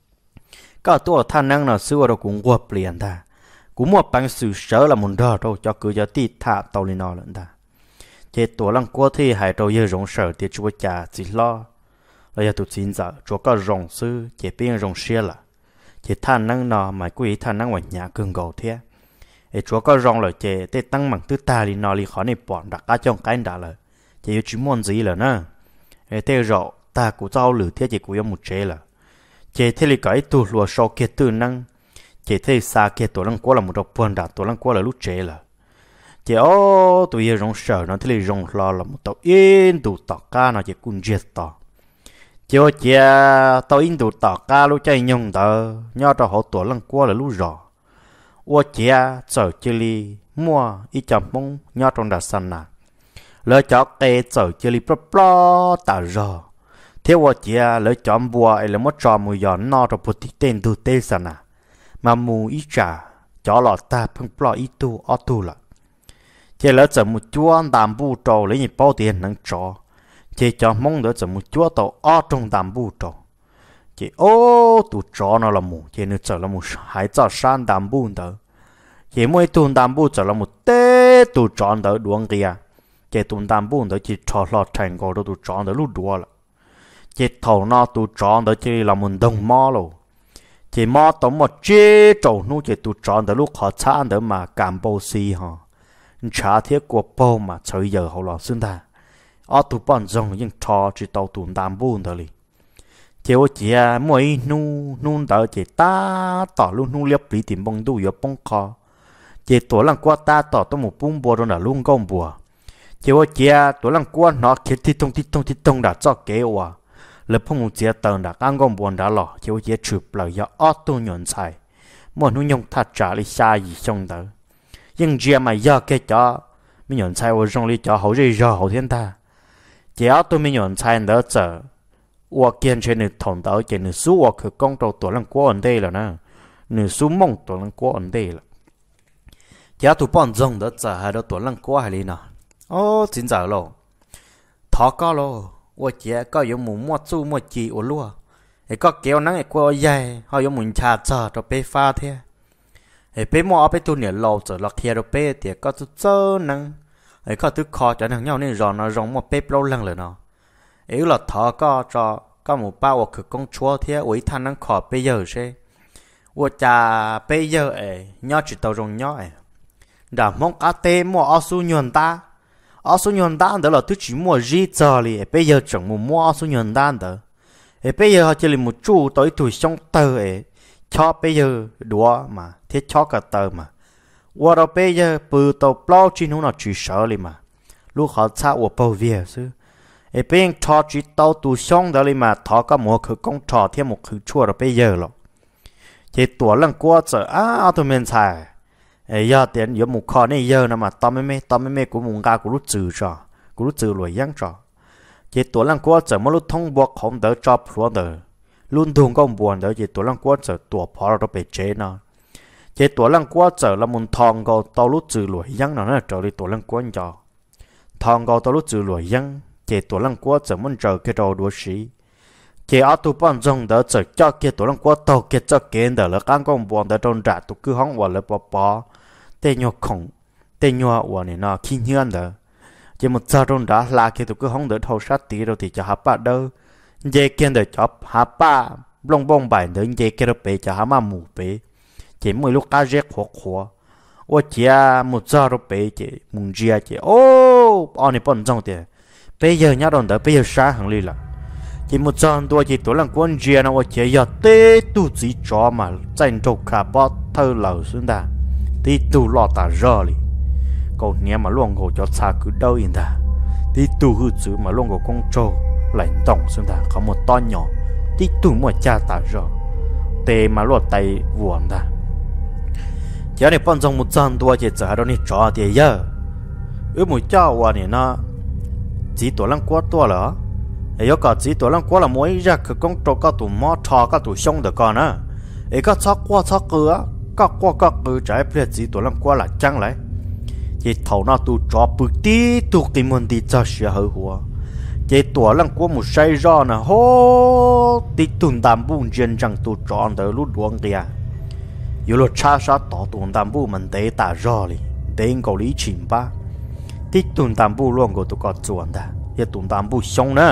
cái tu thanh năng nọ xưa đó cũng qua liền ta cũng một bằng sự sợ là một đó đâu cho cứ cho ti thả tàu đi nọ lần ta chỉ tu lăng qua thì hai đầu giờ rong sợ thì chúa cha chỉ lo rồi giờ tụi xin giờ chúa có rong sư chỉ biết rong xe là chỉ thanh năng nọ mà quý thanh năng ngoài nhà cường cầu thế ấy chúa có rong lời chỉ để tăng bằng tư ta đi nọ đi khó này bọn đặt cá trong cái đã lời chỉ chỉ muốn gì là nè ấy thế rồi ta cũng giao lử thế chỉ cũng có một chế là chỉ thế là cái tu lùa sau kia tư năng chỉ thế xa kia tổ lăng quá là một độc buồn đã tổ lăng quá là lúc chế là chỉ ô tụi giờ rong sợ nó thế là rong lo là một tàu yên tụ tàu cá nó chỉ cũng giết tàu chiều chia tao in tụ tàu cá lúc chạy nhung tờ nhớ cho họ tổ lăng qua là lúc rõ ô chia chở chơi li mua ít chậm mông nhớ trong đặt sân nè lỡ cho cây chở chơi li pro tờ rõ theo ô chia lỡ chọn bùa ấy là mất trò mùi gió no cho bút tên tu tê sân nè mà mù ít trả cho lọ ta phun pro ít tu ở tu là chỉ lỡ chở một chúa đàm bu trầu lấy nhịp bao tiền nâng trò chỉ cho mong đỡ chở một chúa tàu ở trong đàm bu trầu chỉ ô tụ trò nó là mù chỉ nếu chở là một hải cho san đàm bu đỡ chỉ mỗi tuần đàm bu chở là một tê tụ trò đỡ đuông kia chỉ tuần đàm bu đỡ chỉ trò lọt thành cổ đỡ tụ trò đỡ lúc đùa là chỉ thầu nó tụ trò đỡ chỉ là một đồng mò rồi chỉ mò tổng một chế trầu nu chỉ tụ trò đỡ lúc họ chán đỡ mà cảm bầu xì hả trả thiết của bầu mà chơi giờ họ lọt xuyên ta ở tụ bọn rồng nhưng trò chỉ tàu tuần đàm bu đỡ li chiều chị mỗi nu đỡ chị ta tỏ luôn nu liệp lý tìm bông đu yếu bông kho chị tuổi lăng qua ta tỏ tôi một bung bùa rồi là luôn công bùa chiều chị tuổi lăng qua nó khi thi tông đã cho kế hòa lập phong một chị tờ đã ăn công buồn đã lọ chiều chị chụp lời do ở tôi nhuận xài một nu nhung thật trả lý xa gì xong đỡ nhưng chị mà do cái cho mình nhuận xài ở trong lý cho hậu rơi rõ hậu thiên ta chị ở tôi mình nhuận xài đỡ chờ我见成你同到见你输我去讲到多人过人地了呢，你输梦多人过人地了，家都帮中的这还都多人过海里呢，哦，真早咯，他高咯，我姐高有木莫做莫记我咯，ไอ้ก็เกี่ยวนั่งไอ้กลัวใหญ่เขา有มุนชาจ่อเราไปฟ้าเท่ไอ้ไปมอไปตัวเนี่ยเราจะหลอกเทียเราไปเดี๋ยวก็จะเจอนั่งไอ้ก็ทุกคอจะนั่งเงาเนี่ยรอนะรองมัวเป๊ะเราลังเลยเนาะấy là thọ có một bao ở công chúa thế ấy thanh năng khó bây giờ thế ở cha bây giờ ấy nhớ chỉ tàu rồng nhớ ấy đã mong cá tê mua ở số nhuận ta đó là tôi chỉ mua gì giờ li bây giờ chẳng mua ở số nhuận ta đó ấy bây giờ họ chỉ là một chú tới tuổi xong tờ ấy cho bây giờ đùa mà thế cho cả tờ mà ở đó bây giờ bự tàu bao chi nó chỉ sợ li mà lúc họ xa ở bao việt chứไอ้เป็นทอจีเต้าตัวช่องเดี๋ยวเลยมาทอก็หมัวคือกงทอเทียมหมกคือชั่วเราไปเยอะหรอกเจ้าตัวเรื่องกัวเจอตัวเมียนชายไอ้ยอดเตียนอยู่หมุกคอนี่เยอะนะมาตอไม่กูมุงกากูรู้จืดจ่อกูรู้จืดรวยยังจ่อเจ้าตัวเรื่องกัวเจอมาลุ้นท่องบวกของเดอจอบหัวเดอลุ้นดวงก็บวนเดอเจ้าตัวเรื่องกัวเจอตัวพอเราไปเจนะเจ้าตัวเรื่องกัวเจอละมุนทองก็ตัวรู้จืดรวยยังนะเจอเลยตัวเรื่องกัวจ่อทองก็ตัวรู้จืดรวยยังchế tổ lăng quá giờ muốn chờ cái đầu đuôi xí chế ở tụ bọn rồng đỡ chờ cho cái tổ lăng quá tàu cái cho cái đỡ là cán công bọn đỡ tròn trả tụ cứ hóng vào là bỏ tên nhỏ khổng tên nhỏ vào này nó kinh hiền đỡ chế một giờ tròn đã là cái tụ cứ hóng đỡ thâu sát tí rồi thì cho hấp bát đâu chế cái đỡ chop hấp ba bông bông bài đỡ chế cái đó bé cho hấp mà mù bé chế mỗi lúc cá rét khô ôi chế một giờ rồi bé chế mùng chia chế ô anh này bọn rồng thì bây giờ nhá đòn đỡ bây giờ xa hàng đi là chỉ một trăm tuổi chỉ tuổi lần quân gia nó chỉ giờ tê tu chỉ cho mà tranh trâu cả bao thơ lầu xuống ta tí tu lo ta rơ li còn nhẹ mà luôn ngồi cho xa cứ đâu yên ta tí tu hư chữ mà luôn ngồi con trâu lạnh tổng xuống ta có một to nhỏ tí tu mua cha ta rơ tê mà luôn tay vuông ta giờ này bọn trong một trăm tuổi chỉ giờ đó này cho thì giờ một cháu à này nó chỉ tuổi lần quá tuổi rồi ấy có chỉ tuổi lần quá là mỗi ra cái con trâu các tụ mò thò các tụ sông được con á ấy có chắc cửa các cửa trái bây chỉ tuổi lần quá là chăng lại chỉ thầu nó tụ cho bự tí tụ cái môn đi cho sửa hơi hoa chỉ tuổi lần quá một say ra nè hô tí tuần tam buôn trên rằng tụ chọn tới lúc đuông kìa yếu lo cha sát tỏ tuần tam buôn mình để ta ra đi để cầu lý chìm ba tí tuần tam buôn luôn của tụ có chuẩn ta giờ tuần tam buôn xong nữa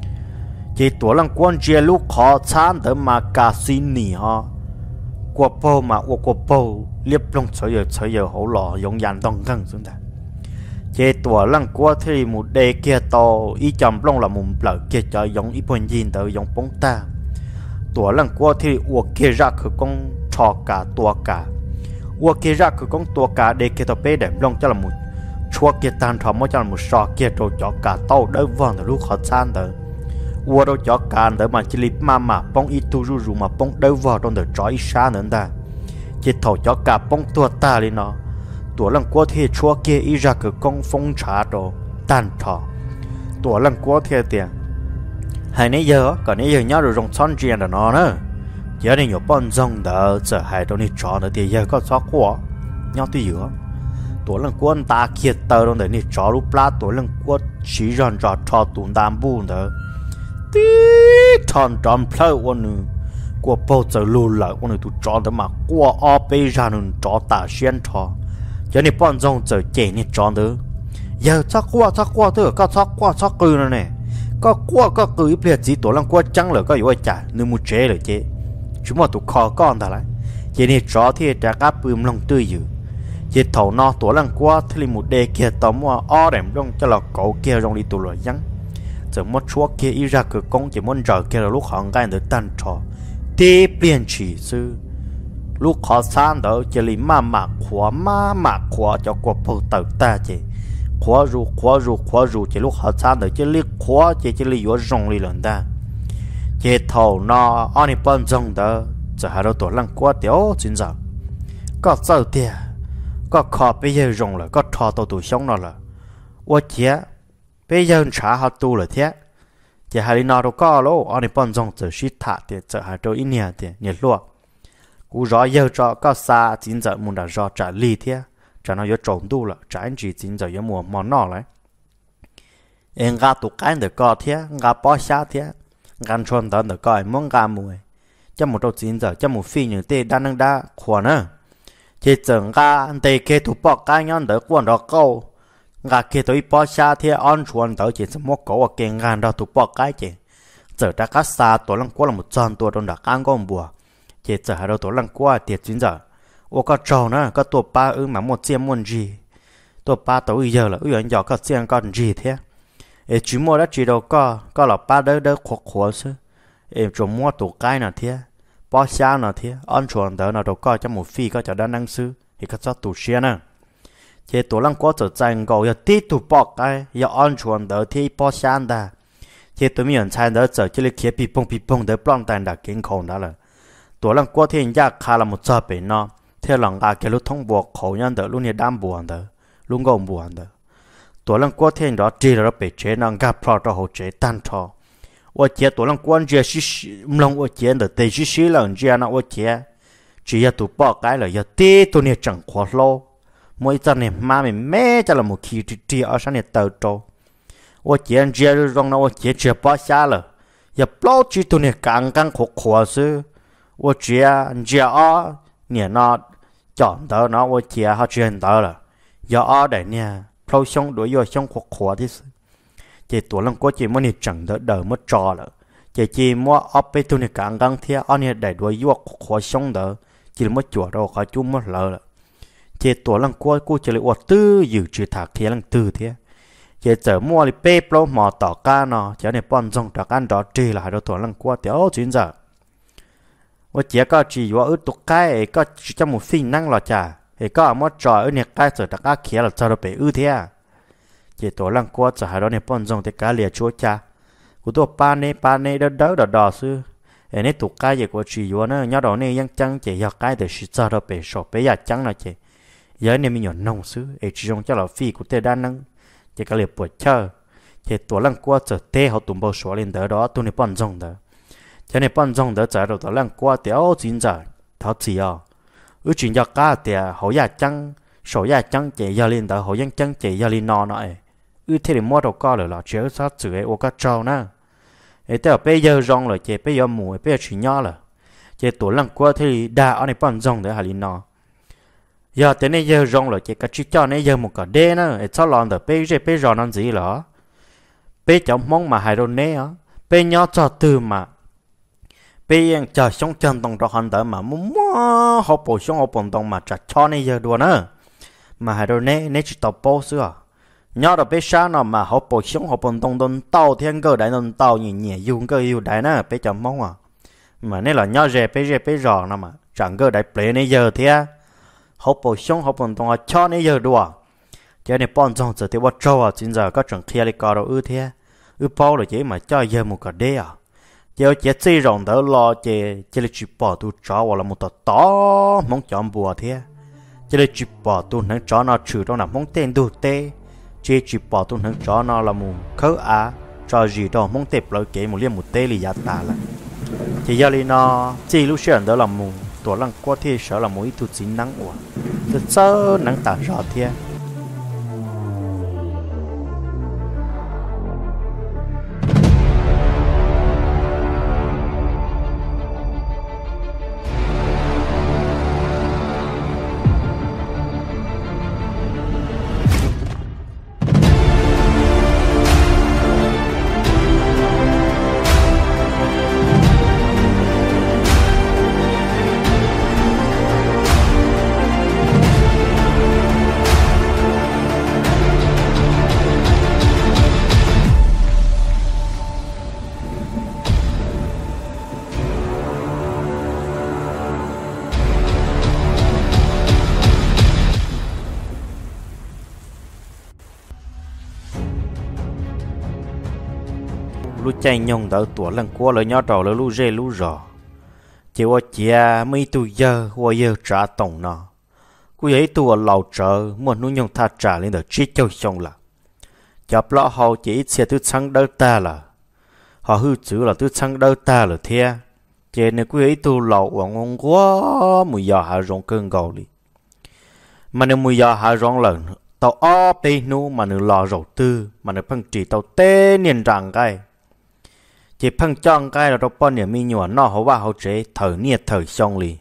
chỉ tuổi lần quan chia lúc khó chán tới mà cả xin nỉ ha qua bao mà qua bao liệp long chơi giờ hậu lò dùng dàn đông căng xuống ta chỉ tuổi lần qua thì một đề kia to ý chậm long là một lợn kia cho giống ý bên nhìn tới giống bóng ta tuổi lần qua thì uo kia raคือcon trò cả tua cả uo kia raคือcon tua cả đề kia to bé đẹp long cho là một chua kia tan thọ mới cho là một sọ kia rồi cho cả tàu đỡ vòn từ lúc khó chán tới uo đâu cho càn tới mà chỉ lip mà bông ít tu ru mà bông đâu vào trong đời trói xa nữa ta chỉ thầu cho cả bông tua ta đi nó tuổi lần qua thì chúa kia ý ra cái con phong trà đồ tan thọ tuổi lần qua thì tiền hay nãy giờ còn nãy giờ nhớ rồi trong son chuyện là nó nữa giờ này nhiều bọn rong đỡ giờ hay trong này trò nữa thì giờ có xóa quá nhau tuy giữa tuổi lần qua ta kia tờ trong đời này trò lúc lá tuổi lần qua chỉ ròn trò trò tụm tam bu nữa tí thằng tròn pleu con nữa qua bao giờ lù lại con nữa tụi tròn đó mà qua ở bây giờ nữa trò ta xuyên trò giờ này bọn rong giờ chạy này tròn nữa giờ chắc qua thôi chắc cứ nữa nè có cứ bây giờ tuổi lần qua trắng là có yếu chả nên mua chế rồi chế chúng mà tụi kho con ta lại giờ này trò thì đã cá bướm lòng tươi dữ giờ thầu no tuổi lần qua thì một đề kia tóm qua ở đệm trong cho là cậu kia trong đi tụi rồi trắng giờ mất chúa kia ý ra cửa công chỉ muốn chờ kia là lúc họ ngay được tan trò tiếp biến chỉ sư lúc họ san đó chỉ là mà khóa cho cuộc bầu tử ta chỉ khóa ru chỉ lúc họ san đó chỉ là khóa chỉ là yếu rong đi lần ta chỉ thầu nó anh ấy bận rong đó giờ hai đứa tuổi lần qua tiểu chính giờ có sao tiền có khó bây giờ rong là có thò tụi sống nó là ô chế bây giờ trả họ tu là thế chỉ hai nào đâu có lỗ anh ấy bận rong giờ shit thả thì giờ hai đứa ít nhiều thì nhiệt luôn cú rõ giờ cho có xa chính giờ muốn đã rõ trả lý thế trả nó yếu trộn tu là trả anh chỉ chính giờ yếu mua món nọ lại em gà tụ cái được có thế gà bỏ xa thế gan chọn đó được coi món gà mùi cho một đầu chính giờ cho một phi những tê đa năng đa khoản nữa chỉ整gà tê kia tụ bỏ cái nhon được quan đó câu gà kia tụ bỏ xa thế ăn chuồn đó chỉ một cậu ở kênh gan đó tụ bỏ cái chỉ giờ đã cá xa tổ lăng qua là một trăm tổ trong đặc ăn con bùa chỉ giờ hai đầu tổ lăng qua tiệt chính giờ ô có trâu nữa có tổ ba mà một chiếc môn gì tổ ba tổ giờ là ư anh giờ có chiếc con gì thế em chỉ mua đó chỉ đâu có là ba đỡ khổ chứ em chỉ mua tổ cái nào thế bỏ xa nào thế ăn chuồn đó nào đâu có cho một phi có cho đa năng sư thì có cho tổ xe nữa chỉ tổ lăng qua giờ tranh cầu giờ tí tổ bỏ cái giờ ăn chuồn đó thì bỏ xa ta chỉ tụi mình chạy đó giờ chỉ là kia bị bông để plong tan đã kinh khủng đó là tổ lăng qua thì nhà khá là một giờ bị nó theo lòng gà cái lúc thông buộc khẩu nhân đó lúc này đam buồn đó lúc gồng buồn đó tổ lăng qua thì đó chỉ là bị chế nó gặp pro cho hỗ trợ tan thọ và chế tổ lăng quan chế xí lòng và chế được tây xí lần chế nó và chế chỉ là tụ bỏ cái là giờ tê tụi này chẳng khó lâu mỗi giờ này mà mình mẹ cho là một khi chỉ ở sáng này tàu trâu và chế chế rồi nó chế chế bỏ xa rồi giờ bao chỉ tụi này càng khó chứ và chế ở nhà nó chọn đó nó và chế họ chuyển đó là giờ ở đây nha lâu xong đuổi vô xong khó thì chỉ tuổi lần qua chỉ muốn đi chẳng đỡ mất trò rồi chỉ mua ốp bên tụi này càng thế anh này để đuổi vô khó xong đỡ chỉ mất chuột đâu khỏi chú mất lỡ rồi chỉ tuổi lần qua cô chỉ là tư dự trừ thạc thế lần tư thế chỉ chờ mua đi bê pro mò tỏ ca nó chỉ này bọn trong trạc ăn đó trì là hai đứa tuổi lăng qua tiểu chuyến giờ và chỉ có chỉ vào ở tụ cái có chỉ cho một phi năng là chả thì có một trò ở này cái giờ trạc ăn kia là cho nó bị ư thế à chỉ tuổi lăng qua giờ hai đứa này bọn trong thì cá lìa chúa cha của tôi ba này đỡ đỏ sư ấy này tụ cái gì của chỉ vào nó nhớ đó nàyยังchẳng chỉ giờ cái để chỉ cho nó bị sổ bị giờ chẳng là chỉ giờ này mình nhọn nông sư ấy chỉ trong cho là phi của tê đa năng chỉ cái liệp bột chơi chỉ tuổi lăng qua giờ tê họ tụm bao số lên đó tôi này bọn trong đó cho nên bọn trong đó giờ đầu tuổi lăng qua tiểu chính giờ tháo chỉ à ước chuyện cho cá thì họ giờ chẳng số giờ chẳng chỉ giờ lên đó họ vẫn chẳng chỉ giờ lên nọ nọ ước thế thì mua đồ co rồi là chứa sát chữ ấy ô cá trâu nè ấy tới bây giờ rong rồi chỉ bây giờ mùa bây giờ chuyện nhỏ rồi chỉ tuổi lăng qua thì đa ở này bọn trong đó hà lên nọ giờ tới nay giờ rong rồi chỉ cả chỉ cho nay giờ một cái đê nữa, sao làm được bây giờ làm gì đó, bây cháu mong mà hai đôi nè á, bây nhỏ cho từ mà, bây anh chờ sống chân đồng đó hành đỡ mà muốn họ bổ sung họ bổn đồng mà trả cho nay giờ đùa nữa, mà hai đôi nè chỉ tập bao xưa, nhỏ đó bây sáng nào mà họ bổ sung họ bổn đồng đồng tàu thiên cơ đại đồng tàu nhẹ nhẹ dùng cơ yêu đại nữa, bây cháu mong à, mà nên là nhỏ rẻ bây giờ nào mà chẳng cơ đại plei nay giờ thế họ bổ sung họ bổn đồng cho nên giờ đùa cho nên bọn trong giờ thì bắt trâu à chính giờ có trường kia lại có đâu thế bao rồi chỉ mà cho giờ một cái đê à giờ chỉ xây rộng đỡ lo chỉ là chỉ bỏ tu chó hoặc là một tờ to mong chọn bùa thế chỉ là chỉ bỏ tu nâng chó nó trừ trong là mong tên tu tê chỉ bỏ tu nâng chó nó là một khớ á cho gì đó mong tệp lợi kể một liên một tê lì giá tà là chỉ giờ li nó chỉ lúc xưa đó là một tuổi lăng qua thì sợ là mỗi tu chính nắng quá thật sơ nắng tà rõ thế lúc chạy nhung đỡ tuổi lần qua lời nhỏ đầu lời lúc dê lúc rõ chỉ qua chia mấy tuổi giờ qua giờ trả tổng nọ cú ấy tuổi lầu trở muốn nuôi nhung tha trả lên được chỉ châu xong là chập lọ họ chỉ xe thứ sáng đỡ ta là họ hư chữ là thứ sáng đỡ ta là thế chỉ nên cú ấy tuổi lầu hoàng ông quá mùi giờ hạ rong cơn gầu đi mà nếu mùi giờ hạ rong lần tàu o pe nu mà nếu lò rầu tư mà nếu phăng chỉ tàu tê niên rằng cái chỉ phăng chọn cái là đâu bao nhiêu mi nhọ nó họว่าhọ chế thở nhiệt thở xong li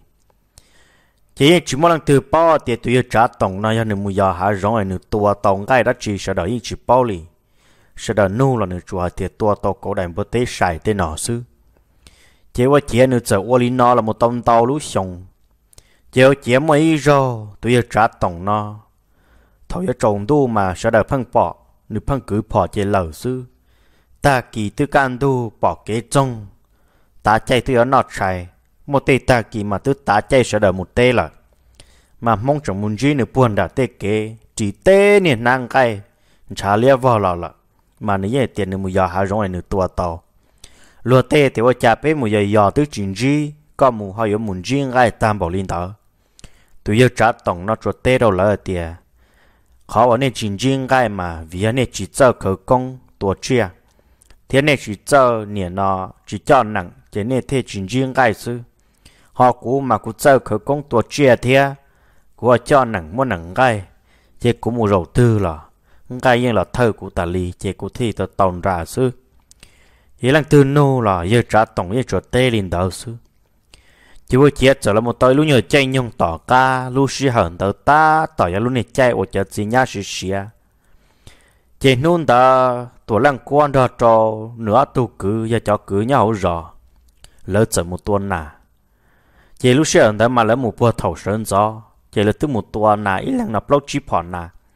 chỉ mỗi lần từ bao thì tụi trả tổng nó cho nên mua giờ hạ rong này tua tổng cái đó chỉ sẽ đợi chỉ bao li sẽ đợi nu là nữa chùa thì tua tàu cổ đại bữa tết xài tết nọ xứ chỉว่าchỉ nữa giờ ô li nó là một tông tàu lú xong chỉ mấy rồi tụi trả tổng nó thôi trồng tu mà sẽ đợi phăng bỏ nữa phăng cứ bỏ chỉ lẩu xứ ta kỳ tư can tu bỏ kế trong ta chạy từ ở nọt chạy một tê ta kỳ mà tư ta chạy sẽ đợi một tê là mà mong trong muốn gì nữa buồn đã tê kế chỉ tê nè năng cái trả lia vào là mà nếu như tiền nữa một giờ hai rong này nữa tua tàu lúa tê thìว่าจะเป็นmột giờ tư chuyện gì có một họ có muốn gì ngay tam bảo linh đó tụi giờ trả tổng nó cho tê đâu là tiền họ ở đây chuyện gì ngay mà vì anh này chỉ cho khởi công tua chia thế này chỉ cho niệm nó chỉ cho nặng thế này thế chuyện riêng cái sự họ cũng mà cũng cho khởi công tổ chia thế của cho nặng muốn nặng cái thế cũng một đầu tư là cái như là thơ của ta lì thế cũng thì ta tồn ra sự vậy là từ nô là giờ trả tổng giờ cho tê lên đầu sự chỉ với chết trở là một tối lúc nhờ chạy nhung tỏ ca lúc sĩ hận tờ ta tỏ ra lúc này chạy ở chợ gì nhá sĩ xía chỉ nôn ta tuổi lăng quan ra cho nửa tu cứ và cho cứ nhau rõ lỡ chở một tuần nà chỉ lúc xưa ta mà lỡ một bữa thầu sơn gió chỉ là từ một tuần nà ít lăng nạp lâu chỉ phòn nà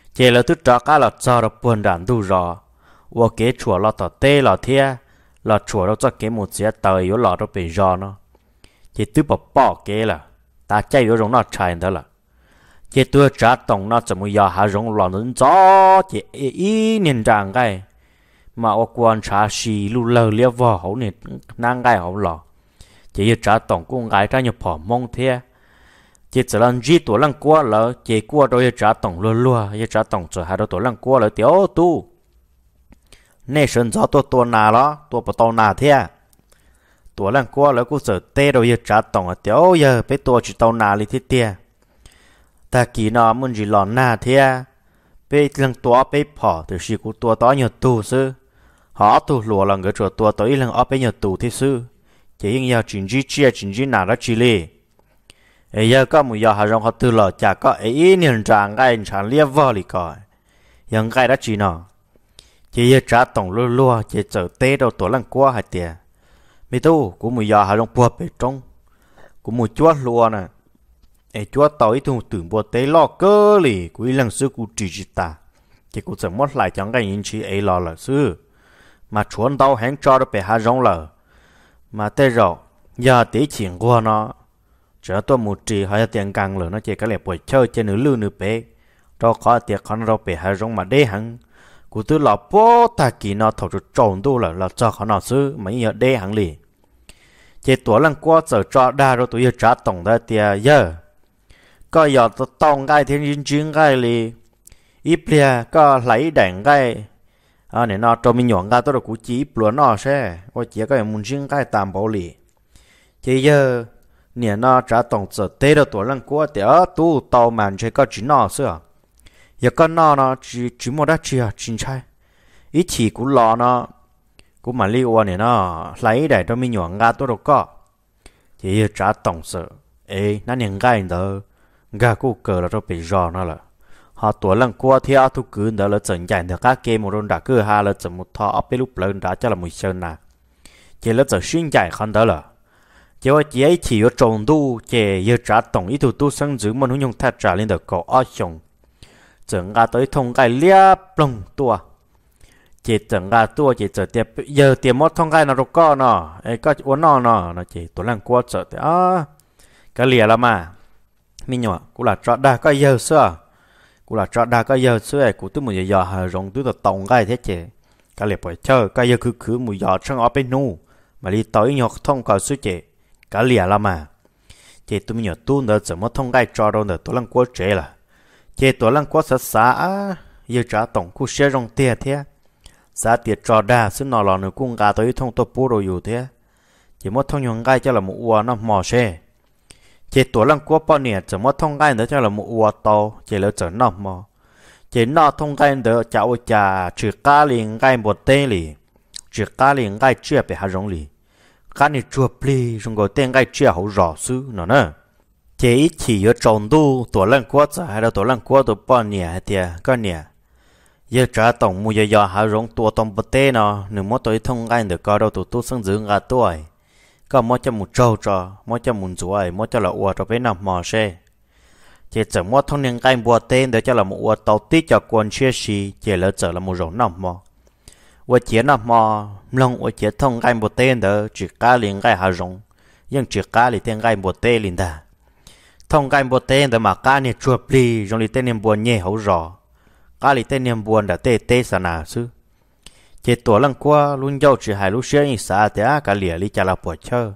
chế là tức cho cá là cho được buồn đàn đủ rõ và kế chùa là tỏ tê là thia là chùa đâu cho kế một xe tờ yếu lọ đâu bị rõ nó chế tức bỏ kế là ta chạy yếu rong nó chạy đó là chế tôi trả tổng nó chỉ muốn giờ hạ rong lọ nó gió chế ý nên rằng cái mà ở quan trả xì lu lờ lia vò hậu này năng gai hậu lò chỉ trả tổng cũng gai ra nhập bỏ mong thế chỉ chỉ là chỉ tuổi lăng qua lỡ chỉ qua đôi trả tổng luôn luôn chỉ trả tổng chỉ hai đôi tuổi lăng qua lỡ tiểu tu nên sinh gió tôi nào đó tôi bắt tao nào thế tuổi lăng qua lỡ cũng sợ tê đôi trả tổng ở tiểu giờ bé tôi chỉ tao nào đi thế tia ta kỳ nó muốn chỉ lòn nào thế bé lăng tuổi bé bỏ từ khi của tôi đó nhiều tu sư họ tu lùa là người chuột tua tới lần ở bên nhà tù thế sư chỉ những nhà chính trị chia chính trị nào đó chỉ lì ấy giờ có một giờ họ rong họ tu lò chả có ấy nên rằng cái chẳng liếc vợ lì coi những cái đó chỉ nó chỉ giờ trả tổng lúa lúa chỉ chờ tê đâu tuổi lần qua hai tiền mấy tu cũng một giờ họ rong bùa bể trong cũng một chúa lúa nè ấy chúa tới thu tưởng bùa tê lo cơ lì quý lần sư cũng chỉ ta chỉ cũng chẳng mất lại chẳng cái những chi ấy lo là sư mà chuẩn tao hẹn cho nó bị hạ rong lờ mà tê rồi giờ tí chuyện qua nó chờ tôi một trì hay tiền càng lờ nó chỉ cái lẹp buổi chơi trên nửa lư nửa bé cho có tiệc con nó bị hạ rong mà đế hẳn cụ tư lọ bố ta kỳ nó thầu cho trộn tu là cho khó nó xứ mấy giờ đế hẳn lì chỉ tuổi lần qua giờ cho đa rồi tụi giờ trả tổng ra tiền giờ có giờ tôi tông cái thiên chính cái lì ít bia có lấy đèn cái này nó cho mình nhọn ra tôi là cú chỉ bữa nó sẽ tôi chỉ có muốn riêng cái tạm bảo lì chỉ giờ nè nó trả tổng giờ tết được tuổi lần qua thì ở tu tàu màn chơi có chỉ nó xưa giờ con nó chỉ một đất chia chính trai ít chỉ cú lò nó cú mà liu này nó lấy để cho mình nhọn ra tôi đâu có chỉ giờ trả tổng giờ ấy nó nhận cái đó gà cú cờ là cho bị giò nó là họ tuổi lần qua thì ở thu cứ đó là整giải được các game một đã cứ ha là整một thọ ở bên lúc lớn đã cho là một sơn nè chỉ là整xuyên giải không đó là chỉ có chỉ ấy chỉ có trồng tu chỉ giờ trả tổng ý tu sinh dưỡng mà nó dùng thạch trả lên được cổ ở xong整ra tới thông cái liệp lông tua chỉ整ra tua chỉ chờ tiệp giờ tiệp mất thông cái nó đâu có nó ấy có uốn nó chỉ tuổi lần qua chờ thì cái lìa là mà mình nhỏ cũng là cho đa có giờ xưa cú là cho đa cái giờ xưa cú tới một giờ hà rong tới tổng cái thế chứ cái liệp phải chơi cái giờ cứ một giờ trong ở bên nu mà đi tới nhọc thông cầu suy chế cái liệp là mà chế tôi mình nhớ tu nữa怎么thông cái cho đâu nữa tôi lăng quá chế là chế tôi lăng quá xã giờ trả tổng cú sẽ rong tiền thế xã tiền cho đa xin nó là nữa cũng cả tới thông tôi bù rồiอยู่thế chỉ mất thông nhung cái cho là một uo nó mò xe chỉ tuổi lần qua bao nhiêu chỉ mất thông cái nữa cho là một uo to chỉ là chỉ nó mò chỉ nó thông cái nữa cháu cha chỉ cá liền cái một tên lì chỉ cá liền cái chia bị hạ rong lì cá này chua pli trong cái tên cái chia hậu rõ xứ nó nè chỉ ở trong tu tuổi lần qua hay là tuổi lần qua tuổi bao nhiêu thì cái nè giờ trả tổng mua giờ hạ rong tuổi tổng bát tên nó nếu mất tuổi thông cái nữa có đâu tụi sinh dưỡng cả tuổi có mỗi cho một trâu cho mỗi cho một chuối mỗi cho là uo cho bên nằm mò xe chỉ chẳng mỗi thông niên cái bùa tên để cho là một uo tàu tít cho quân chia xì chỉ là trở là một rồng nằm mò uo chỉ nằm mò long uo chỉ thông cái bùa tên đó chỉ cá liền cái hà rồng nhưng chỉ cá liền tên cái bùa tên liền ta thông cái bùa tên đó mà cá này chua pli trong liền tên niệm buồn nhẹ hậu rõ cá liền tên niệm buồn đã tê tê sa nà sư chỉ tuổi lần qua luôn dâu chỉ hai lúc xưa như sao thì cả lìa đi chả là bỏ chơi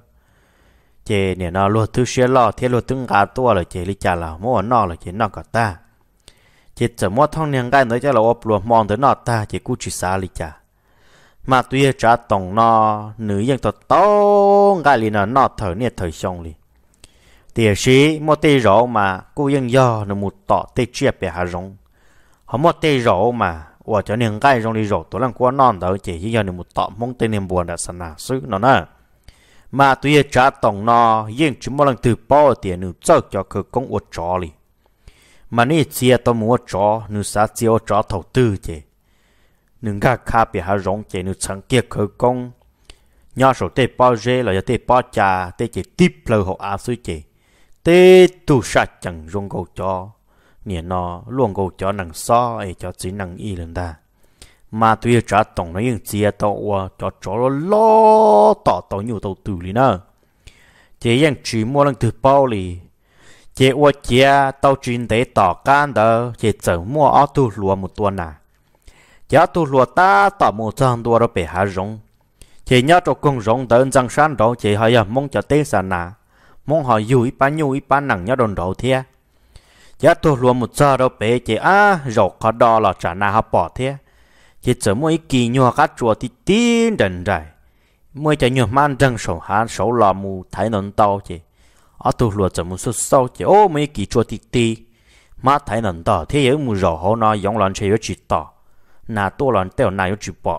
chỉ nè nó luôn thứ xưa lo thế luôn từng cả tua là chỉ đi chả là mua nó là chỉ nó cả ta chỉ chỉ mua thông niên cái nữa cho là ốp luôn mong tới nó ta chỉ cú chỉ xa đi chả mà tuy trả tổng nó nữ dân tao tao cái gì nó thở nè thở xong đi tiền sĩ mua tê rổ mà cú dân do nó một tọ tê chia bè hà rong họ mua tê rổ mà và cho nên cái trong đi rồi tôi làm quá non đó chỉ giờ được một tọm mong tên niềm buồn đã sẵn nào xứ nó nè mà tuy trả tổng nó nhưng chúng một lần từ bao tiền nữa cho cơ công ở trò đi mà nếu chia tôi muốn trò nữa sẽ chia ở trò đầu tư chứ đừng cả khá bị hạ rong chứ nữa chẳng kia cơ công nhỏ số tê bao dê là tê bao trà tê chỉ tiếp lời họ áp suy chứ tê tu sát chẳng rong cầu cho nè nó luôn cầu cho nằng so ấy cho chỉ nằng y lên ta mà tôi trả tổng nó những chia tàu cho nó lo tỏ nhiều tàu từ đi nữa chỉ những chỉ mua lần từ bao lì chỉ qua chia tàu chuyên để tỏ can đó chỉ chở mua ô tô lúa một tuần à chỉ ô tô lúa ta tỏ một trăm đô đó bị hạ rong chỉ nhớ cho công rong đến giang山đó chỉ hay là mong cho tết sản à mong họ vui bán nặng nhớ đồn đầu thế giá tôi luôn một giờ đâu bé chị rồi có đo là trả na họ bỏ thế chị chỉ mỗi kỳ nhua cá chùa thì tin đần rồi mỗi chỉ nhua man răng sầu hán sầu lò mù thấy nón tàu chị tôi luôn chỉ một số sau chị mấy kỳ chùa thì tí mà thấy nón tàu thế yếu mù rồi họ nói giống lần chơi với chị tỏ na tôi lần tèo này với chị bỏ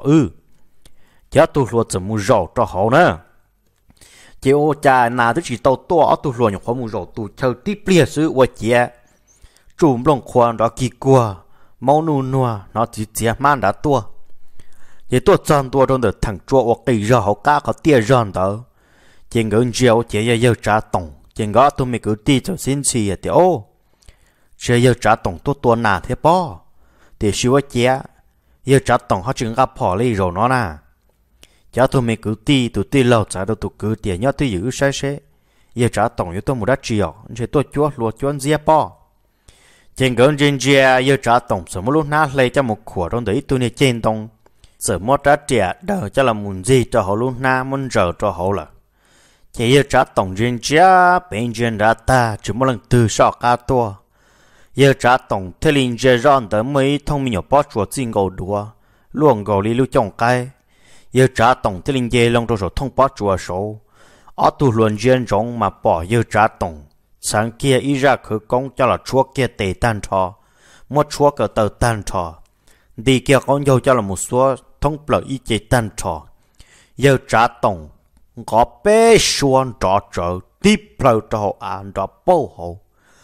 giá tôi luôn chỉ một rồi cho họ nữa chị cha na tôi chỉ tàu to tôi luôn những mù rồi tôi chơi tiếp lia sự của chị chùm lông khoan đó kỳ qua máu nua nó chỉ man đã tua vậy tua chân tua trong được thằng chua hoặc cây rau họ cá có tia rau đó chỉ ngưỡng chiều chỉ giờ trả tổng chỉ ngõ tôi mới cứ đi cho xin xì thì chỉ giờ trả tổng tua nà thế bỏ thì xíu chế giờ trả tổng họ chừng gặp bỏ đi rồi nó nè cháu tôi mới cứ đi tôi đi lâu trả đâu tôi cứ tiền nhớ tôi giữ sai giờ trả tổng như tôi một đất chiều chỉ tôi chúa lúa chúa dĩa bỏ trên gần trên chia giờ trả tổng số một lúc nát lấy cho một khỏa trong đấy tôi này trên tông số một trả trẻ đỡ cho là muốn gì cho họ lúc na muốn giờ cho họ là chỉ giờ trả tổng trên chia bên trên đã ta chỉ một lần từ sọ cá to giờ trả tổng thế linh chơi ròn tới mấy thông minh nhỏ bớt chuột xin gầu đùa luôn gầu đi lưu trồng cây giờ trả tổng thế linh chơi long trong số thông bớt chuột số ở tu luận trên trong mà bỏ giờ trả tổng sáng kia ý ra khử công cho là chúa kia tề tan trò một chúa cờ tờ tan trò đi kia con dâu cho là một số thông bờ ý chế tan trò giờ trả tổng có bé xuân trọ trở tiếp bờ trò ăn trò bao hậu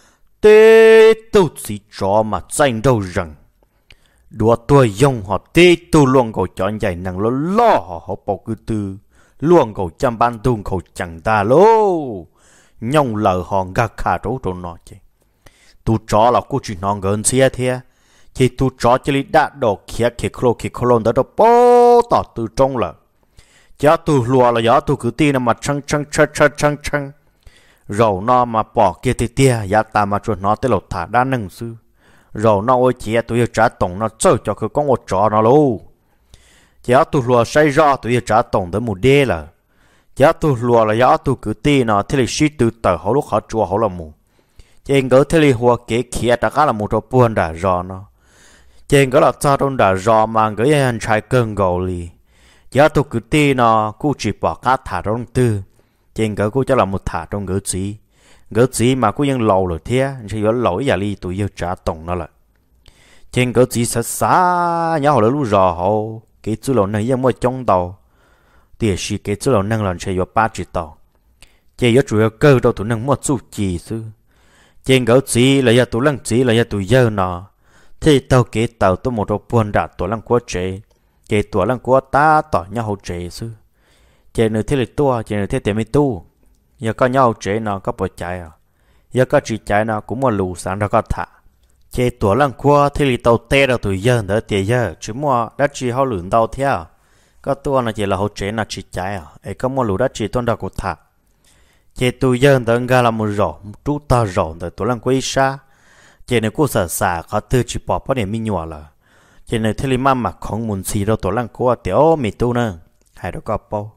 tê tu chỉ trò mà tranh đâu rằng đùa tôi dùng họ tê tu luôn cầu chọn giải năng lo họ bảo cứ tư luôn cầu chăm ban tuôn cầu chẳng ta lô nhông lời hòn gà khá trố trố nó chứ tu chó là cô chuyện nó gần xe thế thì tu chó chỉ lý đã đổ kia khô lôn đó bố tỏ từ trong là giá tu lùa là giá tu cứ tin mà chăng rồi nó mà bỏ kia thì tia giá ta mà chuột nó tới lột thả đa nâng sư rồi nó ôi chị tôi trả tổng nó chơi cho cứ con một chó nó luôn giá tu lùa say ra tôi trả tổng tới một đê là giá tu lùa là giá tu cứ tin nó thế là suy từ tờ họ lúc họ chùa họ là mù trên gỡ thế là hoa kế kia đã cả là một trò buồn đã rõ nó trên gỡ là sao trong đã rõ mà gỡ anh trai cơn gầu lì giá tu cứ tin nó cũng chỉ bỏ cá thả trong tư trên gỡ cũng cho là một thả trong gỡ gì mà cũngยังlâu rồi thế chỉ có lỗi giả li tụi yêu trả tổng nó là trên gỡ gì sát xa nhớ họ lúc rõ họ cái chú lỗ nàyยังmới trong đầu thì chỉ cái chú lỗ năng làm chơi vào 3 chỉ tàu chỉ có chủ yếu cơ đâu tụi năng một chút gì chứ trên gỡ gì là giờ tụi năng gì là giờ tụi giờ nó thì tàu cái tàu tôi một đồ buồn đã tụi năng quá chế cái tụi năng quá ta tỏ nhau hậu chế chứ chế nữa thế là tua chế nữa thế tiền mới tu giờ có nhau chế nó có bỏ chạy à giờ có chỉ chạy nó cũng một lù sáng đó có thả chế tụi năng quá thế là tàu tê đâu tụi giờ nữa tiền giờ chứ mua đã chỉ họ lưỡng tàu theo có tua nó chỉ là hậu chế nó chỉ chạy à ấy có một lù đã chỉ tuần đó có thả chế tụi giờ nữa nghe là một rổ chú ta rổ nữa tụi năng quay xa chế này cô sợ có tư chỉ bỏ bao nhiêu nhỏ là chế này thế là mà không muốn xì đâu tụi năng quá tiểu mì tu nữa hay đó có bao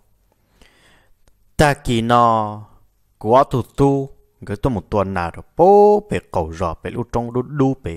ta kỳ nó của tụi tu cái tôi một tuần nào rồi bố bị cầu rò bị lúc trong đu bị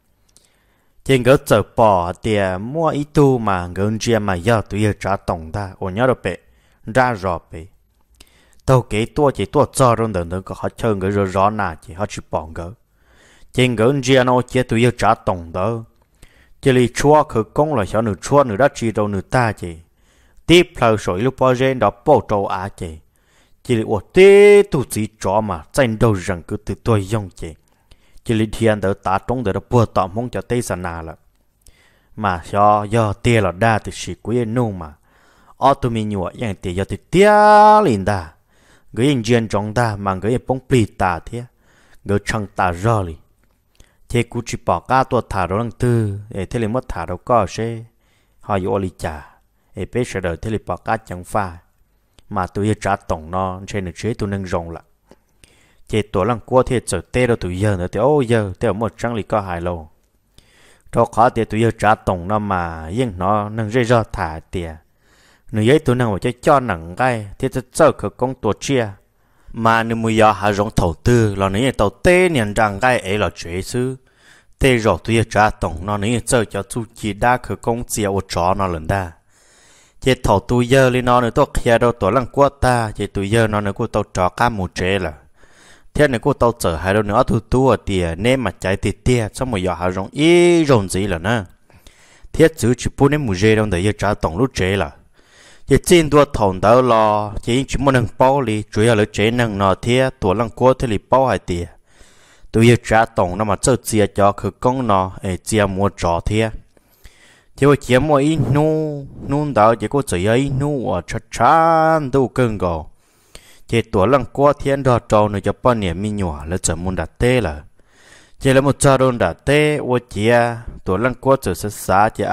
trên cái chợ bò thì mua ít tu mà gần chia mà giờ tụi giờ trả tổng ta ở nhớ được bị ra rò bị tao kể tua chỉ tua cho rồi đừng có họ chơi cái rõ nào chỉ họ chỉ bỏ cái trên cái chia nó chia tụi giờ trả tổng đó chỉ là chua khởi công là sao nửa chua nửa đất chỉ đâu nửa ta chỉ tiếp theo sỏi lúc bao giờ đó bao trâu á chỉ là ở tê tu chỉ cho mà tranh đâu rằng cứ từ tôi dùng chỉ là thiên đỡ ta trong đỡ bùa tạm mong cho tây sản là mà do tê là đa thì chỉ quý nung mà ở tụi mình nhọ yang tê do thì tía liền ta người dân trong ta mà người bông bì ta thế người chẳng ta rõ li chế cú chỉ bỏ cá tua thả đó lăng tư để thế liền mất thả đâu có xe họ yêu oli chả để bé sẽ đợi thế liền bỏ cá chẳng pha mà tụi giờ trả tổng nó trên được chế tụi nâng rồng lại chế tổ lăng qua thì trở tê đâu tụi giờ nữa thì ô giờ thì một trang lý có hài lâu cho khó thì tụi giờ trả tổng nó mà yên nó nâng dây ra thả tiền nếu ấy tụi nâng phải cho nặng cái thì sẽ chơi khởi công tổ chia mà nếu bây giờ hà rong đầu tư là nếu tàu tê nhận rằng cái ấy là chế sư tê rồi tụi giờ trả tổng nó nếu chơi cho chú chỉ đa khởi công chia ở chỗ nó lần ta chế thầu tụi giờ lên nó nữa tôi kia đâu tổ lăng qua ta chế tụi giờ nó nữa của tàu trò cá một chế là thế này của tàu chở hai đâu nữa thu tua tiền nên mà chạy tiền tiền xong rồi giờ hà rong ý rong gì là nè thiết chữ chỉ bún nên mù dê đâu để giờ trả tổng lúc chế là chỉ trên tua thòng đó lo chỉ muốn nâng bao li chủ yếu là chế nâng nó thế tua lăng qua thế li bao hai tiền tụi giờ trả tổng nó mà chơi chia cho khởi công nó để chia mua trò thế thì tôi chỉ mua ít nu đó chỉ có chỉ ấy nu ở chát chán đâu cưng gò chỉ tua lăng qua thiên đó trâu nó cho bao nhiêu mi nhỏ là chỉ muốn đặt tê là chỉ là một trò đồn đặt tê tôi chỉ tua lăng qua chỉ sát chỉ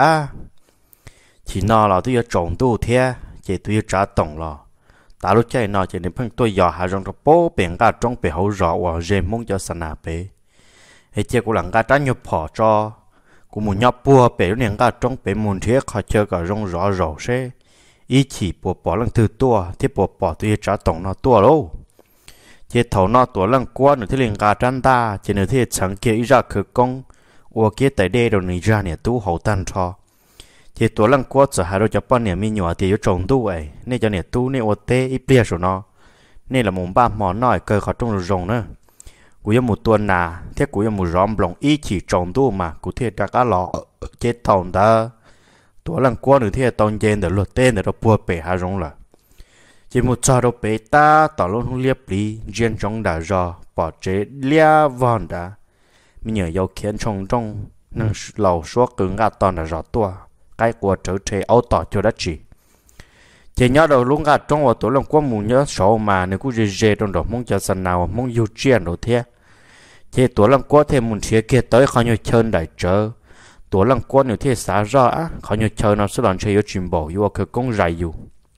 chỉ nó là tôi giờ trồng tu thế chỉ tôi trả tổng là ta lúc chạy nó chỉ nên phân tôi giờ hạ rong trong bố biển cả trong bể hậu rõ và dễ mong cho sanh bể hay chỉ của lăng cả trái nhập bỏ cho của một nhập bùa bể liền cả trong bể muốn thế khai chơi cả rong rõ rõ xe ý chỉ bùa bỏ lăng từ tua thì bùa bỏ tôi trả tổng nó tua đâu chỉ thầu nó tua lăng qua nữa thì liền cả trăn ta chỉ nữa thì chẳng kia ý ra khởi công và kia tại đây rồi này ra nè tu hậu tan cho chỉ tuổi lăng qua giờ hai đôi cho bao nhiêu mi nhỏ thì có trồng tu vậy nên cho nè tu nên ô tê ít bia rồi nó nên là mùng ba mỏ nói cơ khó trong rồng nữa cú yêu một tuần nà thế cú yêu một róm lòng ý chỉ trồng tu mà cú thiệt ra cá lọ chết thòng đó tuổi lăng qua nữa thiệt tông trên để luật tên để nó bùa bể hai rồng là chỉ một trò đâu bể ta tỏ luôn không liệp lý riêng trong đã rò bỏ chế lia vòn đã mi nhờ yêu khiến trong năng lầu suốt cứng gạt toàn đã rò tua cái của trở thể áo tỏ cho đất chỉ nhớ đầu lúc gạt trong vào tổ lòng qua mù nhớ sổ mà nếu cứ dễ trong đó mong cho sân nào mong yêu chiên đồ thế chỉ tổ lòng qua thêm một chiếc kia tới khó như chân đại trở tổ lòng qua nếu thế xả ra khó như chân nó sẽ làm chơi yêu chìm bỏ yêu cơ công dài yêu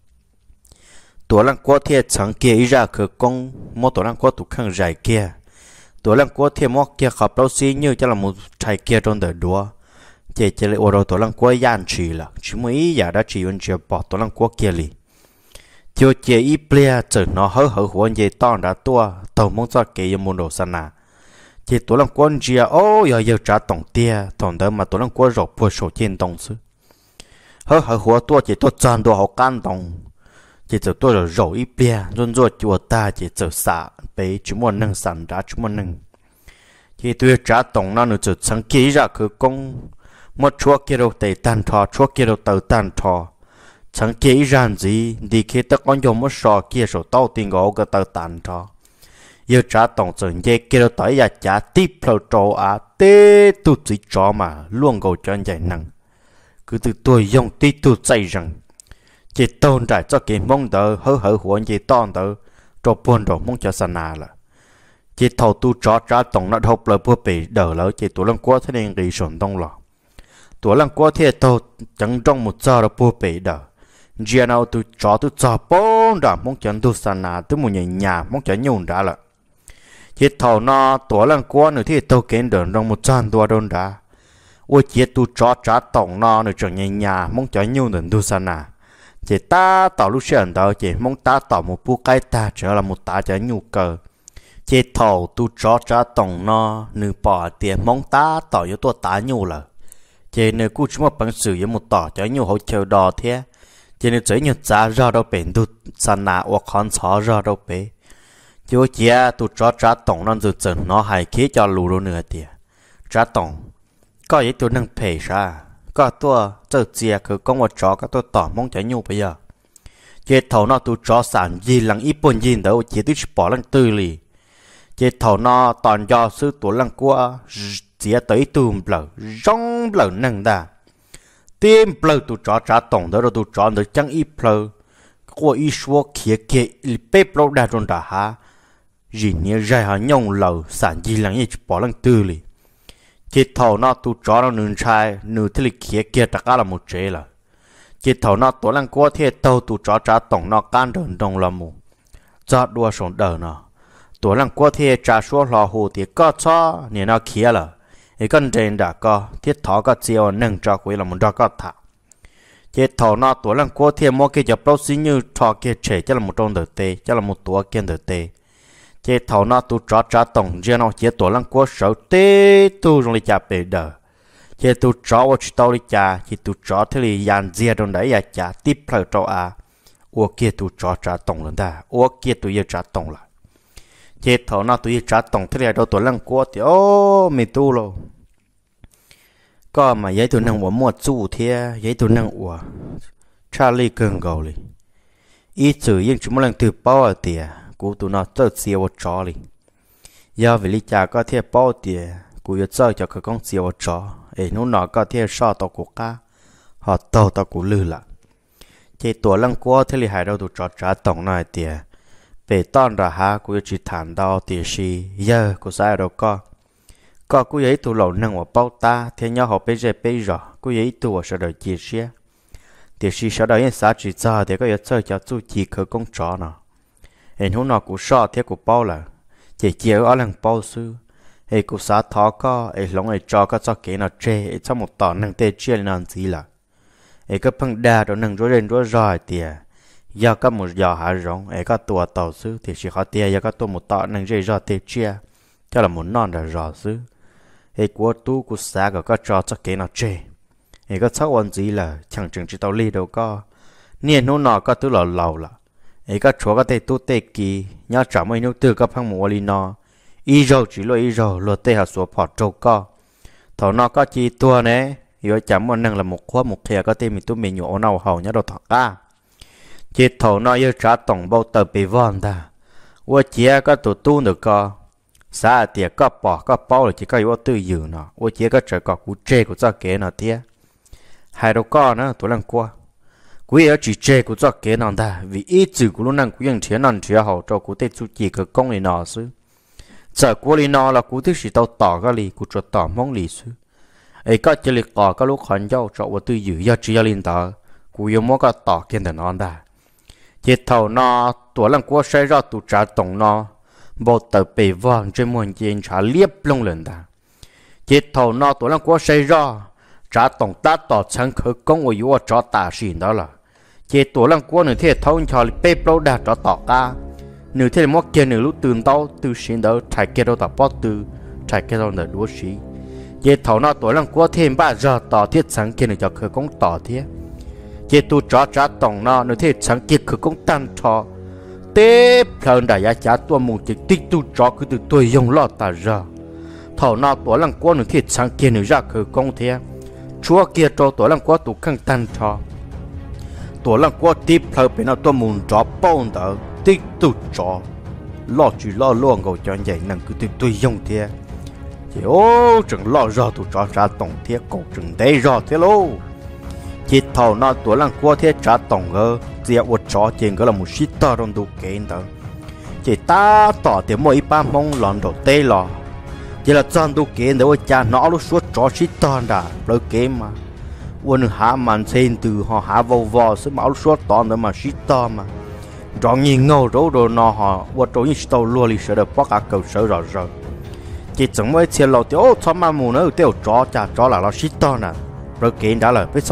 tổ lòng qua thế chẳng kia ý ra cơ công mua tổ lòng qua tụ khăn dài kia tổ lòng qua thế mua kia khắp đâu xí như cho là một trái kia trong đời đua chỉ lại ở đâu tổ lăng qua yan chỉ là chỉ mới giờ đã chỉ vẫn chỉ bỏ tổ lăng qua kia li chiều chỉ ít bia chở nó hở huống gì tòn đã tua tàu mong cho cái môn đồ san à chỉ tổ lăng qua chỉ ô giờ trả tổng tia tổng đó mà tổ lăng qua rộp bùa sổ trên tổng sư hở huống tua chỉ tua tràn tua học can tổng chỉ chở tua rồi ít bia run run chùa ta chỉ chở xả bé chúng muốn nâng sản đã chúng muốn nâng chỉ tôi trả tổng nó nữa chở sáng kỹ ra cứ công một chúa kia đâu tệ tan thọ chúa kia đâu tàu tan thọ chẳng kỹ rằng gì đi khi tất con dùng một sò kia sổ tàu tiền gỗ cái tàu tan thọ giờ trả tổng trận dây kia đâu tới giờ trả tiếp lâu trâu tê tu chỉ cho mà luôn gầu cho anh giải năng cứ từ tôi dùng tí tu chạy rằng chỉ tôn trải cho cái mong đỡ hở huống gì tôn đỡ cho buồn đồ mong cho sanh là chỉ thầu tu cho trả tổng nó hộp lời bữa bị đỡ lỡ chỉ tụi lần qua thế nên đi sồn đông lọ tuổi lăng qua thiệt tàu chẳng trong một giờ là bùa bể đờ giờ nào tôi cho bốn đã mong chẳng tôi san à tôi muốn nhà mong chẳng nhung đã là thiệt thầu nó tuổi lăng qua nữa thiệt tàu kén đờn trong một trăm tuổi đôn đã ôi thiệt tôi cho trả tổng nó nữa chẳng nhà mong chẳng nhung đờn tôi san à chỉ ta tàu lúc sáng đó chỉ mong ta tàu một bút cái ta trở là một ta chẳng nhu cầu chỉ thầu tôi cho trả tổng nó nửa bỏ tiền mong ta tàu cho tôi ta nhu là chỉ nếu cú chúng bằng sự với một tỏ cho nhiều hỗ trợ đò thế chỉ nếu chỉ nhiều giá ra đâu bền tu san nà hoặc con chó ra đâu bể chú chị tu cho trả tổng nó dự chừng nó hay khí cho lù luôn nữa thì trả tổng có gì tôi nâng pay ra có tôi chờ chia cứ có một chó các tôi tỏ mong cho nhiều bây giờ chỉ thầu nó tu cho sản gì lăng ít bốn gì đâu chỉ tôi bỏ lăng tư lì chỉ thầu nó toàn do sư tuổi lăng qua chỉ tới tùm bờ rong bờ nâng đà tim bờ tụ chó trả tổng đó rồi tụ chó được chẳng ít bờ qua ít số kia kia bếp lâu đa trong đà ha gì nhớ dài hà nhông lầu sản gì lằng ít bỏ lằng tư li chỉ thầu nó tu chó nó nương trai nương thì kia kia tất cả là một chế là chỉ thầu nó tổ lăng qua thì tàu tu chó trả tổng nó can đơn đồng là một cho đua sống đời nó tổ lăng qua thì trả số lò hồ thì có cho nên nó kia là cái con trên đã có thiết thọ có chiều nâng cho quý là một đó có thảo chỉ thầu nó tổ lăng qua thì mua cái chụp bao xí như thọ kia trẻ cho là một trong đời tê cho là một tổ kia đời tê chế thầu nó tu trả trả tổng riêng nó chế tổ lăng qua sợ tê tu trong lịch trả bể đờ chế tu trả vào chỉ tao lịch trả chế tu trả thế là dàn dìa trong đấy ya trả tiếp lời cho à ô kia tu trả tổng lần ta ô kia tu yêu trả tổng là chế thầu nó tu yêu trả tổng thế là đâu tổ lăng qua thì ô mày tu rồi có mà giấy tu năng của mua chu thế giấy tu năng của Charlie cơn gầu đi ít chữ nhưng chúng mình từ bao ở tiền cú tụi nó tự siêu chó đi giờ vì lý cha có thể bao tiền cú yêu chơi cho cái con siêu chó ấy nó có thể so tao của cá họ tao của lư là chỉ tuổi lăng qua thế là hai đâu tụi chó trả tổng này tiền về tòn ra ha cú chỉ thản đau tiền gì giờ cú sai đâu có cú ấy tụi lẩu năng ở bao ta thế nhau họ bây giờ cú ấy tụi sẽ đợi chia sẻ tiền gì sau đó yên xã chỉ cho để có yêu chơi cho chú chỉ khởi công chó nào hiện hôm nào cũng so thế cũng bao là chỉ chiều ở làng bao sư hệ cũng xã thọ có hệ lòng hệ cho kế nào chê hệ cho một tỏ năng tê chia làm gì là hệ cái phăng đa đó năng rối lên rối rồi tiề do có một giờ hạ rộng hệ có tua tàu sư thì chỉ khó tiề do có tua một tỏ năng rơi rồi tê chia cho là một non là rõ sư hệ của tu của xã có cho kế nào chê hệ có chắc quan gì là chẳng chừng chỉ tàu ly đâu có niên hôm nào có thứ là lầu là ấy các chúa có thể tu tê kỳ nhớ trả mấy nước từ các phăng mùa li nó y rồi chỉ lo y rồi lo tê hạt số phỏ trâu co thầu nó có chi tua nè yếu chấm một năng là một khóa một thìa có thể mình tu mình nhổ nào hầu nhớ đồ thọ ca chỉ thầu nó yếu trả tổng bao tờ bị vòn ta và chia có tụ tu được co xã tiệt có bỏ có bao là chỉ có yếu tư dự nó và chia có trở có cú chê của cho kế nó tiệt hai đầu co nữa tụi lần qua quý ở chỉ chơi của cho kế nào ta vì ít chữ của nó năng quý nhân thiện năng thiện hậu cho của tết chú chỉ cái công này nọ sư giờ của li nọ là của thứ gì tao tỏ cái li của cho tỏ mong li sư ấy có chỉ li cỏ cái lúc hoàn giao cho của tôi giữ giờ chỉ là linh tờ của yêu mua cái tỏ kiến thần non ta chỉ thầu nọ tuổi lần qua xây ra tụ trả tổng nọ bộ tờ bể vàng trên muôn trên trả liếp lông lần ta chỉ thầu nọ tuổi lần qua xây ra trả tổng ta tỏ chẳng khởi công của yêu cho ta xin đó là chế tuổi lăng qua nửa thế thâu cho bê bao đạt cho tỏ ca nửa thế móc kia nửa lúcตื่น tao từ xin đó chạy kia đâu tập bót từ chạy kia đâu nửa đuối xí chế thâu nó tuổi lăng qua thêm ba giờ tỏ thiết sáng kia nửa cho khởi công tỏ thế chế tu trả tổng nó nửa thế sáng kia khởi công tan cho tế phơn đại giá trả tua mù chỉ tích tu trả cứ từ tôi dùng lọ ta giờ thâu nó tuổi lăng qua nửa thế sáng kia nửa ra khởi công thế chúa kia cho tuổi lăng qua tụ khăng tan cho tuổi lăng qua tiếp theo bên nào tôi muốn cho bao nhiêu tích tụ cho lo chỉ lo luôn cầu cho vậy năng cứ tôi dùng thế chỉ ô chừng lo ra tụ cho trả tổng thế cầu chừng đấy ra thế lô chỉ thầu nó tuổi lăng qua thế trả tổng cơ chỉ ở cho tiền cái là một shit to trong tụ kiện đó chỉ ta tỏ tiền mỗi ba mong lòn đầu tê lò chỉ là trong tụ kiện đó cha nó lúc suốt cho shit to đã rồi kế mà quân hạ màn xem từ họ hạ vào vò sẽ máu suốt to nữa mà shit to mà rõ nhìn ngầu rấu rồi nó họ quân trốn như tàu lùa lì sợ được bắt cả cầu sợ rồi chỉ chẳng mấy xe lầu thì ô cho mà mù nữa tiêu chó là nó shit to nè rồi kế đã là biết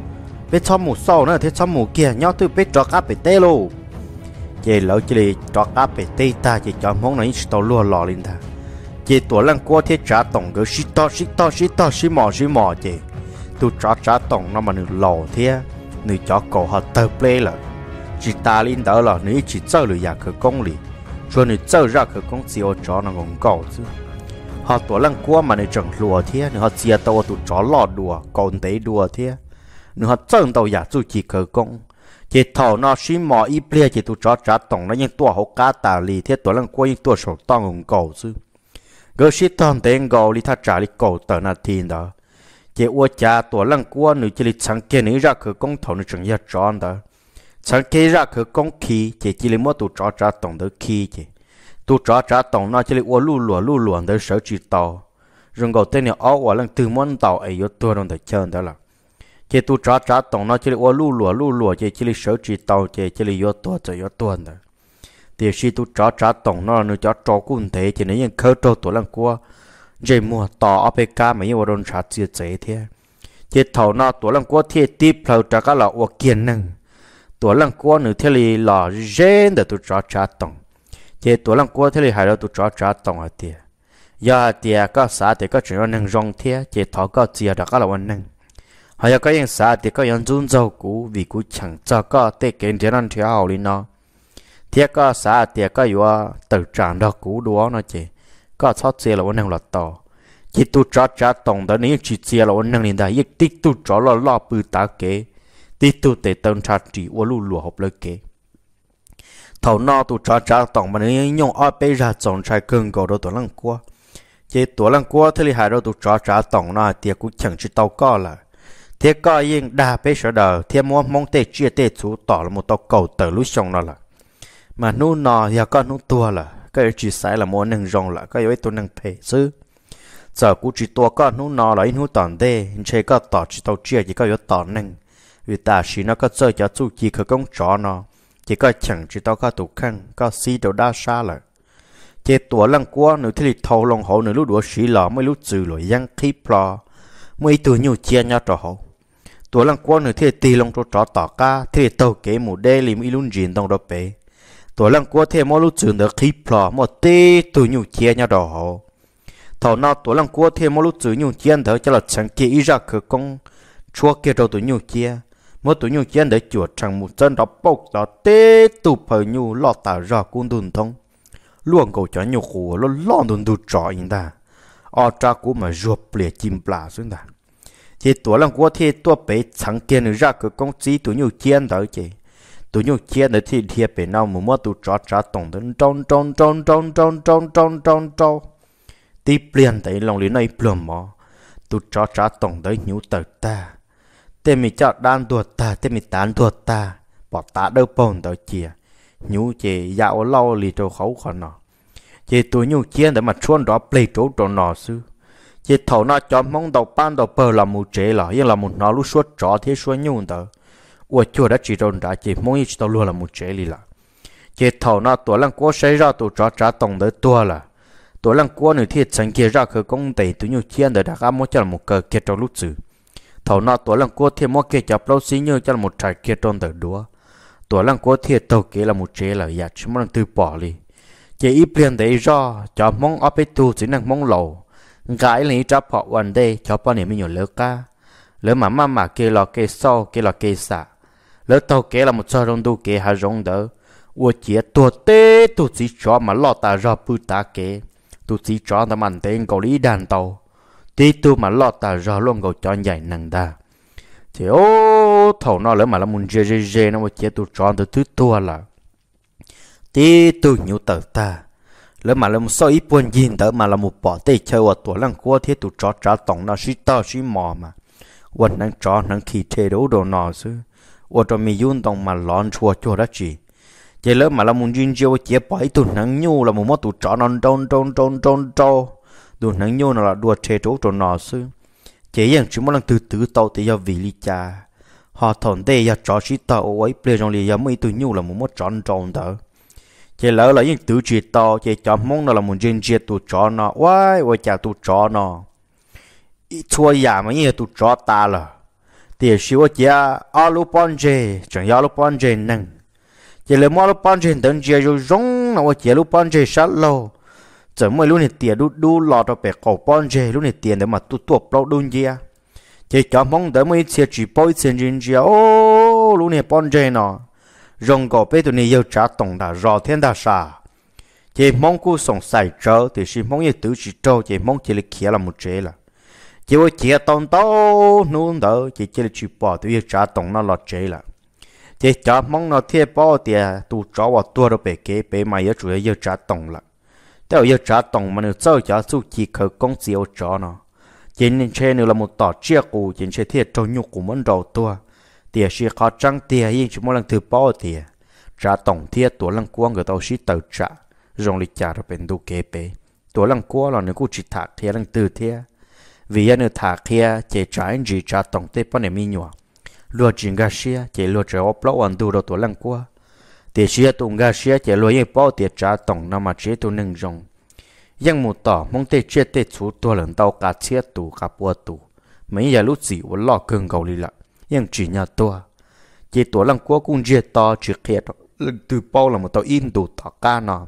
xóm mù sau nữa thế xóm mù kia nhau từ biết cho cá bị tê luôn chỉ lỡ chỉ cho cá bị tê ta chỉ cho món này tàu lùa lò lên ta chỉ tuổi lăng qua thế trả tổng cái shit mò chỉ tu trả tổng nó mà nửa lò thế nửa cho cổ họ tờ play là chỉ ta lên đó là nửa chỉ chơi được nhà khởi công li cho nửa chơi ra khởi công siêu cho nó ngon cầu chứ họ tuổi lăng qua mà nửa chẳng lùa thế nửa họ chia tàu tu chó lọt đùa còn tế đùa thế nửa họ chơi tàu nhà chú chỉ khởi công chỉ thầu nó xí mò ít play chỉ tu trả tổng nó những tua họ cá tà li thế tuổi lăng qua những tua sầu to ngon cầu chứ cái shit toàn tiền cầu li thà trả li cầu tờ na thiên đó chỉ ô cha tuổi lăng qua nữ chỉ chẳng kia nữ ra khởi công thầu nữ chẳng ya tròn đó chẳng kia ra khởi công khí chỉ mua tụ trả tổng đó khí chỉ tụ trả tổng nó chỉ ô lu lùa đó sở chỉ tàu rừng cầu tên này áo và lần từ món tàu ấy yếu tua trong đời chơi đó là chỉ tu trả tổng nó chỉ là ô lù lùa chỉ là sở chỉ tàu chỉ là yếu tua đó thì khi tu trả tổng nó nữa cho cũng thế chỉ nên khơi trâu tuổi lần qua dây mùa tỏ APK mà như đồn trả chia chế thế chỉ thầu nó tuổi lần qua thì tiếp theo trả cái là ô kiên năng tuổi lần qua nữa thì là gen để tu trả tổng chỉ tuổi lần qua thì hay là tu trả tổng ở tiền giờ thì có xã thì có chuyện năng rong thế chỉ thầu có chia được cái là vấn năng hay có những xã thì có những run dầu cũ vì cũ chẳng cho có tệ kiến thế năng theo hậu nó thế có xã thì có yếu tự trạng đó cũ đó nó chỉ có thoát chia là vấn năng là to chỉ tu trả tổng đó nếu chỉ chia là vấn năng liền đại ít tích tu trả là lo bự tá kế tích tu để tận trả chỉ ô lù lùa học lợi kế thầu no tu trả tổng mà nếu nhung ở bây giờ chọn trái cưng cầu đó tuổi lăng qua chỉ tuổi lăng qua thế thì hai đó tu trả tổng nó thì cũng chẳng chỉ tàu co là thế có yên đa bây giờ đời thế mong tê chia tê chú tỏ là một tàu cầu từ lúc xong nó là mà nu nọ giờ con nu tua là cái chỉ sai là muốn nâng rong là cái yếu tôi nâng thể chứ giờ cũng chỉ tua con nu nọ là nu tòn đê chơi có tỏ chỉ tàu chia chỉ có yếu tỏ nâng vì ta chỉ nó có chơi cho chú chỉ khởi công chó nó chỉ có chẳng chỉ tao có tụ khăn có xí đầu đa xa là chế tua lăng qua nữa thì thầu lòng hậu nữa lúc đuổi xí lọ mới lúc trừ rồi giăng khí plò mấy tuổi nhiều chia nhau trò hậu tua lăng qua nữa thì tì lòng trò tỏ ca thì tàu kế một đê lim ilun gìn trong đó bể tuổi lăng qua thì mỗi lúc trừ được khí plò một tê tuổi nhiều chia nhau trò hậu thầu nào tuổi lăng qua thì mỗi lúc trừ nhiều chia đỡ cho là chẳng kia ý ra khởi công chua kia đầu tuổi nhiều chia mỗi tuổi nhiều chia để chuột chẳng một chân đó bốc đó tê tụ phơi nhiều lọt tả ra cũng đun thông luôn cầu cho nhiều khổ nó lon đun đun trọ in ta ở cha cũ mà ruột bể chim plà xuống ta chỉ tuổi lăng qua thì tuổi bé chẳng kia nữa ra khởi công chỉ tuổi nhiều chia đỡ chỉ tuổi nhiều chia để thì thiệp bé nào mà mỗi tuổi trả tổng đến trong tí liền tới lòng lý này plum mò tuổi trả tổng tới nhiều tờ ta tên mình chọn đan tuột ta tên mình tán tuột ta bỏ ta đâu bồn tới chia nhiều chỉ dạo lâu lì trâu khẩu còn nọ chỉ tuổi nhiều chia để mà chuôn đó plei trâu trâu nọ sư chỉ thầu nó cho mong đầu ban đầu bờ là một chế là nhưng là một nó lúc suốt trò thế suốt nhung tờ ủa chưa đã chỉ tròn đã chỉ mong ít tao luôn là một chế lì là chỉ thầu nó tuổi lăng qua xảy ra tuổi trả tổng tới tua là tuổi lăng qua người thiệt chẳng kia ra khởi công tẩy tuổi nhiều chia để đặt ám cho là một cờ kia trong lúc xử thầu nó tuổi lăng qua thêm một kia chập lâu xí như cho là một trái kia trong tờ đúa tuổi lăng qua thiệt tàu kia là một chế là giả chúng đang từ bỏ đi chỉ ít liền để do cho mong ở bên tu chỉ năng mong lầu gái lấy chấp họวันđây cho bao nhiêu mình nhiều lớn ca lớn mà kia là kia sau kia là kia xả lớn tàu kia là một số rong tu kia hay rong đỡ我姐多的都只抓嘛老大热不打给，都只抓他们等狗里弹刀，地都嘛老大热乱狗抓ใหญ่ 能的，就头那了嘛了mun rê那我姐都抓的最多了，地都牛得的，了嘛了所以半夜的嘛了木bỏ地chơi我多人过天都抓懂那是到是毛嘛，我能抓能起车都都那是，我这没运动嘛乱戳做得起。chỉ lớn mà là muốn duyên chiêu chỉ bảy tuần nắng nhu là một món tụ trọ non trong tuần nắng nhu là đua chế chỗ trộn nọ sư chỉ rằng chúng muốn từ tàu thì do vì lý cha họ thằng đây giờ trọ chỉ tàu ấy bây giờ giờ mấy tuần nhu là một món trọn tròn đó chỉ lỡ là những tự chỉ tàu chỉ chọn món là muốn duyên chiêu tụ trọ nọ why chả tụ trọ nọ chua giả mà như tụ trọ ta là thì xíu chỉ alu ponje chẳng alu ponje năng chỉ là mua lúc bán trên tận chia rồi rong nào chỉ lúc bán trên sát lâu giờ mới lúc này tiền đu lọt vào bể cổ bán trên lúc này tiền để mà tu bao đun chia chỉ cho mong đợi mới chia chỉ bao tiền trên chia ô lúc này bán trên nó rong cổ bể tụi này yêu trả tổng đã rõ thiên đã xa chỉ mong cô sống sai trở thì chỉ mong yêu tự chỉ trâu chỉ mong chỉ là kia là một chế là chỉ có chia tổng tao nôn đỡ chỉ là chỉ bỏ tụi yêu trả tổng nó lọt chế là chỉ cho mong nó thiệt bao tiền tụ cho vào tua rồi bể mà yêu chủ yếu trả tổng là, nếu yêu trả tổng mà nếu chơi cho số chỉ khởi công chiếu cho nó, chỉ nên chơi nữa là một tỏ chia cụ chỉ chơi thiệt trong nhục của món đầu tua, tiền chỉ khó trăng tiền nhưng chỉ mỗi lần thứ bao tiền, trả tổng thiệt tuổi lần qua người tao chỉ tự trả, dùng lịch trả rồi bên đủ kế bể, ตัวลังกัวเราเนี่ยกูจิตถากเทียลังตื่นเทียvì anh ở thả kia chỉ trái gì trả tổng tế bao nhiêu nhỏ lúa chín gà xía chỉ lúa trái ốp lỗ ăn đủ tuổi lăng qua để xía tụng gà xía chỉ lúa yên bao tiền trả tổng nằm mà chế tu nâng rong yang một tỏ mong tê chết tê chú tua lần tàu cá xía tù cá bùa tù mấy giờ lúc gì vẫn lo cơn gầu lì lạ yang chỉ nhà tua chỉ tuổi lăng qua cũng chia to chỉ kia lần từ bao là một tàu in tù tỏ cá nọ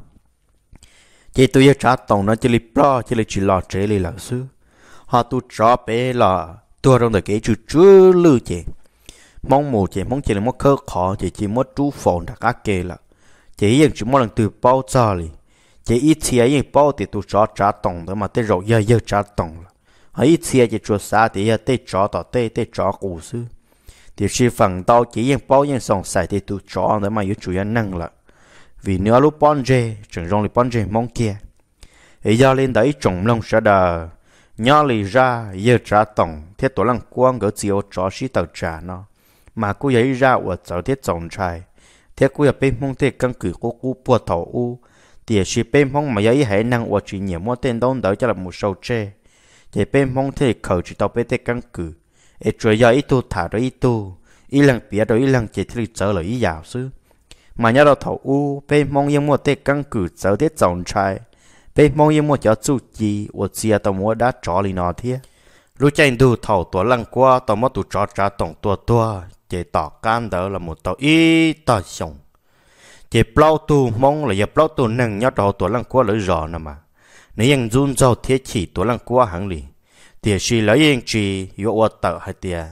chỉ tu giờ trả tổng nó chỉ lì pro chỉ lì chỉ lo chế lì lợ xứ họ tu cho bé là tua trong đời cái chú lư chị mong mù chị mong chị là mất khơ khó chị mất chú phồn đã các kê là chị yên chỉ mỗi lần từ bao giờ li chị ít chia yên bao thì tu cho trả tổng đó mà tới rồi giờ trả tổng là họ ít chia chị cho xa thì giờ tới cho tao tới cho cụ sư thì khi phần tao chỉ yên bao yên xong xài thì tu cho đó mà yếu chủ yếu năng là vì nếu lúc bon dê chẳng rong lúc bon dê mong kia ấy giờ lên đấy trồng lông sẽ đờ nhỏ lì ra giờ trả tổng thiết tổ lăng quang gỡ chiếu cho sĩ tàu trả nó mà cô ấy ra ở chỗ thiết trồng trai thiết cô ở bên mong thiết căn cứ cô cú bùa thầu u thì sĩ bên mong mà ấy hãy năng ở chỉ nhiều mua tên đông đỡ cho là một sầu tre thì bên mong thiết khởi chỉ tàu bên thiết căn cứ ở chỗ giờ ít tu thả rồi ít tu ít lần bịa rồi ít lần chỉ thiết trở lại ít giàu xứ mà nhớ đâu thầu u bên mong yên mua thiết căn cứ chỗ thiết trồng trai bên mong yên mua cho chú chi ở chia tàu mua đã cho lì nọ thế lúc chạy đủ thầu tuổi lăng qua tàu mua tụ cho trả tổng tua chỉ tỏ can đó là một tàu ít tàu sống chỉ bao tu mong là giờ bao tu nâng nhớ đầu tuổi lăng qua lỡ rõ nè mà nếu yên run rau thế chỉ tuổi lăng qua hàng lì thì chỉ lấy yên chỉ yếu ở tàu hay tiền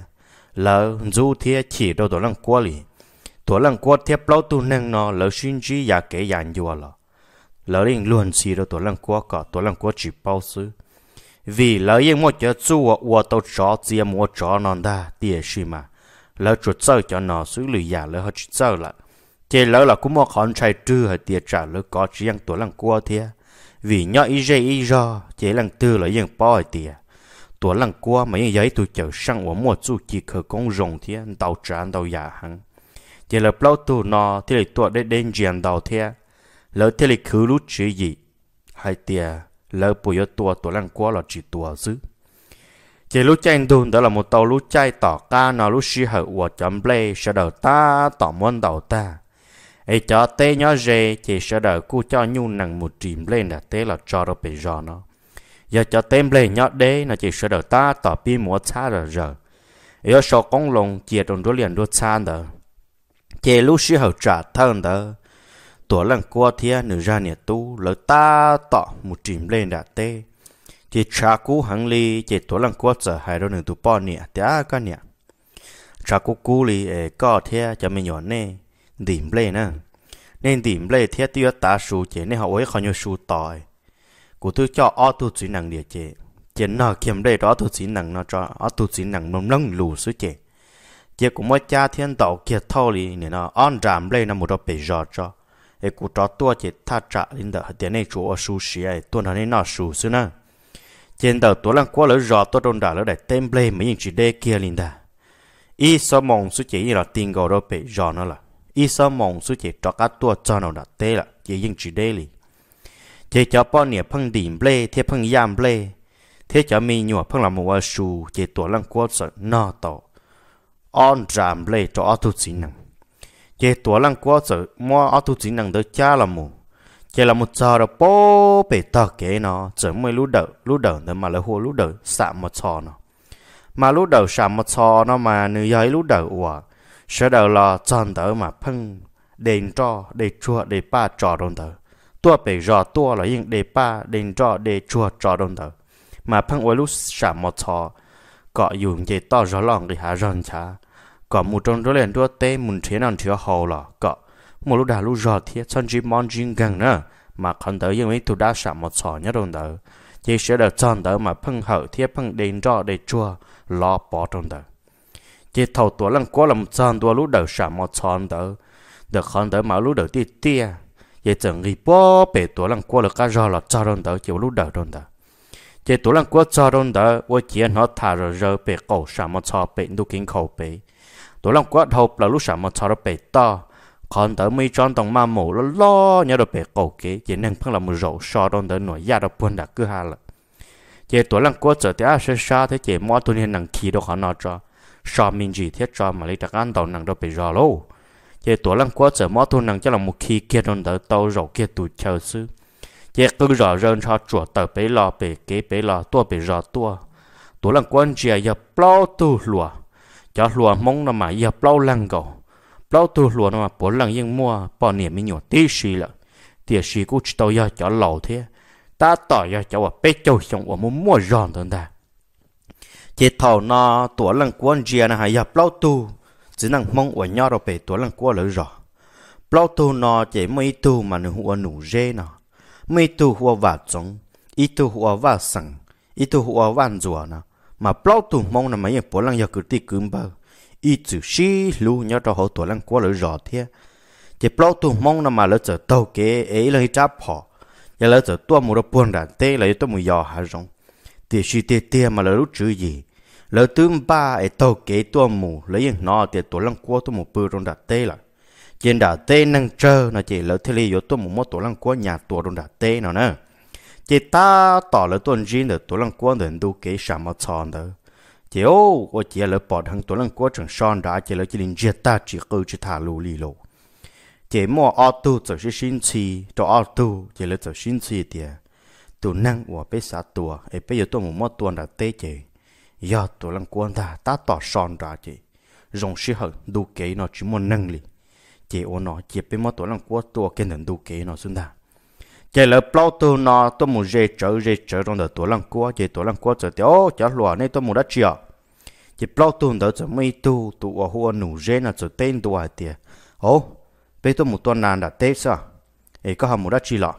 lỡ du thế chỉ đầu tuổi lăng qua lì tuổi lăng qua thế bao tu nâng nó lỡ xin chỉ giả kể dàn vô là lỡ yên luôn xì đâu tuổi lăng qua cả tuổi lăng qua chỉ bao xứ vì lỡ yên mua cho chú ở tàu chó chia mua chó non đa tiền xí mà lỡ chuột chơi cho nó xứ lười giả lỡ họ chỉ chơi là chỉ lỡ là cũng mua con trai trư hay tiền trả lỡ có chỉ ăn tuổi lăng qua thế vì nhỏ ý do chỉ lăng tư lỡ yên bao hay tiền tuổi lăng qua mà yên giấy tụi chờ sang ở mua chú chỉ khởi công rồng thế tàu trả tàu giả hăng chỉ lỡ bao tụi nó thì tuổi để đến giàn tàu thế lỡ thế lịch khứ lút chỉ gì hay tiề lỡ bùi tuổi lăng qua là chỉ tuổi xứ chỉ lút chạy đồn đó là một tàu lút chạy tỏ ca nó lút xí hở của chấm play sẽ đầu ta tỏ món đầu ta ấy cho tê nhớ rê chỉ sẽ đầu cu cho nhu nằng một chìm lên là tê là cho nó bị giò nó giờ cho tên play nhớ đế là chỉ sẽ đầu ta tỏ pi múa xa rồi giờ ấy cho con lồng chia trong đó liền đốt xa đó chỉ lút xí hở trả thân đó tuổi lăng qua thia nửa ra nè tu lỡ ta tọ một chìm lên đã tê chỉ cha cú hàng ly chỉ tuổi lăng qua giờ hai đôi nửa tu bao nè té cái nè cha cú ly có thia cho mình nhỏ nè điểm lên nè nên điểm lên thia tiêu ta số chỉ nên họ ấy không nhiều số tỏi của tôi cho auto chỉ năng địa chỉ nó kiếm đây đó auto chỉ năng nó cho auto chỉ năng nó nâng lù số chỉ cũng mới cha thiên đạo kia thâu ly nè nó on giảm lên nó một đôi bể giò cho ấy cụ trò tua chỉ thà trả lên đó tiền này chủ ở su xí ấy tuần này nó su xí nè trên đầu tuần lăng qua lỡ giò tôi đồn đã lỡ để tem play mấy những chỉ đê kia lên đó ý sao mong số chỉ là tiền gạo đó bị giò nó là ý sao mong số chỉ cho các tua cho nó đã tê là chỉ những chỉ đê li chỉ cho bao nhiêu phăng điểm play thế phăng yam play thế cho mình nhua phăng làm một su chỉ tuần lăng qua sợ nó tàu on giảm play cho auto chính năng chế tuổi lăng qua giờ mua auto chính năng được cha là mù chế là một giờ rồi bố bể tờ kế nó giờ mới lú đầu nữa mà lại hồ lú đầu sạm một trò nó mà lú đầu sạm một trò nó mà nữ giới lú đầu ủa sẽ đầu là chọn tờ mà phăng đền cho để chua để ba trò đông tờ tua bể giò tua là những để ba đền cho để chua trò đông tờ mà phăng ủa lú sạm một trò cọ dùng chế to gió lòng để hạ rần chả có một trong đó liền đua tê muốn thế nào thiếu hậu là có một lúc đã lúc giọt thì chân chỉ mong riêng gần nữa mà còn tới những mấy tụi đã sắm một sò nhớ đồng đời chỉ sẽ được chọn tới mà phăng hậu thì phăng đền cho để chua lo bỏ trong đời chỉ thầu tuổi lần qua làm chọn tuổi lúc đầu sắm một sò tới được còn tới mà lúc đầu tia chỉ chẳng nghĩ bỏ bể tuổi lần qua được cái giò là cho trong đời chỉ lúc đầu trong đời chỉ tuổi lần qua cho trong đời tôi chỉ nó thả rồi bể cổ sắm một sò bể đu kính khẩu bể tuổi lăng quá hộp là lúc sáng mà cho nó bể to còn tới mấy tròn tông ma mổ lo lo nhớ được bể cổ kế chỉ nên phăng là một rổ so đón tới nổi da được buồn đã cứ hà là chỉ tuổi lăng qua giờ thì ai sẽ xa thế chỉ mỗi tuần hiện năng khí đâu họ nói cho so mình gì thiết cho mà lấy đặc ăn tàu năng đâu bị rõ lâu chỉ tuổi lăng qua giờ mỗi tuần năng cho là một khí kia đón tới tàu rổ kia tụt chờ xứ chỉ cứ rõ rơn cho chuột tờ bể lò bể kế bể lò tua bể rõ tua tuổi lăng quan chỉ là bao tu lùa cho lùa mong là mà giờ bao lăng cầu bao tu lùa nó mà bốn lần yên mua bao niệm mình nhỏ tí xì là tiệt xì cũng chỉ tao giờ cho lẩu thế ta tỏ giờ cho vào bê châu xong ở mua giòn thôi ta chỉ thầu nó tuổi lần quan gia là hay giờ bao tu chỉ năng mong ở nhau rồi về tuổi lần qua lỡ rõ bao tu nó chỉ mấy tu mà nó hoa nụ dê nó mấy tu hoa vạt giống ít tu hoa vạt sẵn ít tu hoa vạn rùa nó mà bao tu mong là mấy bốn lần giờ cứ đi cứ bao ít chữ xí lu nhớ cho họ tuổi lần qua lỡ rõ thế chỉ bao tu mong là mà lỡ giờ tàu kế ấy là chấp họ giờ lỡ giờ tua một buồn đã tê lại tôi một giò hả rong thì suy tê tê mà lỡ lúc chữ gì lỡ tương ba ấy tàu kế tua mù lấy những nó thì tuổi lần qua tôi một bữa trong đã tê là trên đã tê năng trơ là chỉ lỡ thế li yo tôi một tuổi lần qua nhà tuổi trong đã tê nào nè chỉ ta tỏ lỡ tuần riêng được tuổi lần qua đến du kế sản mà chọn đó chỉ ô我chỉ lỡ bỏ thằng tuổi lần qua chẳng son đã chỉ lỡ chỉ linh giết ta chỉ cứ chỉ thả lù lì lù chỉ mua auto chỉ là sinh chi cho auto chỉ là chỉ sinh chi thì tụ năng của bé xã tụ ấy bây giờ tôi một tuần đã tê chỉ giờ tụ lần quan ta tỏ son ra chỉ dùng sĩ hận đủ kế nó chỉ muốn năng li chỉ ô nó chỉ bé một tuần lần qua tua cái nền đủ kế nó xứng đáng chỉ là bao tụ nó tôi một dễ trở trong đời tuần lần qua chỉ tuần lần qua giờ thì ô chả loa này tôi một đã chia chỉ bao tụ đó chỉ mấy tụ ở hoa nụ dễ nó chỉ tên tụ ai tiệt ô bây tôi một tuần nàn đã tết sao ấy có hàng một đất chi lọ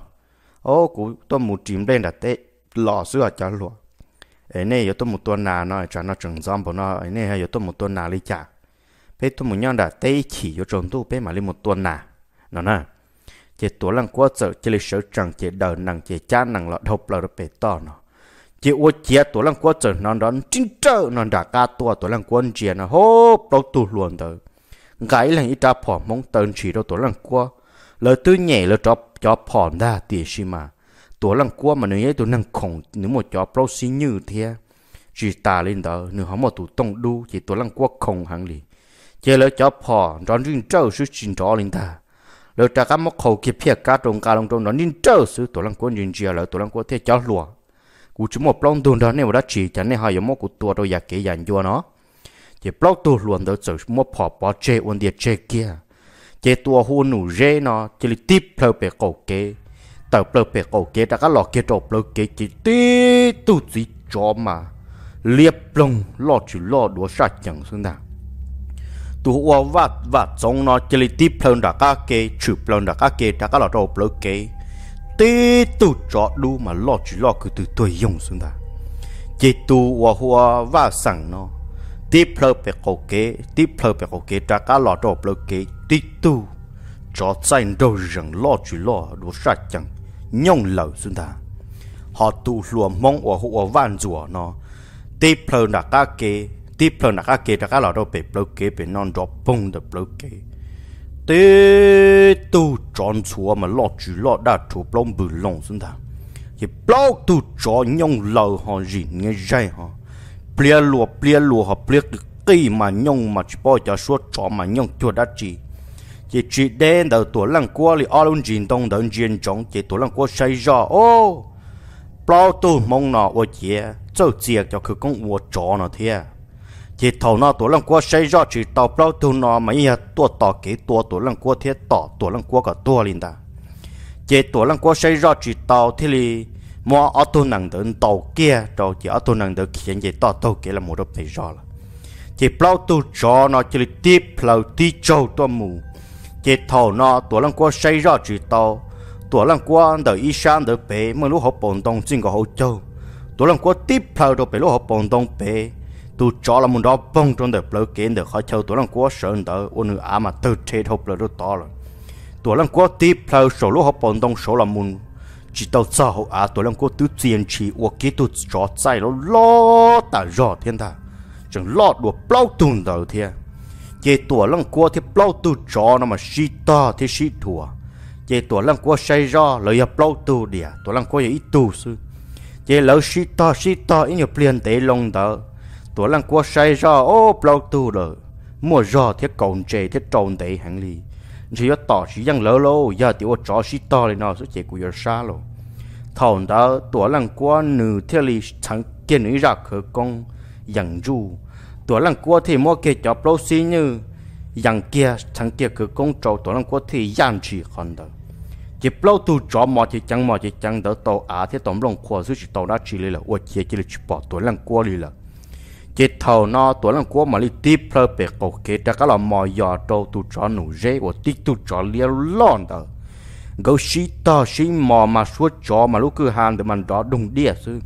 ô cụ tôi một chìm lên đã tết lọ sữa chả lọ ấy này giờ tôi một tuần nàn nó chả nó trồng rau bỏ nó ấy này giờ tôi một tuần nàn lấy chả bây tôi một nhau đã tết chỉ cho trồng tu bây mà lấy một tuần nàn nó nè chỉ tuần lần qua giờ chỉ lấy sữa trắng chỉ đờ nằng chỉ chán nằng lọ hộp lọ bể to nó chỉ ô chia tuần lần qua giờ nó đón chính trơ nó đã cá tua tuần lần qua chia nó hốp đâu tu luôn tới gái là ít ra phỏng mong tơn chỉ đâu tuổi lần qua lời tư nhẹ lời cho phỏng ra tiền xí mà tuổi lần qua mà nếu tuổi năng khổng nếu một cho pro xí như thế chỉ ta lên đó nếu họ một tụ tông đu chỉ tuổi lần qua khổng hàng lì chỉ lời cho phỏng đón riêng trâu sự chính rõ lên ta lời trả các mốc khẩu kia phía cá trong cá lông trong đón riêng trâu sự tuổi lần qua riêng chia lời tuổi lần qua thế cho lùa cú chỉ một plong tuần đó nếu đã chỉ chẳng nên hai giống một cú tua đâu giặc kỹ dàn vô nó chỉ blog tu luôn đó chỉ mua bỏ chơi ôn địa chơi kia chỉ tua hồ nụ dê nó chỉ tiếp theo về cổ kế tàu theo về cổ kế đã có lọ kia trộn theo kế chỉ tí tu chỉ cho mà liệp lông lọ chỉ lọ đùa sát chẳng xứng đáng tu hoa vắt giống nó chỉ tiếp theo đã có kế chụp theo đã có kế đã có lọ trộn theo kế tí tu cho đu mà lọ chỉ lọ cứ từ tuổi dùng xứng đáng chỉ tu hoa vắt sẵn nó tiếp theo về cổ kế đã cá lọ đồ bờ kế tí tu cho tranh đâu rằng lo chỉ lo đồ sát chẳng nhông lẩu xuyên ta họ tu lùa mong ở hộ van rùa nó tiếp theo đã cá lọ đồ bờ kế về non drop bông được bờ kế tí tu chọn chúa mà lo chỉ lo đã thủ plong bự lông xuyên ta thì plong tu cho nhông lẩu họ gì nghe dây họ plia lùa họ plia cây mà nhông mà chỉ bao giờ suốt cho mà nhông chưa đã chỉ đen đầu tuổi lần qua thì ở luôn truyền động đầu truyền trọng chỉ tuổi lần qua xây ra ô bao tu mong nọ ở chia châu chia cho cứ công ở trọ nọ thế chỉ thầu nọ tuổi lần qua xây ra chỉ tàu bao tu nọ mà nhà tua tỏ cái tua tuổi lần qua thế tỏ tuổi lần qua cả tua liền ta chỉ tuổi lần qua xây ra chỉ tàu thế thì mua ô tô năng đến tàu kia rồi chỉ ô tô năng được hiện giờ tàu kia là một đôi phải rõ là chỉ bao tu cho nó chỉ tiếp lâu tí châu to mù chỉ thầu nó tuổi lần qua xây ra chỉ tàu tuổi lần qua đời y sang đời bé mà lúc họ bồn đông chính có hậu châu tuổi lần qua tiếp lâu rồi bé lúc họ bồn đông bé tu cho là một đó bông trong đời lâu kiến được họ châu tuổi lần qua sợ đời ôn ả mà từ chết hộp là rất to rồi tuổi lần qua tiếp lâu số lúc họ bồn đông số là một chỉ tao sao họ tuổi lần qua tứ tiền chỉ hoặc kỹ thuật cho chạy nó lo ta rõ thiên ta chẳng lo được bao tuần đầu thiên chế tuổi lăng qua thì bao tu chó nó mà xí to thì xí thua chế tuổi lăng qua say ra lợi bao tu địa tuổi lăng qua ít tu sư chế lỡ xí to ít nhiều liền tế lông đó tuổi lăng qua say ra ô bao tu rồi mua ra thì còn chế thì tròn tế hàng ly chỉ có tỏ chỉ rằng lỡ lô giờ thì ô chó xí to này nó sẽ chế của giờ xa rồi thằng đó tuổi lăng qua nửa theo lý chẳng kiến nữ ra khởi công dặn ru tuổi lăng qua thì mua cái chó bao xí như dặn kia chẳng kia khởi công trâu tuổi lăng qua thì dặn chỉ còn đó chỉ bao tu chó mà chỉ chẳng đỡ tàu thì tổng lòng khoa sự chỉ tàu đã chỉ là ô chia chỉ là chỉ bỏ tuổi lăng qua đi là chỉ thầu nó tuổi lăng qua mà đi tiếp phơi bể cổ kế đã cái là mò giò trâu tu chó nụ dễ và tích tu chó liêu lon đó gấu xí to xí mò mà suốt chó mà lúc cứ hàng thì mình đó đùng đĩa sư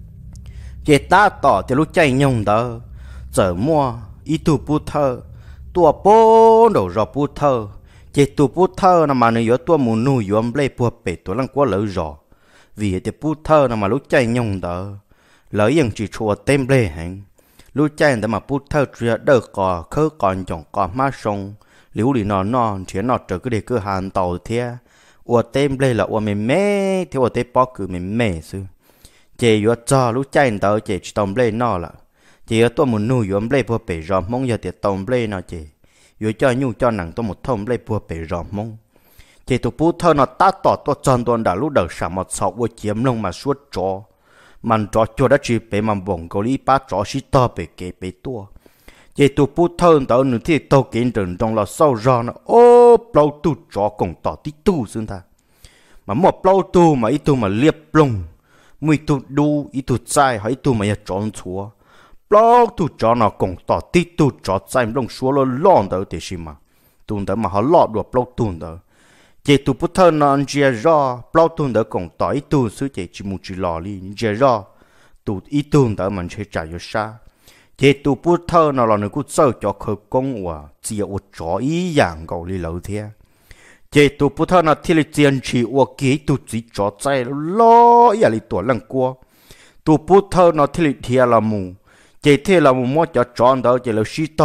chỉ ta tỏ thì lúc chạy nhung đó giờ mua ít tu bút thơ tua bố đầu rò bút thơ chỉ tu bút thơ là mà nếu tua mù nuôi yếm lấy bùa bể tuổi lăng quá lỡ rò vì thì bút thơ là mà lúc chạy nhung đó lỡยังchỉ chùa tem lê hành lúc chạy để mà bút thơ chưa đỡ cò khớ còn chọn cò má sông liu lì nó chỉ nó trở cái để cứ hàng tàu thế ủa tem lê là ủa mình mê thì ủa tem bó cứ mình mê sư chỉ ủa cho lúc chạy đó chỉ tông lê nó là chỉ tua mù nuôi yếm lấy bùa bể rò mong giờ thì tông lê nó chỉ vừa cho nhu cho nặng tôi một thông lấy bùa bể rò mông chỉ tụ bút thơ nó ta tỏ tôi tròn toàn đã lúc đầu sản một sọ vừa chiếm lông mà suốt chó màn chó cho đã chỉ bể mà bổng cầu lý ba chó xí to bể kế bể tua chỉ tụ bút thơ đó nữa thì tôi kiến trần trong là sau ra nó ô bao tu chó cùng tỏ tí tu xương ta mà một bao tu mà ít tu mà liệp lông mùi tu đu ít tu trai hay tu mà tròn chúa bao tu chó nó cùng tỏ tí tu chó trai lông xuống lo lon đó thì xí mà tuần đó mà họ lọt được bao tuần đó chỉ tu bút thơ nó chia ra bao tuần đó cùng tỏ ít tu xứ chỉ một chỉ lò li chia ra tu ít tuần đó mình sẽ trả cho xa chỉ tu bút thơ nó là người cũng sâu cho khởi công và chỉ ở chỗ ý dạng cầu li lâu thế chỉ tu bút thơ nó thì là tiền chỉ ở kỹ tu chỉ cho trai lo ya li tuổi lăng qua tu bút thơ nó thì là thiệt là mù chỉ thế là một món cho tròn đó chỉ là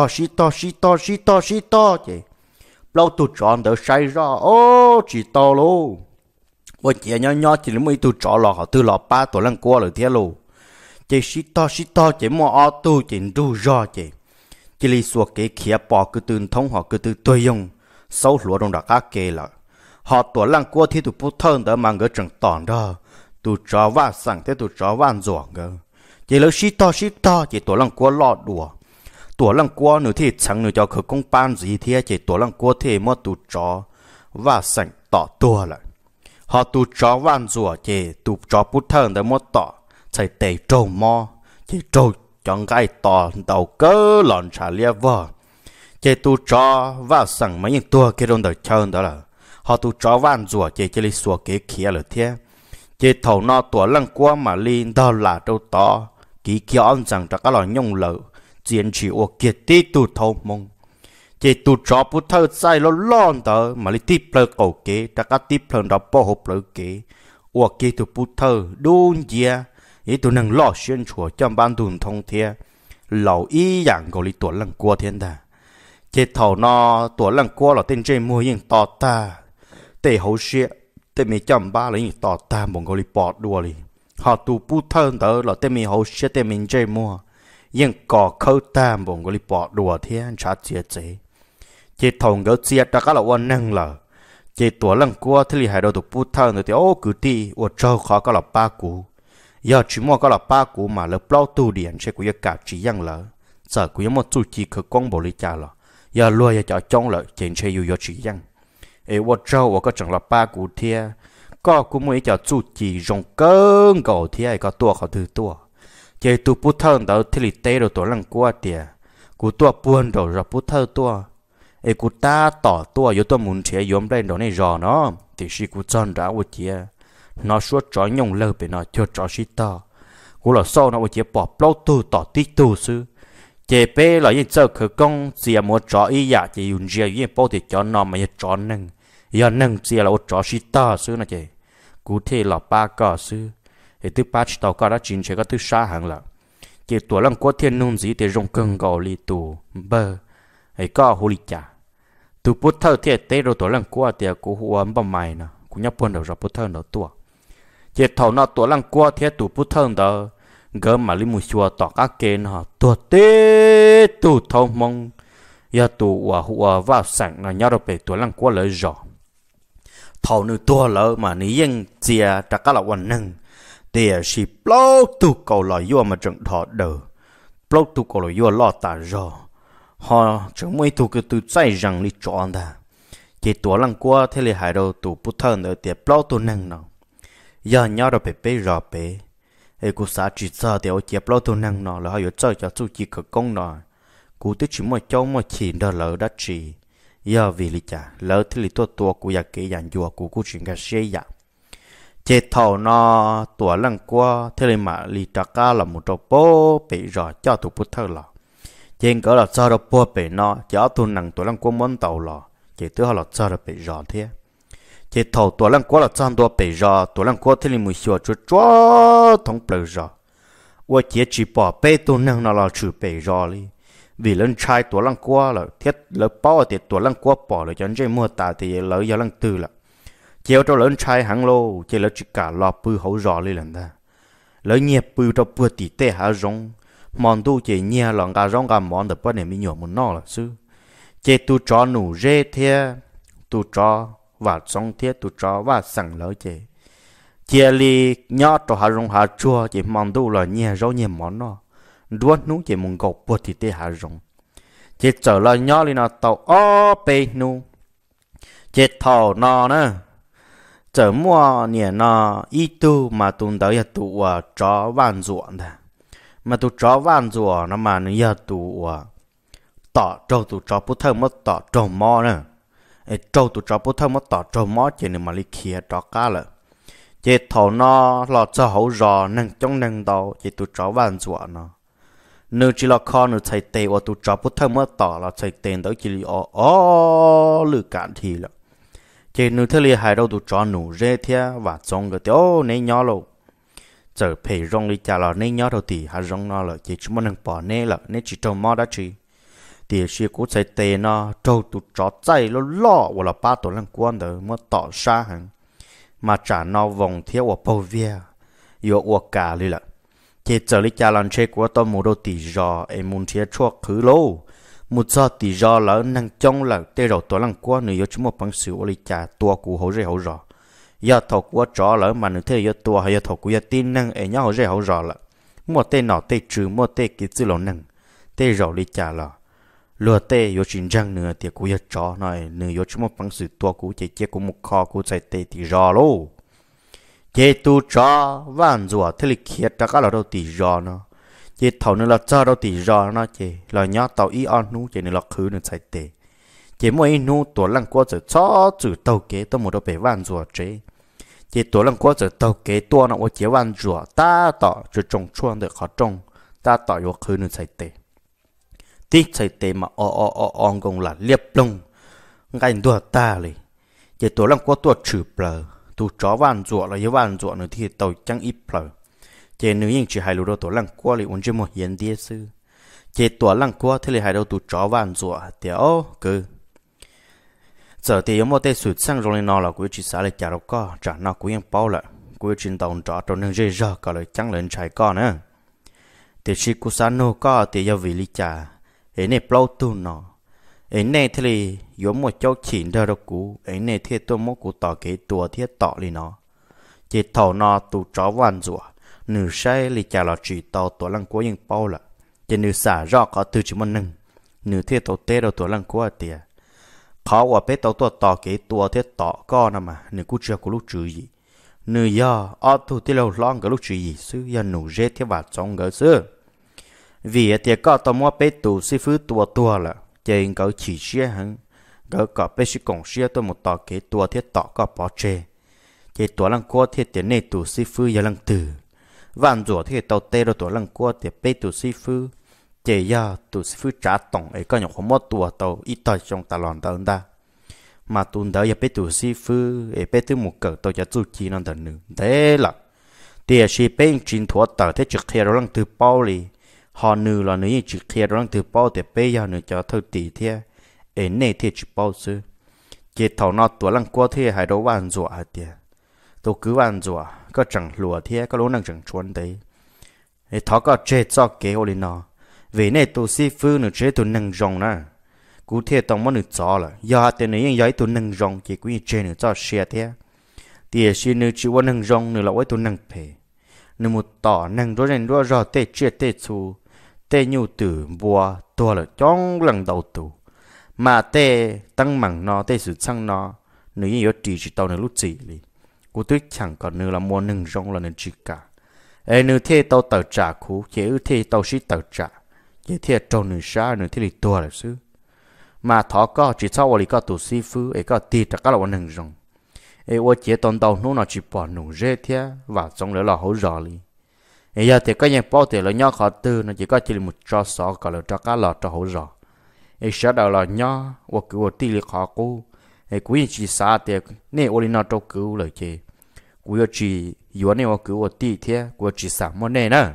xí to chỉ lâu tụt tròn đó sai ra ô chỉ to luôn và chỉ nhỏ chỉ là mấy tụt tròn là họ từ lọ ba tuổi lăng qua rồi thế luôn chỉ xí to chỉ mua ô tô chỉ đủ ra chỉ li suốt cái kia bỏ cứ từ thông họ cứ từ tôi dùng sâu lúa trong đặc kê là họ tuổi lăng qua thì tụt bút thơ đó mang cái trần tòn đó tụt trò vã sẵn thế tụt trò vã ruộng cơ chỉ là xí to chỉ tuổi lăng qua lọt đùa tuổi lăng qua nữa thì chẳng nữa cho khởi công ban gì thế chỉ tuổi lăng qua thì mất tụt chó và sành tỏ tua lại họ tụt chó van rùa chỉ tụt chó bút thơ để mất tỏ chạy tẩy trâu mò chỉ trâu chọn cái tỏ đầu cơ lòn trả lia vợ chỉ tụt chó và sành mấy những tua kia đông đời chơi đó là họ tụt chó van rùa chỉ li xua cái kia là thế chỉ thầu nó tuổi lăng qua mà lên đó là đâu to kỹ kia ông rằng cho các loại nhung lợ chiến chỉ ô kiệt tí tụt thâu mông chỉ tụt chó bút thơ sai lo lon đó mà li tiếp lơ cổ kế đã các tiếp lơ đó bỏ hộp lơ kế ô kế tụt bút thơ đun dìa ý tụt năng lo xuyên chùa trong ban đồn thông thia lẩu ý dạng của li tuổi lăng qua thiên đà chỉ thầu nó tuổi lăng qua là tên trên mua những tỏ ta tê hậu xịa tê mi chăm ba là những tỏ ta một cái li bọt đua li họ tụt bút thơ đó là tê mi hậu xịa tê mi trên mua nhưng có khâu tam bổng có li bỏ đùa thế anh chả chia chế chỉ thòng gỡ chia đã các là quan năng là chỉ tuổi lăng qua thì li hai đầu tụ bút thang rồi thì ô cứ đi ô trâu khó có là ba cú giờ chỉ mua có là ba cú mà là bao tu điện sẽ cũng cả chỉ yang là giờ cũng một chút chỉ khởi công bộ li cha là giờ lùi cho trong là chỉ chơi yêu chỉ yang ấy ô trâu ô có chẳng là ba cú thế có cũng mới cho chút chỉ rong cơn cầu thế có tua họ từ tua chỉ tụ bút thơ đó thì li tê rồi tuổi lăng qua tiệt cú tua buồn rồi rồi bút thơ tua ấy cú ta tỏ tua yếu tua muốn chế yếm lên đó này rò nó thì chỉ cú chọn đã một chia nó suốt chó nhung lơ bị nó cho chó xí to cú là sau nó một chia bỏ bao tu tỏ tí tu sư chế bé là những giờ khởi công chỉ một chó ý dạ chỉ dùng chia những bao thì chó nó mà chó nâng giờ nâng chỉ là một chó xí to sư nó chế cú thế là ba cò sư thì từ ba chỉ tàu cá đã chín chế có từ xa hàng là chỉ tuổi lăng qua thiên nông gì để rong cưng gạo li tù bơ ấy có hồ lý chả tụ bút thơ thì tê rồi tuổi lăng qua thì cú hoa bầm mày nè cú nhấp buồn đầu rồi bút thơ nó tua chỉ thầu nó tuổi lăng qua thì tụ bút thơ đó gỡ mà li mùi chùa tỏ các kênh họ tua tê tụ thầu mong ya tụ hoa vào sẵn là nhau đâu về tuổi lăng qua lời rõ thầu nữ tua lỡ mà ní yên chia trả các là quan năng thì chỉ bao tụ cầu lại vô mà trận thọ đời bao tụ cầu lại vô lo tả rõ họ chẳng mấy tụ cái tụ say rằng đi chọn ta chỉ tuổi lăng qua thế là hai đầu tụ bút thơ nữa thì bao tụ năng nào giờ nhau đâu về rõ về ấy cú xã chỉ sợ thì ở chế bao tụ năng nào là họ có chơi cho chú chỉ khởi công nào cú tức chỉ một châu một chỉ đó lỡ đã chỉ giờ vì lý cha lỡ thì lý tua cú ya kỹ dàn dùa cú chuyện cái xe ya chế thầu nó tuổi lăng qua thế là mà lý trà ca là một trâu bố bị rõ cho tụ bút thơ là trên cỡ là cho đâu bố bị nó cho tụ năng tuổi lăng qua món tàu là chế thứ họ là cho đâu bị rõ thế chế thầu tuổi lăng qua là cho tuổi bị rõ tuổi lăng qua thế là mùi xua cho thông bờ rõ và chế chỉ bỏ bê tụ năng nó là chữ bị rõ đi vì lần trai tuổi lăng qua là thiết lỡ bao thì tuổi lăng qua bỏ rồi cho nên mua tạ thì lỡ giờ lăng tư là chiều cho lớn trai hàng lô chỉ lỡ chỉ cả lò bự hậu rõ lên lần ta lỡ nhẹ bự cho bự tỉ tê hạ rong mòn tu chỉ nhẹ lòng gà rong gà mòn được bao nhiêu mình nhỏ một nọ là sư chỉ tu cho nụ rê thế tu cho và xong thế tu cho và sẵn lỡ chỉ chia li nhọ cho hạ rong hạ chua chỉ mòn tu là nhẹ rau nhẹ món nọ đuốt nú chỉ muốn gọc bột thì tê hạ rong chỉ trở lại nhỏ lên nào tàu ó bê nú chỉ thầu nó nè trở mua nhẹ nó ít tu mà tụi tới tụ chó van ruộng nè mà tụ chó van ruộng nó mà nó tụ tỏ trâu tụ chó bút thơm mất tỏ trâu mò nè trâu tụ chó bút thơm mất tỏ trâu mò chỉ nên mà đi kia chó cá lợ chỉ thầu nó lọt cho hậu rò nâng trong nâng đầu chỉ tụ chó van ruộng nó nếu chỉ là con nếu chạy tê và tụ chó bút thơm mất tỏ là chạy tê tới chỉ là lử cạn thì là chỉ nếu thế là hai đầu tụ chó nụ rê thia và trong cái tiêu này nhỏ lộ giờ phải rong đi chả là này nhỏ đầu thì hai rong nó là chỉ muốn nâng bỏ nè là nè chỉ trồng mò đã chỉ thì chỉ cố chạy tê nó trâu tụ chó chạy nó lo hoặc là ba tổ lăng quan đó mới tỏ xa hẳn mà trả nó vòng theo ở bao vía yêu ở cả đi là chỉ giờ lý cha làm chơi của tôi mua đồ tỷ giò em muốn chia chuộc khứ lô một giờ tỷ giò lỡ năng trong là tê đầu tôi làm qua nữa yêu chúng một bằng sự lý cha tua cụ hậu rẻ hậu giò giờ thầu của chó lỡ mà nữa thế giờ tua hay giờ thầu của giờ tin năng em nhau hậu rẻ hậu giò là mua tê nọ tê trừ mua tê cái gì lỗ năng tê giò lý cha là lừa tê yêu chính răng nữa thì của giờ chó này nữa yêu chúng một bằng sự tua cụ chỉ chia của một kho của chạy tê tỷ giò lô chế tu cho van rùa thế lịch khiết ra các là đâu tỷ giò nó chế thầu nữa là cho đâu tỷ giò nó chế là nhớ tàu y on nu chế nữa là khứ nữa chạy tệ chế mỗi nu tuổi lăng qua giờ cho chữ tàu kế tôi một đâu bị van rùa chế tuổi lăng qua giờ tàu kế tua nó chế van rùa ta tỏ cho trồng chuông được khó trồng ta tỏ vô khứ nữa chạy tệ tí chạy tệ mà on gồng là liệp lông ngay đùa taเลยchế tuổi lăng qua tua chữ bờ tụ chó van ruộng là van ruộng nữa thì tàu chẳng ít phở chế nữ yên chỉ hai lúa đầu tổ lăng qua liền uống cho một hiện địa sư chế tổ lăng qua thế là hai đầu tụ chó van ruộng tiểu cứ giờ thì một tay sụt sang rồi nó là quý chỉ xả lại trả đâu có trả nó quý yên bao lại quý trên tàu trọ trong nơi rơi ra cả lời chẳng lên trái con nữa thì chỉ cú san nô có thì giờ vì lý trả ấy này bao tu nó ấy này thì là giống một cháu chỉnh ra đâu cũ ấy này thì tôi muốn cụ tỏ cái tua thiết tỏ li nó chỉ thầu nó tụ chó van rùa nửa say li chả là chỉ tàu tổ lăng cố yên bao là chỉ nửa xả rõ có từ chỉ một nâng nửa thiết tàu tê đâu tổ lăng cố tiệt khó qua bé tàu tỏ cái tua thiết tỏ có nè mà nửa cú chưa có lúc chữ gì nửa giờ ở thu thì lâu long cái lúc chữ gì xứ giờ nụ rết thiết vào trong cái xứ vì tiệt có tàu mua bé tụ xí phứ tua là trên cỡ chỉ xe hẳn cỡ cỡ bé sĩ cổng xe tôi một tỏ cái tua thiết tỏ có bỏ chê cái tua lăng qua thiết tiền này tụ sĩ phư giờ lăng tử van rủa thì tàu tê rồi tua lăng qua thì bé tụ sĩ phư chê ya tụ sĩ phư trả tổng ấy có nhọc không mất tua tàu ít tỏi trong ta lòn tàu ta mà tuần đó giờ bé tụ sĩ phư ấy bé thứ một cỡ tàu cho chú chi nó tận nữa thế là thì sĩ bé chính thua tờ thế trực theo lăng tử bao li họ nữ là nữ chỉ kia đó từ bao để bây giờ nữ cho thâu tỷ thế ấy này thì chỉ bao sư chỉ thầu nó tuổi lăng qua thế hay đâu van dọa tiền tôi cứ van dọa có chẳng lùa thế có lúc năng chẳng chuẩn đấy ấy thọ có chế cho kế ô lên nó vì này tôi sĩ phu nữ chế tôi năng rong nè cụ thể tông món nữ cho là giờ tiền nàyยังย้ายtôi năng rong chỉ quý chế nữ cho xe thế tiền xe nữ chỉว่าnăng rong nữ là với tôi năng phe nữ một tỏ năng đối人đối rõ tê chế tê chu tê nhu tử bùa tua là trong lần đầu tù mà tê tăng mảng nó tê sự sang nó nữ như chỉ tàu nữ lúc chỉ li cụ tuyết chẳng còn nữ là mua năng rong là nữ chỉ cả ê nữ thế tàu tàu trả cú chỉ ư thế tàu sĩ tàu trả chỉ thế trâu nữ sa nữ thế li tua là sư mà thọ có chỉ sau vào li có tù sĩ phu ê có tì trả các là năng rong ê ô chỉ tàu tàu nó chỉ bỏ nụ rễ thế và trong đó là hỗ trợ li ê giờ thì có những bao tiền là nhỏ khó tư nó chỉ có chỉ một trò sọ còn là trò cá lọt trò hỗ trợ ê sau đó là nhỏ và cứ tì li khó cú ê quý chỉ xa thì nè ô li nó trâu cứu lời chị quý chỉ yếu này và cứu tì thế quý chỉ sáng món này nè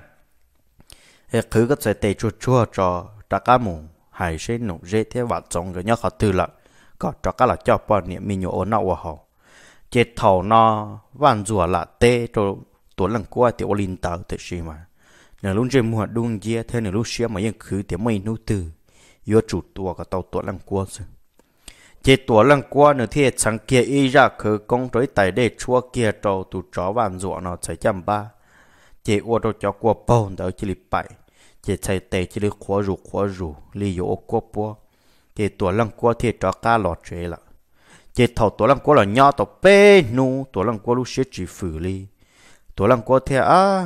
ê cứ có thể tê chua chua cho trò cá mù hay sẽ nụ rễ thế và trong cái nhỏ khó tư là có trò cá là cho bao nhiêu mình nhiều ổn nào và họ chết thầu nó van rùa là tê cho tuổi lần qua thì olin tàu thì gì mà nửa lúc trên mùa đông kia thế nửa lúc xưa màยังkhứ thì mấy nô tư yếu chủ tua cái tàu tuổi lần qua chứ chết tuổi lần qua nửa thế chẳng kia y ra khứ công tới tại đây chua kia trâu tụ chó van rùa nó chạy chăm ba chết ô tô cho qua bồn đỡ chỉ lip bảy chết chạy tê chỉ lip khóa rù li yếu qua bua chết tuổi lần qua thì cho cá lọt chế là chết thầu tuổi lần qua là nhỏ tàu bê nu tuổi lần qua lúc xưa chỉ phử li tuổi lần qua thì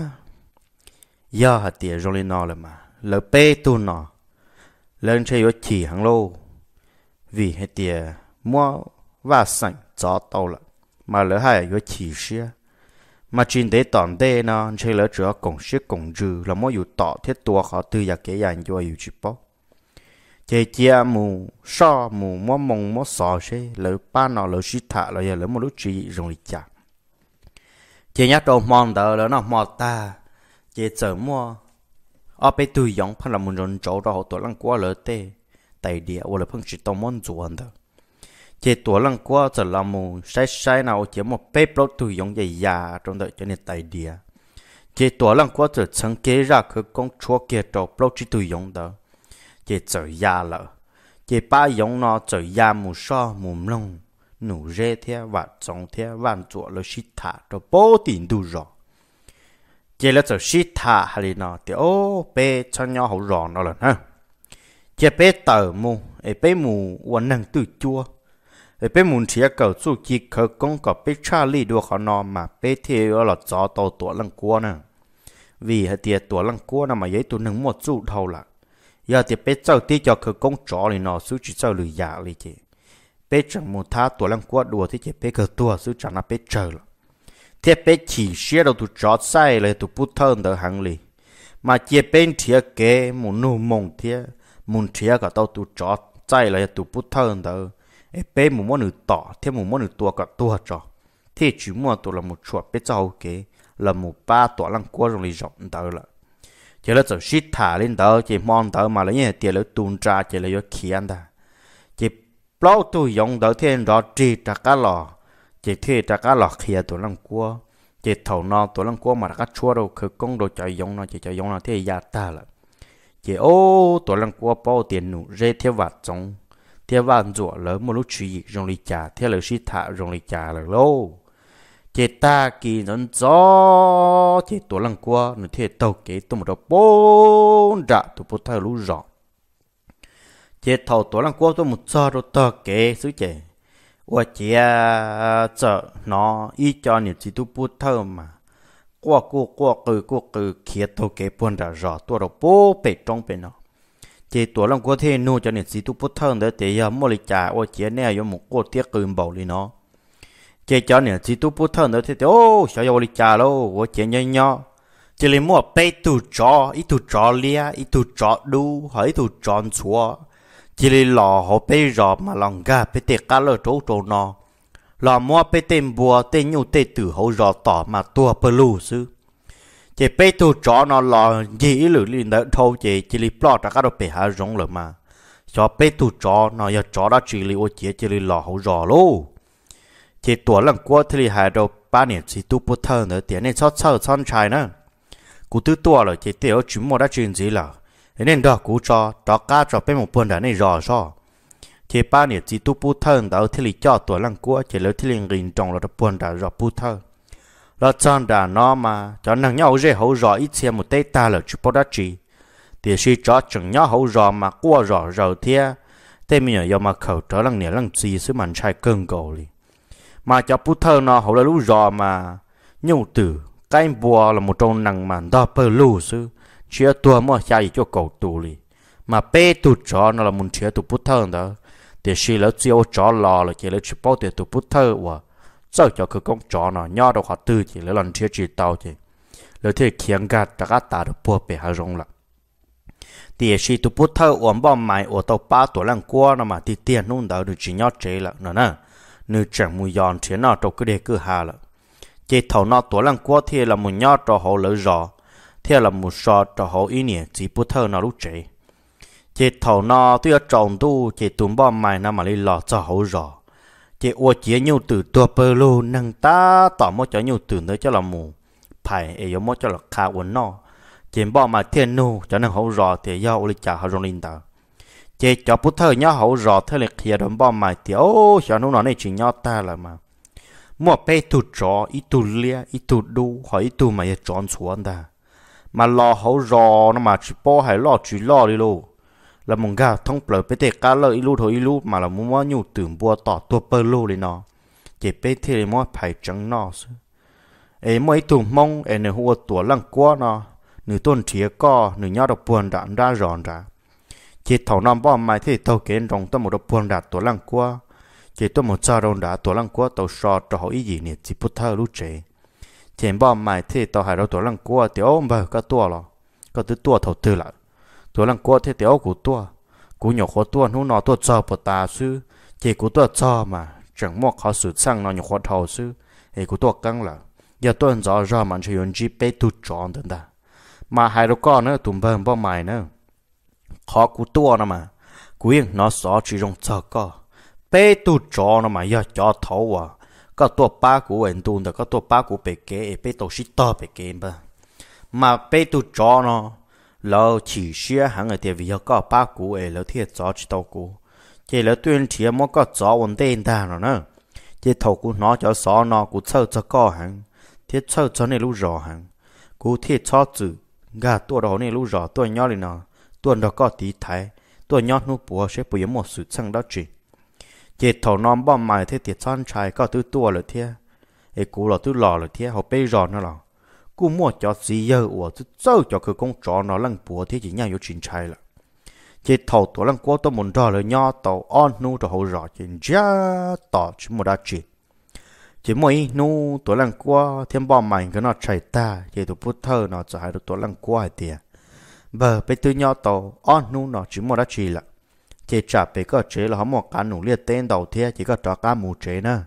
giờ hạt tiền rồi lên nó là mà lỡ bê tu nó lên chơi ở chỉ hàng lô vì hạt tiền mua và sành gió tàu là mà lỡ hai ở chỉ xia mà chuyện để tòn đê nó chơi lỡ chữa cổng xếp cổng trừ là muaอยู่ต่อ thiết tua khó từ giờ cái dạng choอยู่chỉ bao chơi chia mù so mù mua mông mua sò xe lỡ ba nó lỡ xí thả là giờ lỡ một lúc chỉ rồi chả chị nhắc đầu mòn đỡ là nó mò ta chị chờ mua ở bên tôi giống phải là một人走到tuổi lăng qua lỡ tê tại địa或者碰chỉ tao muốn chuẩn đó chị tuổi lăng qua giờ là một sai nào chỉ một bếp lót tôi giống vậy già trong đợi cho nên tại địa chị tuổi lăng qua giờ chẳng kế ra cái con chua kia trâu lót chỉ tôi giống đó chị chờ già lỡ chị ba giống nó chờ già mù so mù lông nụ rễ thế và trong thế van chuột là xít thả cho bố tiền đủ rõ chỉ là cho xít thả hay nó thì ô bé cho nhau hậu rõ nó là ha chỉ bé tờ mù bé mùวันnăng tự chua bé mù chỉ cầu chú chỉ khởi công có bé Charlie đua họ nó mà bé thì là gió tàu tuổi lăng qua nè vì hay tiệt tuổi lăng qua nó mà giấy tụi nâng một chú thâu là giờ thì bé cháu tí cho khởi công chó thì nó số chỉ cháu lười giả đi chị bé chẳng một thá tuổi lăng qua đùa thì chỉ bé cờ tua sư chẳng là bé chờ了 thế bé chỉ xé đâu tụi chó sai lại tụi bút thơm đỡ hàng lì mà chỉ bên thiệt kế một nụ mông thiệt muốn thiệt cả tao tụi chó sai lại tụi bút thơm đỡ bé một món nửa tỏ thêm một món nửa tua cả tua chó thế chỉ mua tụi là một chuột bé cháu kế là một ba tuổi lăng qua rồi rộng đỡ là chỉ là giờ xít thả lên đỡ chỉ mong đỡ mà lấy như tiền lấy tuôn ra chỉ lấy cho ăn ta chỉ bao tôi dùng đỡ thêm đó chỉ trả cá lò chỉ thuê trả cá lò kia tuổi lăng qua chỉ thầu nó tuổi lăng qua mà cá chua đâu khởi công đồ chạy dùng nó chỉ chạy dùng nó thế giá ta là chỉ ô tuổi lăng qua bao tiền nụ rê theo vặt trong theo vặt ruộng lớn một lúc chỉ dùng lý trả theo lời xí thả dùng lý trả là lâu chỉ ta kỳ dẫn gió chỉ tuổi lăng qua nó thế tàu kế tôi một đầu bốn trả tụi bút thay lú rõ chỉ thầu tuổi lăng qua tôi một giờ rồi tờ kế xứ chế và chỉ chờ nó ý cho những chỉ tu bút thơ mà qua cứ kia tôi kế buồn ra rõ tôi đâu bố bể trong bên nó chỉ tuổi lăng qua thế nuôi cho những chỉ tu bút thơ để để giờ mua lịch trả và chỉ này có một cô tiếc cừm bầu đi nó chỉ cho những chỉ tu bút thơ để thế ô sao giờ lịch trả đâu và chỉ nhỏ chỉ lấy mua bể tu chó ít tu chó lia ít tu chó đu hay tu chó chúa chỉ là lò họ bây giờ mà lòng gà bây tê cá lơ trâu trâu nó lò mua bây tên bùa tên nhu tên tử hậu giờ tỏ mà tua bơ lù sư chỉ bé tu chó nó lò gì lử lên đỡ thâu chỉ li plot đã có bé hà rong rồi mà cho bé tu chó nó giờ chó đã chỉ li ô chỉ li lò hậu rò lô chỉ tuổi lần qua thì li hai đầu ba年chỉ tu bút thơ nữa tiền này cho son trai nữa cú tư tuổi rồi chỉ tiêu chúng một đã chuyện gì là nên đó cú cho đó cá cho bé một buồn đã này rò so chỉ 3 年只都不疼到ที่里จ่อตัวลังกัวchỉแล้วที่ลิงรินจงเราจะปวนด่ารอพูดเธอเราจอนด่าน้อมาจอนนังเงาเร่เขารออีเชียมุเตตาเลยชุบดัชจีเดี๋ยวชีจ่อจังเงาเขารอมากัวรอเราเทียแต่มีอย่างมาเขาเธอลังเนี่ยลังจีซึ่งมันใช่เกินกอเลยมาจะพูดเธอเนาะเขาเลยรู้รอมายุ่งตื่ใกล้บัวlà một trongนังมันดอเปรูซึ่งเชื่อตัวมั่วใจจ่อเก่าตูเลยมาเป้ตุจอเนาะละมุนเชื่อตุพูดเธอเนาะเดี๋ยวชีแล้วเจียวจอรอเลยเจแล้วชิบเป้าเดี๋ยวตัวพุทธเธอว่าเจ้าจะคือก้องจอเนาะย่อดอกขาตื้อเจแล้วหลังเชื่อจีเตาเจแล้วที่เขียงกัดตะกัดตาตัวปัวไปหารงละเดี๋ยวชีตัวพุทธเธออ้วนบ่อใหม่อ้วนตัวป้าตัวลังกัวเนาะมาที่เตี้ยนุ่นเดาดูจีย่อเจละเนาะนะนึกจังมุยอนเทียนเนาะตัวก็เด็กก็หาละเจเท่าเนาะตัวลังกัวที่ละมุยย่อตัวเขาเลยรอที่ละมุยชอตัวเขาอีเนี่ยจีพุทธเธอเนาะรู้เจchỉ thầu nó tôi trồng tu chỉ tụm bom mày nó mà đi lọt cho hậu rõ chỉ ô chỉ nhiều từ tua bơ lô nâng ta tỏ một cho nhiều từ nữa cho là mù phải ấy giống một cho là khá uốn nó chỉ bom mà thiên nu cho nên hậu rõ thì do ô lịch trả hậu rong linh ta chỉ cho bút thơ nhá hậu rõ thế là kia đấm bom mày thì ô cho nó này chỉ nhá ta là mà mua pe tu chó ít tu lia ít tu đu hỏi ít tu mày chọn xuống ta mà lo hậu rõ nó mà chỉ bỏ hay lo chỉ lo đi luôn là mong gà thông bờ bê tê cá lợi ilu thôi ilu mà là muốn mua nhiều tưởng bùa tỏ tua bơ lô lên nó chỉ bê tê là mua phải trắng nó ấy mỗi tụm mong ấy nửa hùa tua lăng quá nó nửa tuần chia co nửa nhau đập buồn đạn ra giòn ra chỉ thầu năm bom mai thì tàu kiến trong tôi một đập buồn đạn tua lăng quá chỉ tôi một giờ đồng đạn tua lăng quá tàu sọt cho họ ý gì nè chỉ bút thơ lú chế chỉ bom mai thì tàu hải đâu tua lăng quá thì ôm vào cái tua lo cái thứ tua thầu tư lạiตัวลังกัวเที่ยวกูตัวกูหยกหัวตัวนู้นนอตัวจอปตาซื้อเจกูตัวจอมาจังมวกเขาสุดสั่งนอนหยกหัวเท่าซื้อเอกูตัวกังละอย่าตัวจอรอมันจะยนจีเปตุจอนตันตามาหายแล้วก็เนอะตุ่มเบิ่มบ่ใหม่เนอะขอกูตัวนะมากูยังนอสอจีรงจอก็เปตุจอนะมาอย่าจอเท่าว่ะก็ตัวป้ากูเอ็นตูนแต่ก็ตัวป้ากูไปเก๋เปตัวชิตอไปเก๋บ้ามาเปตุจอเนาะเราchỉ xia hàng ở địa vị có ba cú ấyเราthiệt gió chỉ tàu cú chỉ là tuyên chỉ mà có gió ổn định ta rồi nè chỉ thầu cú nó cho gió nó cú chơi cho có hàng thiết chơi cho này lúc rõ hàng cú thiết cho chữ gà tua đó này lúc rõ tua nhỏ này nọ tua đó có tí thái tua nhỏ nó bùa sẽ bùa một sự sang đó chỉ thầu nó bom mày thế tiệt son trai có thứ tua rồi thiệt ấy cú là thứ lò rồi thiệt họ bây giờ nó là cú mua cho gì giờ của tôi chơi cho cái con chó nó lăng bùa thế chỉ nhau có chuyện trai là chỉ thầu tổ lăng qua tôi muốn đòi là nhau tàu on nu cho hậu rõ chỉ giá tỏ chỉ một đá chỉ mỗi nu tổ lăng qua thêm bom mảnh cái nó chạy ta chỉ tổ bút thơ nó chạy được tổ lăng qua tiền bờ bên tôi nhau tàu on nu nó chỉ một đá là chỉ trả về cái chế là họ một cái nụ liệt tên đầu thế chỉ có trả cá mù chế nữa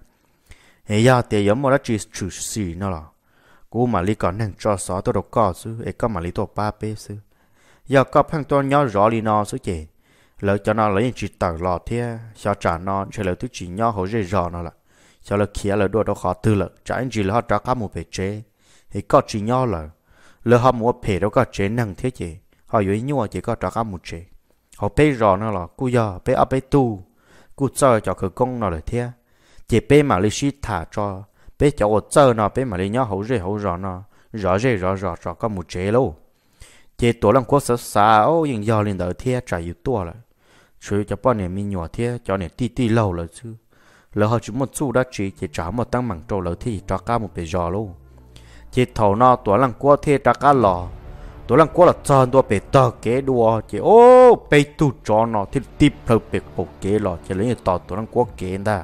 hay giờ tiền giống một đá trừ xì nó làกูมาลีก่อนนั่งจอสอตัวดอกก็ซื้อเอกก็มาลีตัวป้าเป้ซื้อยาก็พังตัวย่อรอลีนอซื้อเจแล้วจะนอนแล้วยังจีตักหลอดเทียชาวจ่านอนเฉลยทุกจีย่อเขาเร่รอนอละชาวเราเขียแล้วด้วยเราขอตื้อละจ่ายจีแล้วเขาจักข้ามูเปเจเอกก็จีย่อละแล้วเขามัวเพ่แล้วก็เจนั่งเทียเจเขาอยู่ยั่วเจก็จักข้ามูเจเขาเป้รอนอละกูย่อเป้เอาไปตู้กูเจอจะคือกงนอเลยเทียเจเป้มาลีชิถาจอbé cháu ở chơi nó bé mà lấy nhau hậu rõ nó rõ có một chế luôn chế tổ làm quốc xã ô nhưng do lên đời thế trả yếu tua lại chứ cho bọn này mình nhỏ thế cho này ti lâu rồi chứ lỡ họ chỉ một xu đã chỉ trả một tăng bằng trâu lỡ thì cho cá một bề giò luôn chế thầu nó tổ làm quốc thế trả cá lò tổ làm quốc là tròn tổ bề tờ kế đua chế ô bề tu cho nó thì tiếp theo bề cổ kế lò chế lấy tổ làm quốc kế ta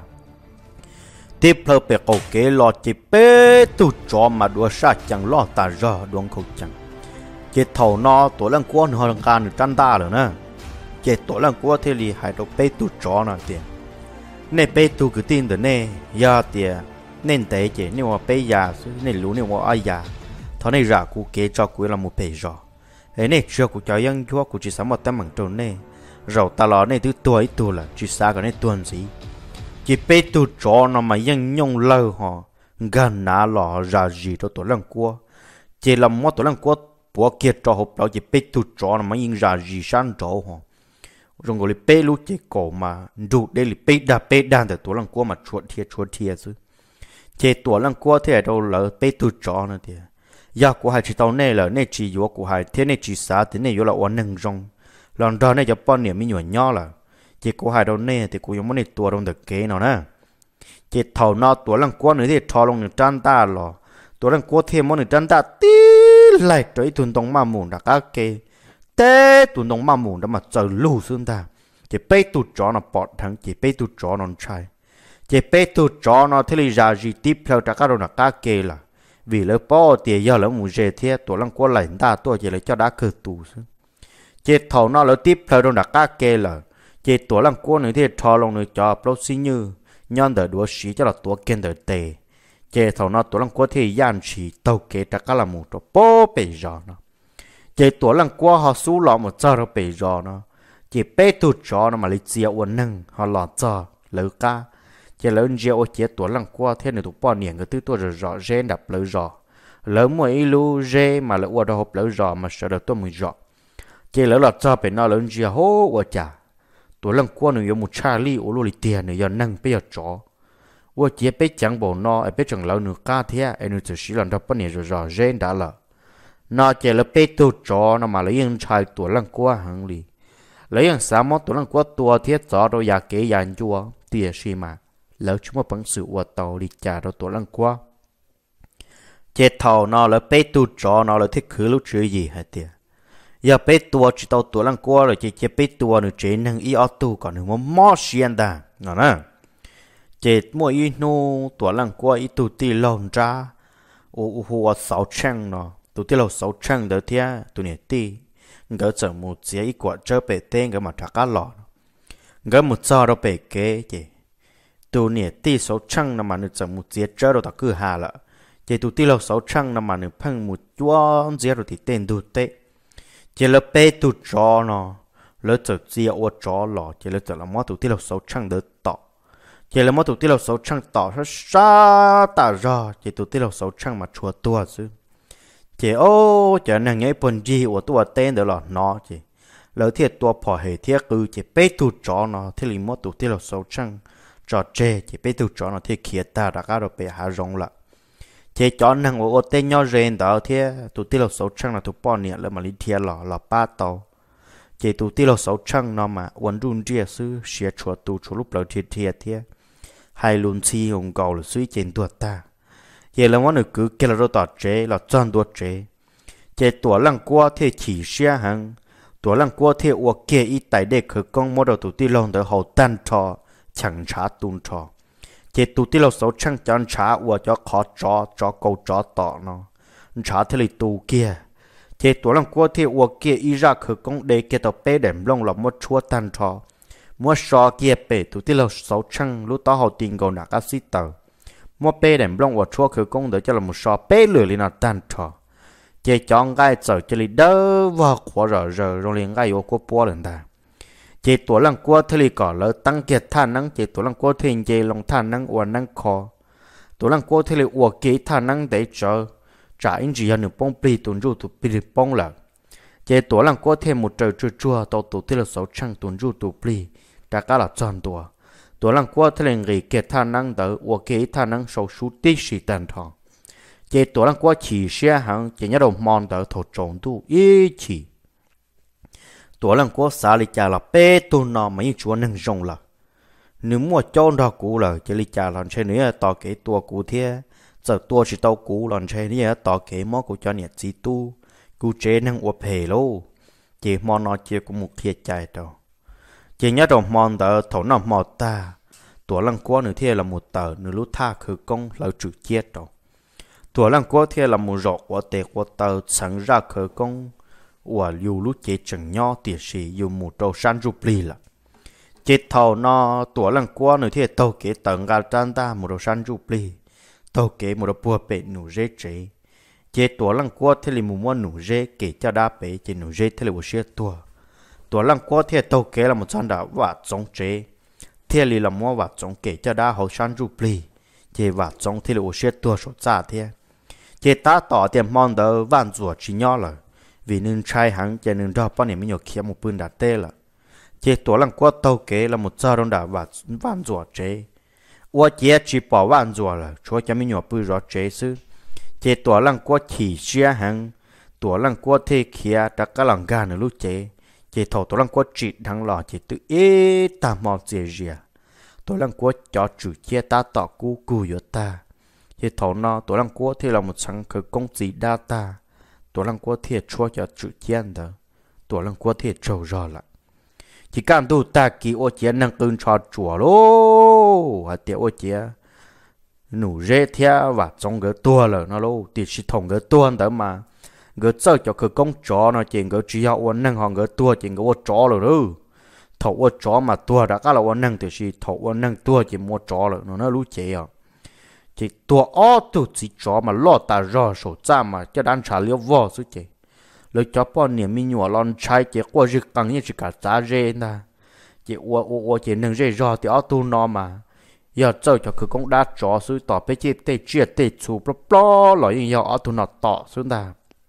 tiếp theo bề cổ kế lò chỉ bê tu cho mà đua sát chẳng lo ta ra đuông khẩu chẳng chỉ thầu nó tổ lăng quân họ đang can được chăn ta rồi nè chỉ tổ lăng quân thế li hay đâu bê tu cho nó tiền nên bê tu cứ tin được nè giờ tiền nên thế chỉ nếu mà bê già nên lú nếu mà ai già thọ này ra cụ kế cho cụ là một bể rõ ấy này chưa cụ cho dân chúa cụ chỉ sống một tấm bằng tròn này rồi ta lo này thứ tuổi là chỉ xa cái này tuần gì chỉ bê tu cho nó mà dân nhung lâu họ gần nã lọ ra gì cho tuổi lần qua chỉ làm mất tuổi lần qua bỏ kia cho hộp đó chỉ bê tu cho nó mà dân ra gì sang cho họ rồi gọi là bê lúc chỉ cổ mà đủ đây là bê đa từ tuổi lần qua mà chuột thiệt chứ chỉ tuổi lần qua thì ở đâu là bê tu cho nó thì giờ của hai chỉ tàu này là này chỉ vô của hai thế này chỉ xả thế này vô là oan nâng rong lần đó này cho bao nhiêu mình nhỏ là chỉ của hai đầu này thì cũng giống như tua trong thực kế nào nè chỉ thầu nó tua lần qua nữa thì thò lông được trăn ta lò tua lần qua thêm món được trăn ta tí lại tới tuần đông ma mùn đã cá kê té tuần đông ma mùn đã mà chờ lù xuống ta chỉ bé tụt chó nó bọt thằng chỉ bé tụt chó nó trai chỉ bé tụt chó nó thế là ra gì tiếp theo đã cá đâu đã cá kê là vì lỡ bỏ tiền giờ lỡ mù dê thế tua lần qua lại ta tua chỉ là cho đã cơ tù xuống chỉ thầu nó lỡ tiếp theo đâu đã cá kê là chỉ tuổi lần qua nữa thì thò lòng nữa cho pro sinh như nhân đời đua sĩ cho là tuổi kiên đời tệ chỉ thầu nó tuổi lần qua thì gian chỉ tàu kế tất cả là một chỗ bố bể giò nó chỉ tuổi lần qua họ xú lọ một giờ nó bể giò nó chỉ bê tụt cho nó mà lấy chia uốn nâng họ lọt giờ lỡ cá chỉ lớn nhiều chỉ tuổi lần qua thế này tụi bao nhiêu cái thứ tuổi rồi rõ gen đập lỡ giò lỡ mỗi lu gen mà lỡ uốn hộp lỡ giò mà sợ được tôi mới giò chỉ lỡ lọt giờ bể nó lớn nhiều hố uốn chả tuổi lần qua nữa một Charlie ở lối tiền nữa nâng bây giờ chó, tôi chỉ biết chẳng bộ nó, biết chẳng lâu nữa cá thế, anh chỉ sử dụng đập bánh rồi rồi gen đã là, nó chỉ là biết tu chó nó mà lấy những trai tuổi lần qua hàng lì, lấy những sản món tuổi lần qua tua thiết chó đâu nhà kế nhà chúa, tiền gì mà, lỡ chúng ta bằng sự qua tàu đi trả đâu tuổi lần qua, chỉ thầu nó là biết tu chó nó là thích khứ lúc chơi gì hả tiền giờ bé tua chỉ tao tua lăng qua rồi chỉ bé tua nữa chế năng y ở tu còn nữa mót xiên ta ngờ nè chế mua y nô tua lăng qua y tu ti lon ra ô sáu trăm nó tu ti lâu sáu trăm đó thia tu nè ti ngỡ chờ một chế y quả chơi bé tên ngỡ mà thắc cá lọ ngỡ một giờ đó bé kế chế tu nè ti sáu trăm nó mà nữa chờ một chế chơi đâu ta cứ hà lợ chế tu ti lâu sáu trăm nó mà nữa phăng một chúa chế rồi thì tên tu tệ chỉ là bé tụt chó nó lỡ giờ chia ô chó lò chỉ là giờ là món tụt tiêu là sáu trăm đỡ tỏ chỉ là món tụt tiêu là sáu trăm tỏ nó xa ta ra chỉ tụt tiêu là sáu trăm mà chua tua chứ chỉ ô chỉ là nghe phần gì của tua tên đó là nó chỉ lỡ thiệt tua bỏ hệ thiệt cứ chỉ bé tụt chó nó thì liền món tụt tiêu là sáu trăm trò chơi chỉ bé tụt chó nó thì kia ta đã có được bé hạ rong lại chế chọn năng ô tên nhau rèn đó thế tụi tiêu sáu trăm là tụi bao nhiêu là mà đi theo lò ba tàu chế tụi tiêu sáu trăm nó mà uốn run chia sư xé chuột tụi chuột lúc đầu thiệt thế hai luôn chi hồng cầu là suy trên tuột ta chế là món cứ kia là đồ tọt chế là chọn tuột chế tuổi lăng qua thế chỉ xé hàng tuổi lăng qua thế uốn kia ít tại đây khởi công mua đồ tụi tiêu lòng tới hậu tan trò chẳng trả tuôn trò chỉ tụi tiêu sáu trăm chọn trả và cho khó cho câu cho tỏ nó trả thế là tụi kia chỉ tụi lần qua thì và kia ý ra khởi công để kia tàu bé đệm lông là một chúa tan trò mua sò kia bé tụi tiêu sáu trăm lúc đó họ tiền cầu nạc xí tờ mua bé đệm lông và chúa khởi công để cho là một sò bé lửa lên là tan trò chỉ chọn cái giờ chỉ là đỡ và khó rồi liền cái yếu của bố lần ta chỉ tuổi lần qua thì có lỡ tăng kiệt thà năng chỉ tuổi lần qua thì chỉ lòng thà năng và năng khó tuổi lần qua thì là kỹ thà năng để cho trả anh chỉ hơn được bông bì tuần ru tụ bì bông là chỉ tuổi lần qua thêm một trời chua tàu tụ thì là sáu trăm tuần ru tụ bì đã cả là tròn tuổi lần qua thì là người kiệt thà năng đỡ và kỹ thà năng sầu số tí sĩ tàn thọ chỉ tuổi lần qua chỉ xe hàng chỉ nhớ đồng mòn đỡ thổ trộn tu ý chỉ tuổi lần qua xã lịch trả là bé tu nó mấy chúa nâng rong là nếu mua cho đó cũ là chỉ lịch trả lần trên nữa tỏ cái tua cũ thế giờ tua chỉ tao cũ lần trên nữa tỏ cái món của cho nhiệt chỉ tu cũ chế nâng uổng hề lô chỉ món nó chỉ cũng một thiệt chạy đâu chỉ nhớ đồng món tờ thổ nằm mò ta tuổi lần qua nữa thế là một tờ nữa lúc tha khử công là chữ chết đâu tuổi lần qua thế là một rọ của tệ của tờ sẵn ra khử công và dù lúc chế chẳng nhỏ tiệt sĩ dù một trâu san rụp lì là chế thầu nó tuổi lần qua nữa thì tàu kế tầng gà tràn ta một trâu san rụp lì tàu kế một trâu bùa bể nụ rễ chế chế tua lăng qua thế là mua nụ dê kể cho đá bé chế nụ dê thế là một xe tua lăng qua thế tàu kế là một trăm đã vặt giống chế thế là mua vặt giống kể cho đá hậu san rụp lì chế vặt giống thế là một xe tua số xa thế chế ta tỏ tiền mong đỡ vạn rùa chỉ nhỏ rồi vì nên trai hắn chế nên đó bao nhiêu mới nhiều kia một bữa đã tê là chế tua lăng qua tàu kế là một trăm đã vạn rùa chế我姐只保万做了，说咱们要不着这事，这多人过体血行，多人过体血，大家人干的路这，这头多人过直堂了，这对一大毛这些，多人过叫主接打到古有ta，这头呢多人过体了một层可工资大ta，多人过体说叫主见的，多人过体走热了。chỉ cần tu ta kỳ ô chế năng cơn cho chùa lô hạt tiệt ô chế nụ rễ thea và trong cái tua là nó lô thì chỉ thông cái tua đó mà cái chơi cho cái công chó nó chỉ cái chỉ học ôn năng hàng cái tua chỉ cái ô chó rồi đó thầu ô chó mà tua đã cái là ôn năng thì chỉ thầu ôn năng tua chỉ mua chó rồi nó lú chế à chỉ tua ó tu chỉ chó mà lo ta rõ sổ cha mà cho đàn trả liêu vò số chế lời cho bọn niệm mình nhua lon trái chỉ qua rực căng như chỉ cả giá rê na chỉ ô chỉ nâng rê rõ thì auto nó mà giờ chơi cho cứ cũng đã cho sự tỏ bé chỉ tê chia tê chủ blo lại như auto nó tỏ xuống ta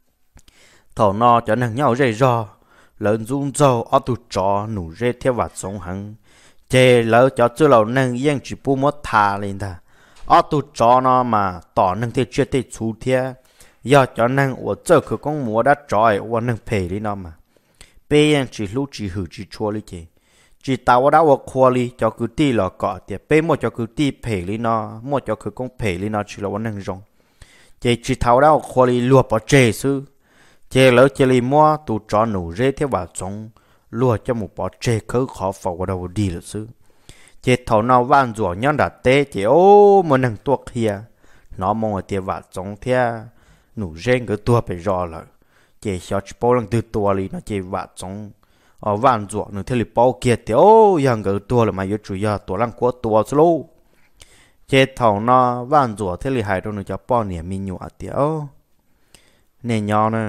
thầu nó cho nâng nhau rê rõ lớn dung dâu auto cho nụ rê theo vật sống hắn chê lỡ cho chưa lâu nâng yên chỉ bu mất thà lên ta auto cho nó mà tỏ nâng theo chia tê chủ theo giờ cho năng của giờ cứ con mua đã trời của năng pay đi nó mà bây giờ chỉ lúc chỉ hử chỉ chua đi chỉ tao đã của khoa đi cho cứ ti là cọ thì bây mua cho cứ ti pay đi nó mua cho cứ con pay đi nó chỉ là của năng rong chỉ tao đã của khoa đi lùa bỏ chế sư chế lỡ chế đi mua tụ cho nụ rễ theo vào trong lùa cho một bỏ chế cứ khó phẫu vào đầu đi là sư chế thầu nào van rủa nhon đã tê chế ô mà năng tuột kia nó mong ở tiền vào trong theo nụ rèn cái tua phải rõ là chỉ cho bao lần từ tua đi nó chỉ vặt trong ở van ruộng nó thế là bao kia thì ô yang cái tua là mà yếu chủ yếu tua lăng của tua solo chỉ thầu nó van ruộng thế là hai đôi nó cho bao niệm mình nhọ thì ô nên nhỏ nè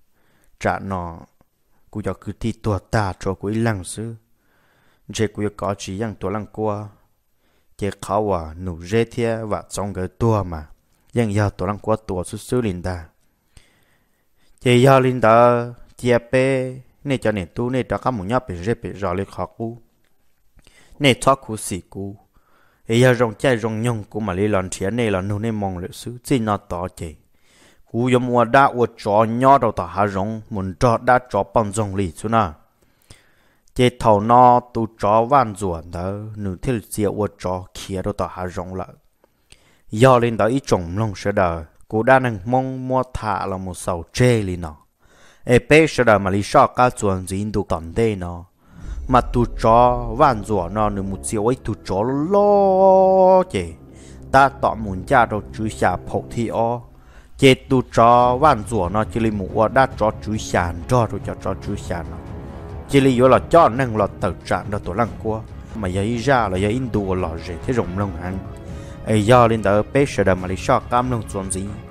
trả nó cũng cho cứ thi tua ta cho quý lăng sư chỉ quý có chỉ yang tua lăng của chỉ khó à nụ rễ thế vặt trong cái tua màยังยาวตัวลังกว่าตัวสู้ๆลินดาเจียลินดาเจียเป้เนี่ยจะเนี่ยตู้เนี่ยจะข้ามหมุนยับเป็นเรื่องเป็นรอเลยขอกูเนี่ยชอบกูสิกูเอียรงใจรงยงกูมาเลยหลอนเทียนเนี่ยหลอนนู่นเนี่ยมองเลยซื้อจีนอต่อเจกูยมัวด่าอวดจ่อย่อเราต่อหารงหมุนจ่อด่าจ่อปังจงหลีสุน่ะเจเท่านอตูจ่อวันจวนเด้อหนึ่งที่เจียอวดจ่อเขียเราต่อหารงละdo lên đó ít trồng lông sơ đờ cô đã nâng mong mua thả là một sầu chê li nó ê bê sơ đờ mà lý so cá chuồn gì đủ tận đây nó mà tụ chó van rùa nó nửa một chiều ấy tụ chó lo chê ta tỏ muốn cha đâu chú xà phổ thi o chê tụ chó van rùa nó chỉ li một đã chó chú xà cho rồi cho chú xà nó chỉ li yếu là cho nâng là tự trạng đó tổ lăng qua mà giấy ra là giấy in đùa lò rể thế rộng lông hắn ai do lên đó bé sợ đầm mà lý so cam lông chuẩn gì